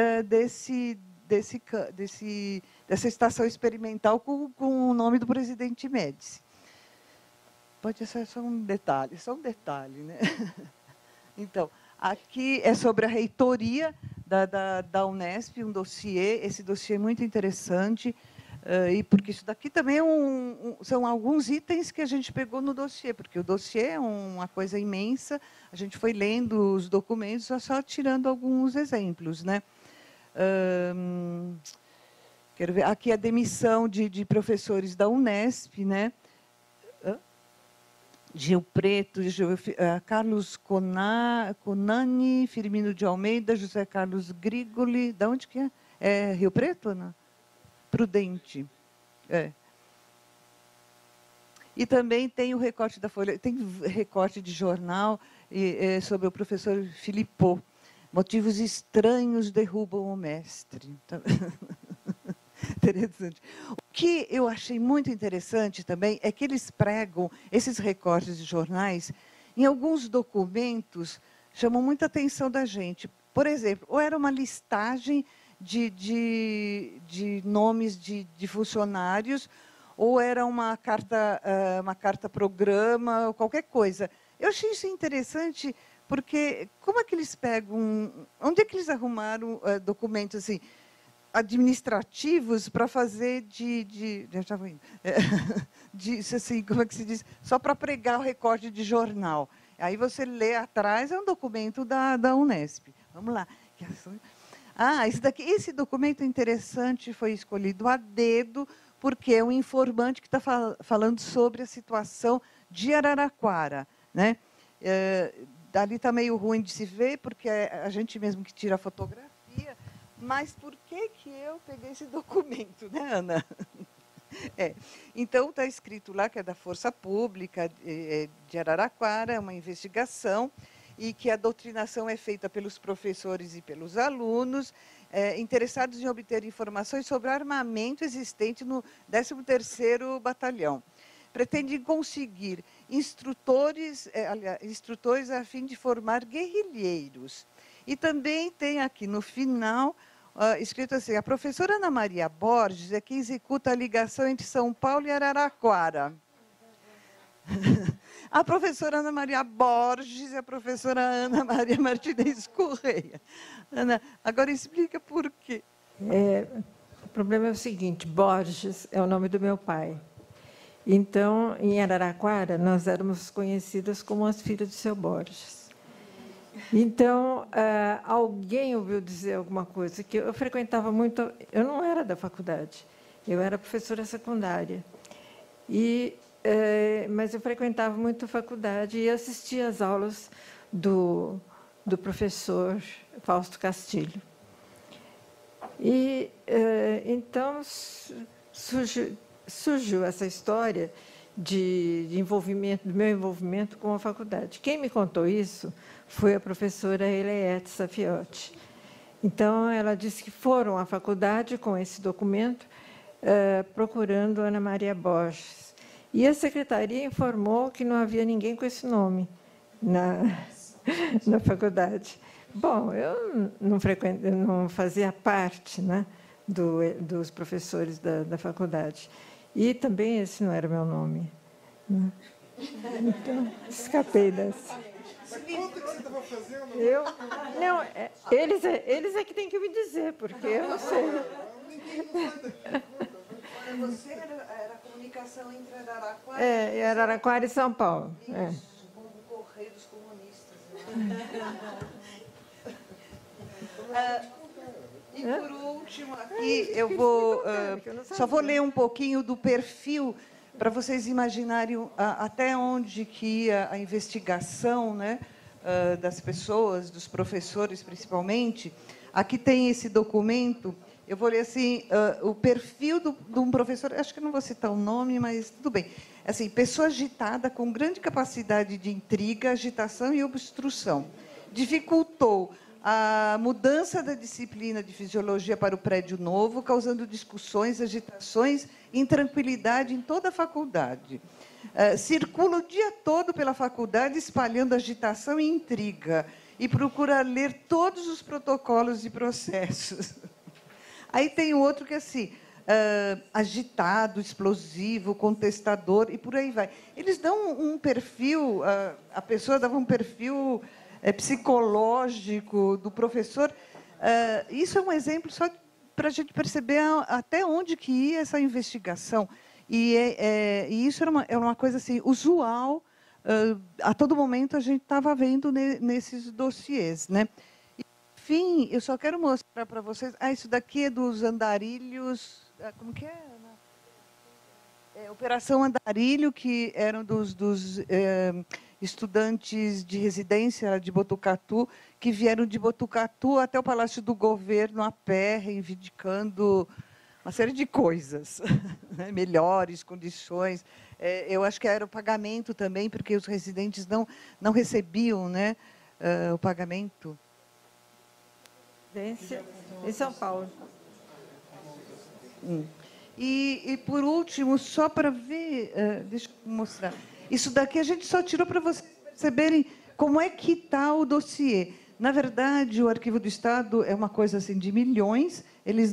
dessa estação experimental com o nome do Presidente Médici. Pode ser só um detalhe, né? Então, aqui é sobre a reitoria da Unesp, um dossiê, esse dossiê é muito interessante, e porque isso daqui também são alguns itens que a gente pegou no dossiê, porque o dossiê é uma coisa imensa, a gente foi lendo os documentos, só tirando alguns exemplos, né? Quero ver, aqui a demissão de professores da Unesp, né? Gil Preto, Carlos Conani, Firmino de Almeida, José Carlos Grigoli. De onde que é? É Rio Preto, Ana? Prudente. E também tem o recorte da Folha, tem recorte de jornal sobre o professor Filippo. Motivos estranhos derrubam o mestre. Interessante. O que eu achei muito interessante também é que eles pregam esses recortes de jornais em alguns documentos, chamam muita atenção da gente. Por exemplo, ou era uma listagem de nomes de funcionários, ou era uma carta-programa, ou qualquer coisa. Eu achei isso interessante, porque como é que eles pegam... Onde é que eles arrumaram documentos assim, administrativos para fazer já estava indo, assim, como é que se diz? Só para pregar o recorte de jornal. Aí você lê atrás, é um documento da Unesp. Vamos lá. Esse documento interessante foi escolhido a dedo, porque é um informante que está falando sobre a situação de Araraquara, né? Ali está meio ruim de se ver, porque é a gente mesmo que tira a fotografia. Mas por que eu peguei esse documento, né, Ana? Então, está escrito lá que é da Força Pública de Araraquara, é uma investigação, e que a doutrinação é feita pelos professores e pelos alunos, interessados em obter informações sobre o armamento existente no 13º Batalhão. Pretende conseguir instrutores a fim de formar guerrilheiros. E também tem aqui no final, escrito assim, a professora Ana Maria Borges é quem executa a ligação entre São Paulo e Araraquara. A professora Ana Maria Borges e a professora Ana Maria Martinez Correia. Ana, agora explica por quê. O problema é o seguinte, Borges é o nome do meu pai. Então, em Araraquara, nós éramos conhecidas como as filhas do seu Borges. Então, alguém ouviu dizer alguma coisa, que eu frequentava muito, eu não era da faculdade, eu era professora secundária, mas eu frequentava muito a faculdade e assistia às aulas do professor Fausto Castilho. E, então, surgiu essa história do meu envolvimento com a faculdade. Quem me contou isso foi a professora Eliette Safiotti. Então, ela disse que foram à faculdade com esse documento, procurando Ana Maria Borges. E a secretaria informou que não havia ninguém com esse nome na faculdade. Bom, eu não fazia parte, né, dos professores da faculdade. E também esse não era meu nome. Né? Então, escapei dessa. Mas conta o que você estava fazendo. Não, eles é que têm que me dizer, porque eu não sei. Você era a comunicação entre Araraquara Araraquara e São Paulo. Isso, como o Correio dos Comunistas. E, por último, aqui eu só vou ler um pouquinho do perfil para vocês imaginarem até onde que ia a investigação, né, das pessoas, dos professores, principalmente. Aqui tem esse documento Eu vou ler assim, o perfil de um professor, acho que não vou citar o nome, mas tudo bem. Assim, pessoa agitada, com grande capacidade de intriga, agitação e obstrução. Dificultou a mudança da disciplina de fisiologia para o prédio novo, causando discussões, agitações e intranquilidade em toda a faculdade. Circula o dia todo pela faculdade, espalhando agitação e intriga, e procura ler todos os protocolos e processos. Aí tem outro que é assim, agitado, explosivo, contestador, e por aí vai. Eles dão um perfil, a pessoa dava um perfil psicológico do professor. Isso é um exemplo só para a gente perceber até onde que ia essa investigação. E isso era uma coisa assim, usual, a todo momento a gente estava vendo nesses dossiês, né? Enfim, eu só quero mostrar para vocês. Isso daqui é dos andarilhos. Como que é? Operação Andarilho, que eram dos estudantes de residência de Botucatu, que vieram de Botucatu até o Palácio do Governo a pé, reivindicando uma série de coisas, né? Melhores condições. Eu acho que era o pagamento também, porque os residentes não recebiam, né, o pagamento. Em São Paulo. E, por último, só para ver, deixa eu mostrar. Isso daqui a gente só tirou para vocês perceberem como é que está o dossiê. Na verdade, o Arquivo do Estado é uma coisa assim de milhões. Eles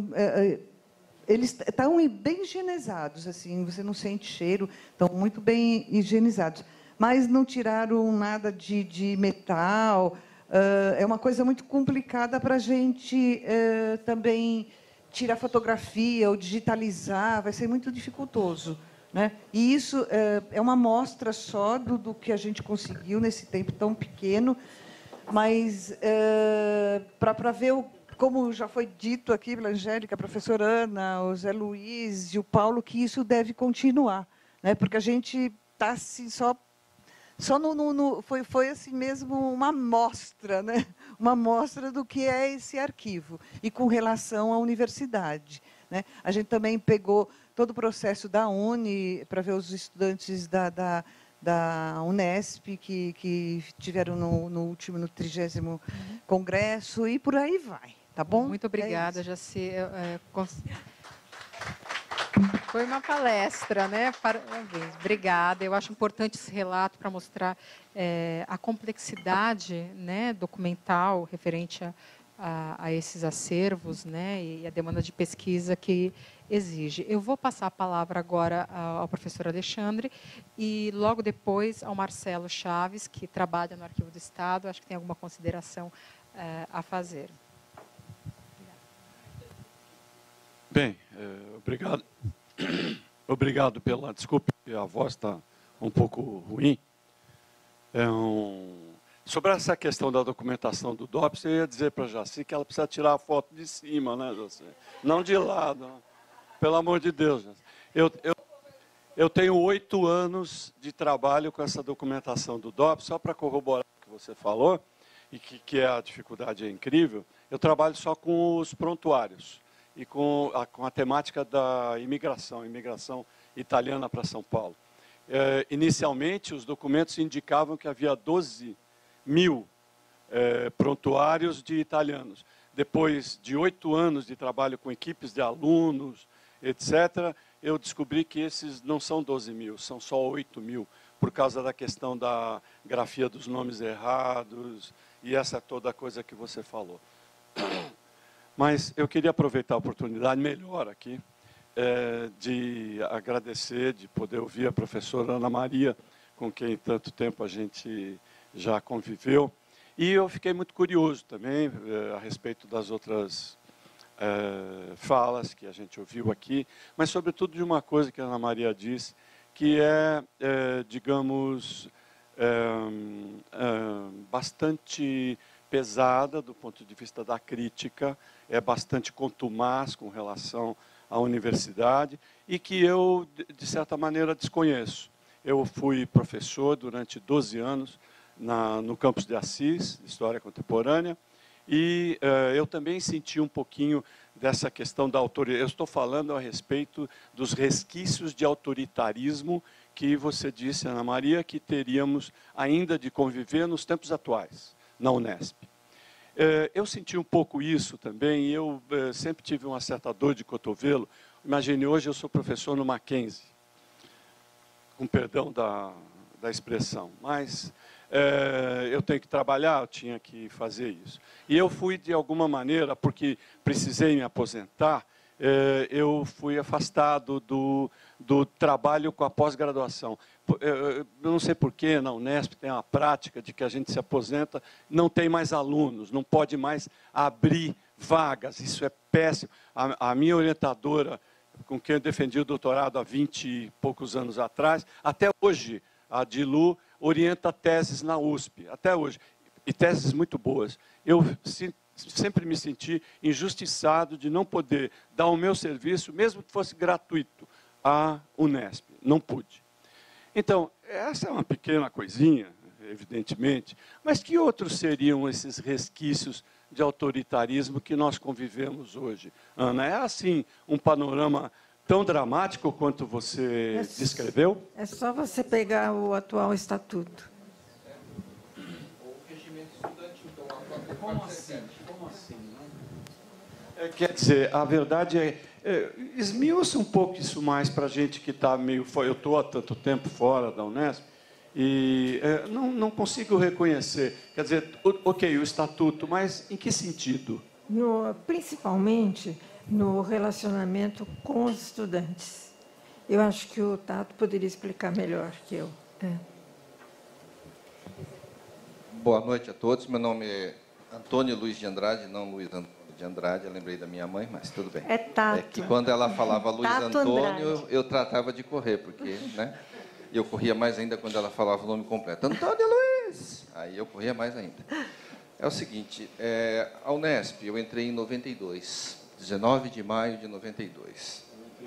estão bem higienizados, assim, você não sente cheiro, estão muito bem higienizados. Mas não tiraram nada de metal. É uma coisa muito complicada para a gente também tirar fotografia ou digitalizar, vai ser muito dificultoso, né? E isso é uma amostra só do que a gente conseguiu nesse tempo tão pequeno, mas para ver, como já foi dito aqui pela Angélica, a professora Ana, o Zé Luiz e o Paulo, que isso deve continuar, né? Porque a gente está assim, só foi assim mesmo uma amostra, né? Uma amostra do que é esse arquivo, e com relação à universidade, né? A gente também pegou todo o processo da Uni para ver os estudantes da Unesp que tiveram no 30º congresso, e por aí vai, tá bom? Muito obrigada, Jaci. Foi uma palestra, né? Parabéns, obrigada. Eu acho importante esse relato para mostrar a complexidade, né, documental referente a esses acervos, né, e a demanda de pesquisa que exige. Eu vou passar a palavra agora ao professor Alexandre e logo depois ao Marcelo Chaves, que trabalha no Arquivo do Estado. Acho que tem alguma consideração a fazer. Bem, obrigado. Obrigado pela... Desculpe, a voz está um pouco ruim. Sobre essa questão da documentação do DOPS, eu ia dizer para a Jaci que ela precisa tirar a foto de cima, né, Jaci? Não de lado. Né? Pelo amor de Deus, Jaci. Eu tenho 8 anos de trabalho com essa documentação do DOPS, só para corroborar o que você falou, e que a dificuldade é incrível. Eu trabalho só com os prontuários e com a temática da imigração italiana para São Paulo. Inicialmente, os documentos indicavam que havia 12 mil prontuários de italianos. Depois de 8 anos de trabalho com equipes de alunos, etc., eu descobri que esses não são 12 mil, são só 8 mil, por causa da questão da grafia dos nomes errados e essa toda coisa que você falou. Mas eu queria aproveitar a oportunidade melhor aqui, de agradecer, de poder ouvir a professora Ana Maria, com quem tanto tempo a gente já conviveu. E eu fiquei muito curioso também a respeito das outras falas que a gente ouviu aqui, mas sobretudo de uma coisa que a Ana Maria disse, que digamos, bastante pesada do ponto de vista da crítica, é bastante contumaz com relação à universidade e que eu, de certa maneira, desconheço. Eu fui professor durante 12 anos no campus de Assis, História Contemporânea, E eu também senti um pouquinho dessa questão da autoridade. Eu estou falando a respeito dos resquícios de autoritarismo que você disse, Ana Maria, que teríamos ainda de conviver nos tempos atuais, na Unesp. Eu senti um pouco isso também, e eu sempre tive uma certa dor de cotovelo. Imagine, hoje eu sou professor no Mackenzie, com perdão da expressão, mas eu tenho que trabalhar, eu tinha que fazer isso. E eu fui, de alguma maneira, porque precisei me aposentar, eu fui afastado do trabalho com a pós-graduação. Eu não sei porquê, na Unesp tem uma prática de que a gente se aposenta, não tem mais alunos, não pode mais abrir vagas, isso é péssimo. A minha orientadora, com quem eu defendi o doutorado há 20 e poucos anos atrás, até hoje, a Dilu, orienta teses na USP, até hoje, e teses muito boas. Eu sempre me senti injustiçado de não poder dar o meu serviço, mesmo que fosse gratuito, à Unesp. Não pude. Então, essa é uma pequena coisinha, evidentemente, mas que outros seriam esses resquícios de autoritarismo que nós convivemos hoje? Ana, é assim um panorama tão dramático quanto você descreveu? É só você pegar o atual estatuto. O regimento estudantil, então, como assim? Quer dizer, a verdade esmiuça um pouco isso mais para a gente que está meio fora. Eu estou há tanto tempo fora da Unesp e não consigo reconhecer. Quer dizer, ok, o estatuto, mas em que sentido? Principalmente no relacionamento com os estudantes. Eu acho que o Tato poderia explicar melhor que eu. Boa noite a todos. Meu nome é Antônio Luiz de Andrade, não Luiz Antônio de Andrade. Eu lembrei da minha mãe, mas tudo bem. É Tato. É que quando ela falava Luiz Tato Antônio, Andrade. eu tratava de correr, porque, né? E eu corria mais ainda quando ela falava o nome completo. Antônio Luiz! Aí eu corria mais ainda. É o seguinte, a Unesp, eu entrei em 92, 19 de maio de 92.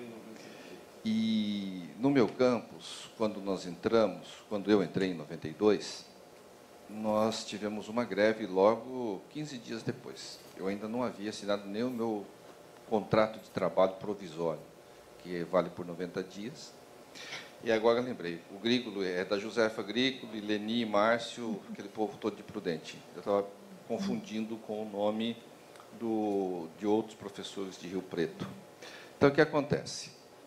E no meu campus, quando eu entrei em 92, nós tivemos uma greve logo 15 dias depois. Eu ainda não havia assinado nem o meu contrato de trabalho provisório, que vale por 90 dias. E agora lembrei, o Grígolo é da Josefa Grígolo, Leni, Márcio, aquele povo todo de Prudente. Eu estava confundindo com o nome de outros professores de Rio Preto. Então, o que acontece?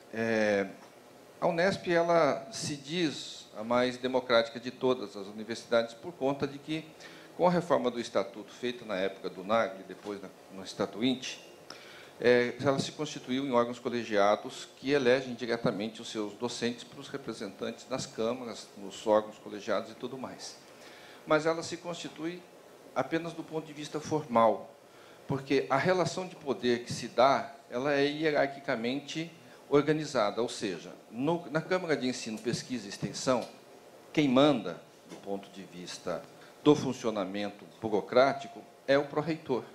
A Unesp, ela se diz a mais democrática de todas as universidades por conta de que, com a reforma do Estatuto feita na época do Nagli, depois no Estatuinte, ela se constituiu em órgãos colegiados que elegem diretamente os seus docentes para os representantes nas câmaras, nos órgãos colegiados e tudo mais. Mas ela se constitui apenas do ponto de vista formal, porque a relação de poder que se dá, ela é hierarquicamente organizada, ou seja, na Câmara de Ensino, Pesquisa e Extensão, quem manda, do ponto de vista do funcionamento burocrático, é o pró-reitor.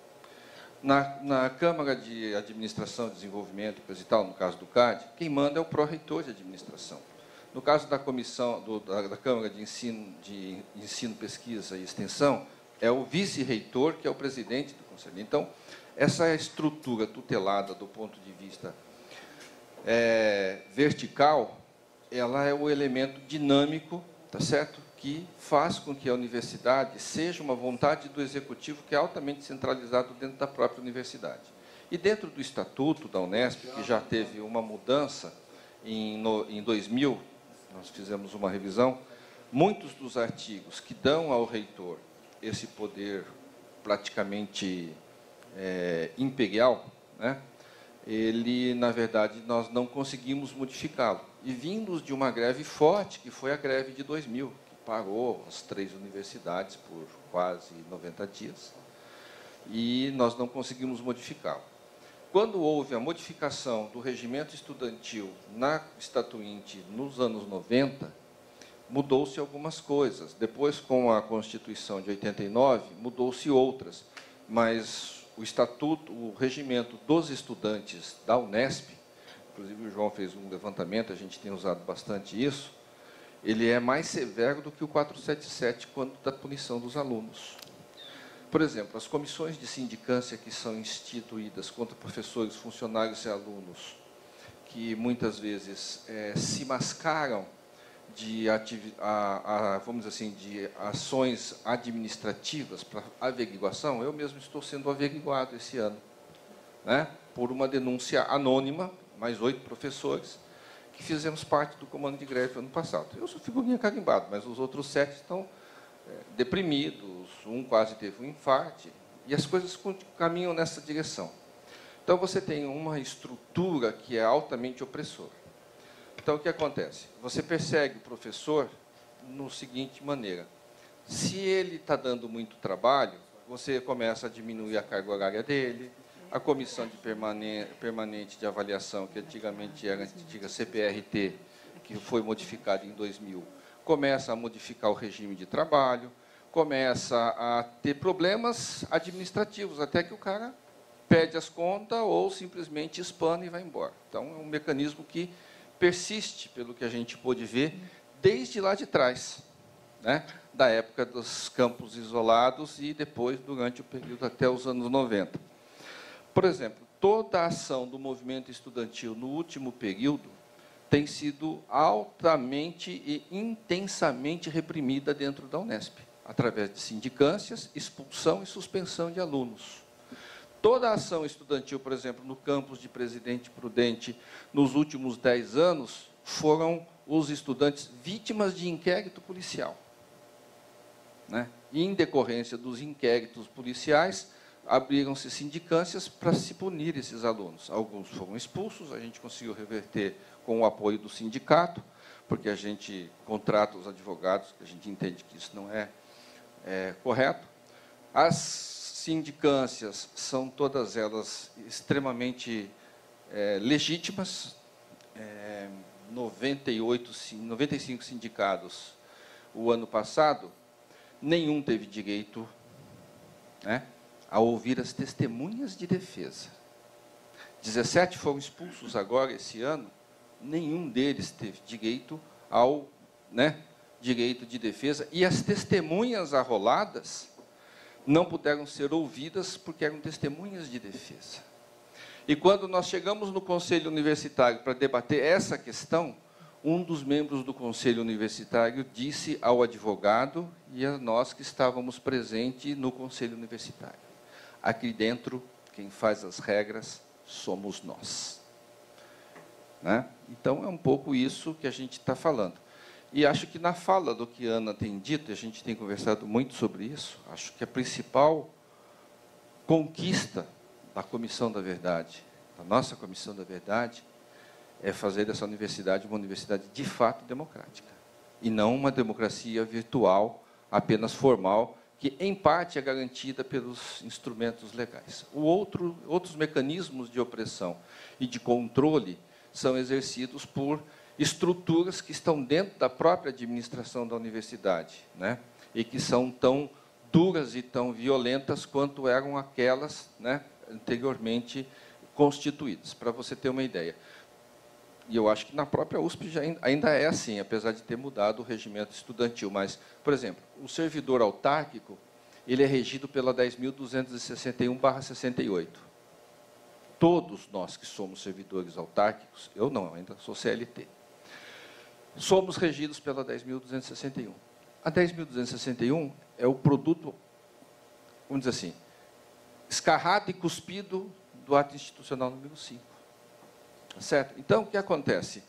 Na Câmara de Administração e Desenvolvimento, coisa e tal, no caso do CAD, quem manda é o pró-reitor de administração. No caso da comissão da Câmara de Ensino, Pesquisa e Extensão, é o vice-reitor, que é o presidente do conselho. Então, essa estrutura tutelada do ponto de vista vertical, ela é o elemento dinâmico, tá certo? Que faz com que a universidade seja uma vontade do executivo que é altamente centralizado dentro da própria universidade. E dentro do estatuto da Unesp, que já teve uma mudança em 2000, nós fizemos uma revisão, muitos dos artigos que dão ao reitor esse poder praticamente imperial, né? Ele, na verdade, nós não conseguimos modificá-lo. E vindos de uma greve forte, que foi a greve de 2000, que parou as 3 universidades por quase 90 dias, e nós não conseguimos modificá-lo. Quando houve a modificação do regimento estudantil na Estatuinte nos anos 90, mudou-se algumas coisas. Depois, com a Constituição de 89, mudou-se outras, mas o estatuto, o regimento dos estudantes da Unesp, inclusive o João fez um levantamento, a gente tem usado bastante isso, ele é mais severo do que o 477 quanto da punição dos alunos. Por exemplo, as comissões de sindicância que são instituídas contra professores, funcionários e alunos, que muitas vezes se mascaram de, vamos dizer assim, de ações administrativas para averiguação, eu mesmo estou sendo averiguado esse ano, né, por uma denúncia anônima, mais 8 professores, que fizemos parte do comando de greve ano passado. Eu sou figurinha carimbado, mas os outros 7 estão deprimidos, um quase teve um infarte, e as coisas caminham nessa direção. Então, você tem uma estrutura que é altamente opressora. Então, o que acontece? Você persegue o professor no seguinte maneira. Se ele está dando muito trabalho, você começa a diminuir a carga horária dele, a comissão de permanente de avaliação, que antigamente era a antiga CPRT, que foi modificada em 2000, começa a modificar o regime de trabalho, começa a ter problemas administrativos, até que o cara pede as contas ou simplesmente espana e vai embora. Então, é um mecanismo que persiste, pelo que a gente pôde ver, desde lá de trás, né? Da época dos campos isolados e depois, durante o período até os anos 90. Por exemplo, toda a ação do movimento estudantil no último período tem sido altamente e intensamente reprimida dentro da Unesp, através de sindicâncias, expulsão e suspensão de alunos. Toda a ação estudantil, por exemplo, no campus de Presidente Prudente, nos últimos 10 anos, foram os estudantes vítimas de inquérito policial, né? E, em decorrência dos inquéritos policiais, abriram-se sindicâncias para se punir esses alunos. Alguns foram expulsos, a gente conseguiu reverter com o apoio do sindicato, porque a gente contrata os advogados, a gente entende que isso não é correto. As sindicâncias são todas elas extremamente legítimas, 95 sindicatos o ano passado, nenhum teve direito, né, a ouvir as testemunhas de defesa. 17 foram expulsos agora, esse ano, nenhum deles teve direito ao, né, direito de defesa, e as testemunhas arroladas não puderam ser ouvidas porque eram testemunhas de defesa. E quando nós chegamos no Conselho Universitário para debater essa questão, um dos membros do Conselho Universitário disse ao advogado e a nós que estávamos presentes no Conselho Universitário: aqui dentro, quem faz as regras somos nós. Né? Então, é um pouco isso que a gente está falando. E acho que na fala do que a Ana tem dito, e a gente tem conversado muito sobre isso, acho que a principal conquista da Comissão da Verdade, da nossa Comissão da Verdade, é fazer dessa universidade uma universidade de fato democrática, e não uma democracia virtual, apenas formal, que, em parte, é garantida pelos instrumentos legais. Outros mecanismos de opressão e de controle são exercidos por estruturas que estão dentro da própria administração da universidade, né, e que são tão duras e tão violentas quanto eram aquelas, né, anteriormente constituídas, para você ter uma ideia. E eu acho que na própria USP ainda é assim, apesar de ter mudado o regimento estudantil. Mas, por exemplo, o servidor autárquico, ele é regido pela 10.261/68. Todos nós que somos servidores autárquicos, eu não, ainda sou CLT, somos regidos pela 10.261. A 10.261 é o produto, vamos dizer assim, escarrado e cuspido do ato institucional número 5. Certo? Então, o que acontece?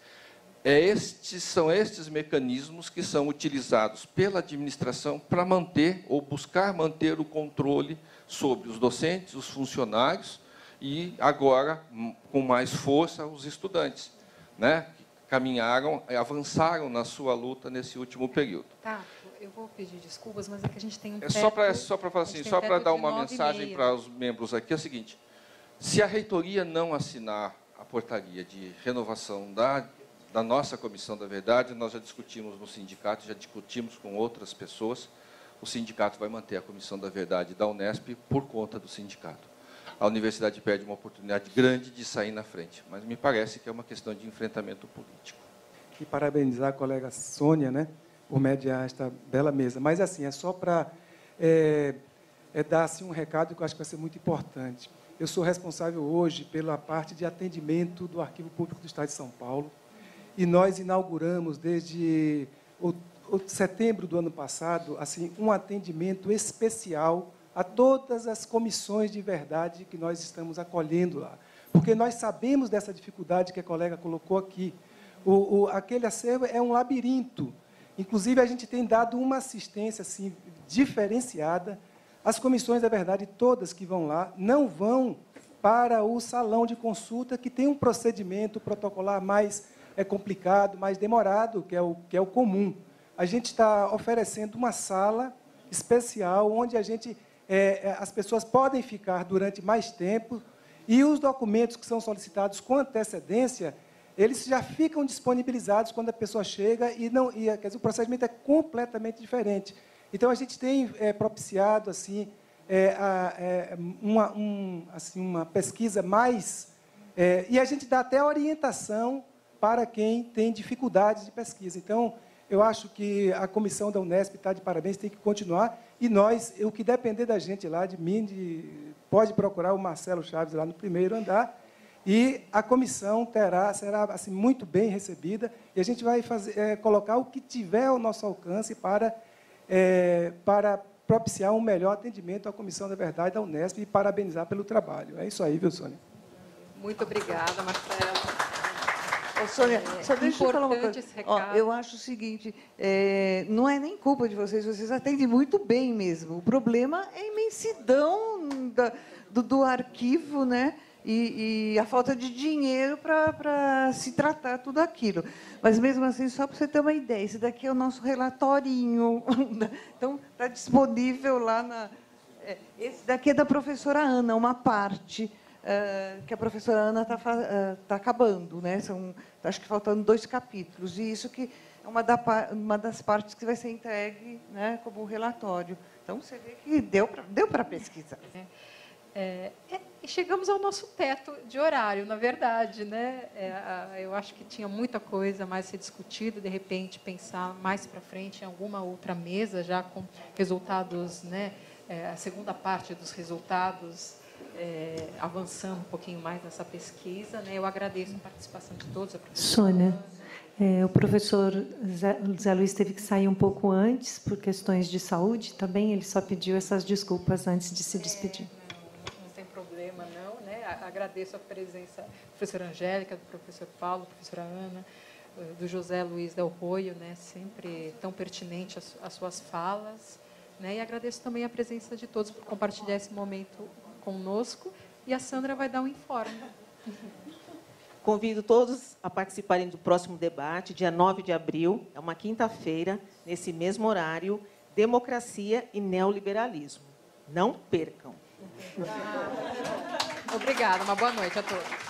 São estes mecanismos que são utilizados pela administração para manter ou buscar manter o controle sobre os docentes, os funcionários e, agora, com mais força, os estudantes, né? Caminharam, avançaram na sua luta nesse último período. Tá, eu vou pedir desculpas, mas é que a gente tem um teto... Só para falar assim, só para dar uma mensagem para os membros aqui, é o seguinte: se a reitoria não assinar a portaria de renovação da nossa Comissão da Verdade, nós já discutimos no sindicato, já discutimos com outras pessoas, o sindicato vai manter a Comissão da Verdade da Unesp por conta do sindicato. A universidade perde uma oportunidade grande de sair na frente, mas me parece que é uma questão de enfrentamento político. E parabenizar a colega Sônia, né, por mediar esta bela mesa. Mas, assim, é só para dar assim, um recado que eu acho que vai ser muito importante. Eu sou responsável hoje pela parte de atendimento do Arquivo Público do Estado de São Paulo, e nós inauguramos, desde setembro do ano passado, assim, um atendimento especial a todas as comissões de verdade que nós estamos acolhendo lá. Porque nós sabemos dessa dificuldade que a colega colocou aqui. Aquele acervo é um labirinto. Inclusive, a gente tem dado uma assistência assim, diferenciada. As comissões da verdade, todas que vão lá, não vão para o salão de consulta, que tem um procedimento protocolar mais complicado, mais demorado, que é o comum. A gente está oferecendo uma sala especial, onde as pessoas podem ficar durante mais tempo, e os documentos que são solicitados com antecedência, eles já ficam disponibilizados quando a pessoa chega, quer dizer, o procedimento é completamente diferente. Então, a gente tem propiciado assim, uma pesquisa mais... e a gente dá até orientação para quem tem dificuldades de pesquisa. Então, eu acho que a comissão da Unesp está de parabéns, tem que continuar, e nós, o que depender da gente lá, de mim, pode procurar o Marcelo Chaves lá no primeiro andar, e a comissão será assim, muito bem recebida, e a gente vai colocar o que tiver ao nosso alcance para propiciar um melhor atendimento à Comissão da Verdade da Unesp e parabenizar pelo trabalho. É isso aí, viu, Sônia? Muito obrigada, Marcelo. Sônia, só deixa eu falar uma coisa. Eu acho o seguinte, não é nem culpa de vocês atendem muito bem mesmo. O problema é a imensidão do arquivo, né? E a falta de dinheiro para se tratar tudo aquilo. Mas, mesmo assim, só para você ter uma ideia, esse daqui é o nosso relatorinho. Então, está disponível lá esse daqui é da professora Ana, uma parte que a professora Ana está acabando, né? Acho que faltando 2 capítulos. E isso que é uma das partes que vai ser entregue, né, como relatório. Então, você vê que deu para pesquisar. E chegamos ao nosso teto de horário, na verdade, né? Eu acho que tinha muita coisa mais a ser discutida, de repente pensar mais para frente em alguma outra mesa, já com resultados, né? A segunda parte dos resultados, avançando um pouquinho mais nessa pesquisa, né? Eu agradeço a participação de todos. Sônia, o professor Zé Luiz teve que sair um pouco antes, por questões de saúde, também ele só pediu essas desculpas antes de se despedir. Agradeço a presença da professora Angélica, do professor Paulo, da professora Ana, do José Luiz Del Roio, né, sempre tão pertinente as suas falas. Né, e agradeço também a presença de todos por compartilhar esse momento conosco. E a Sandra vai dar um informe. Convido todos a participarem do próximo debate, dia 9 de abril, é uma quinta-feira, nesse mesmo horário, Democracia e Neoliberalismo. Não percam. Obrigada, uma boa noite a todos.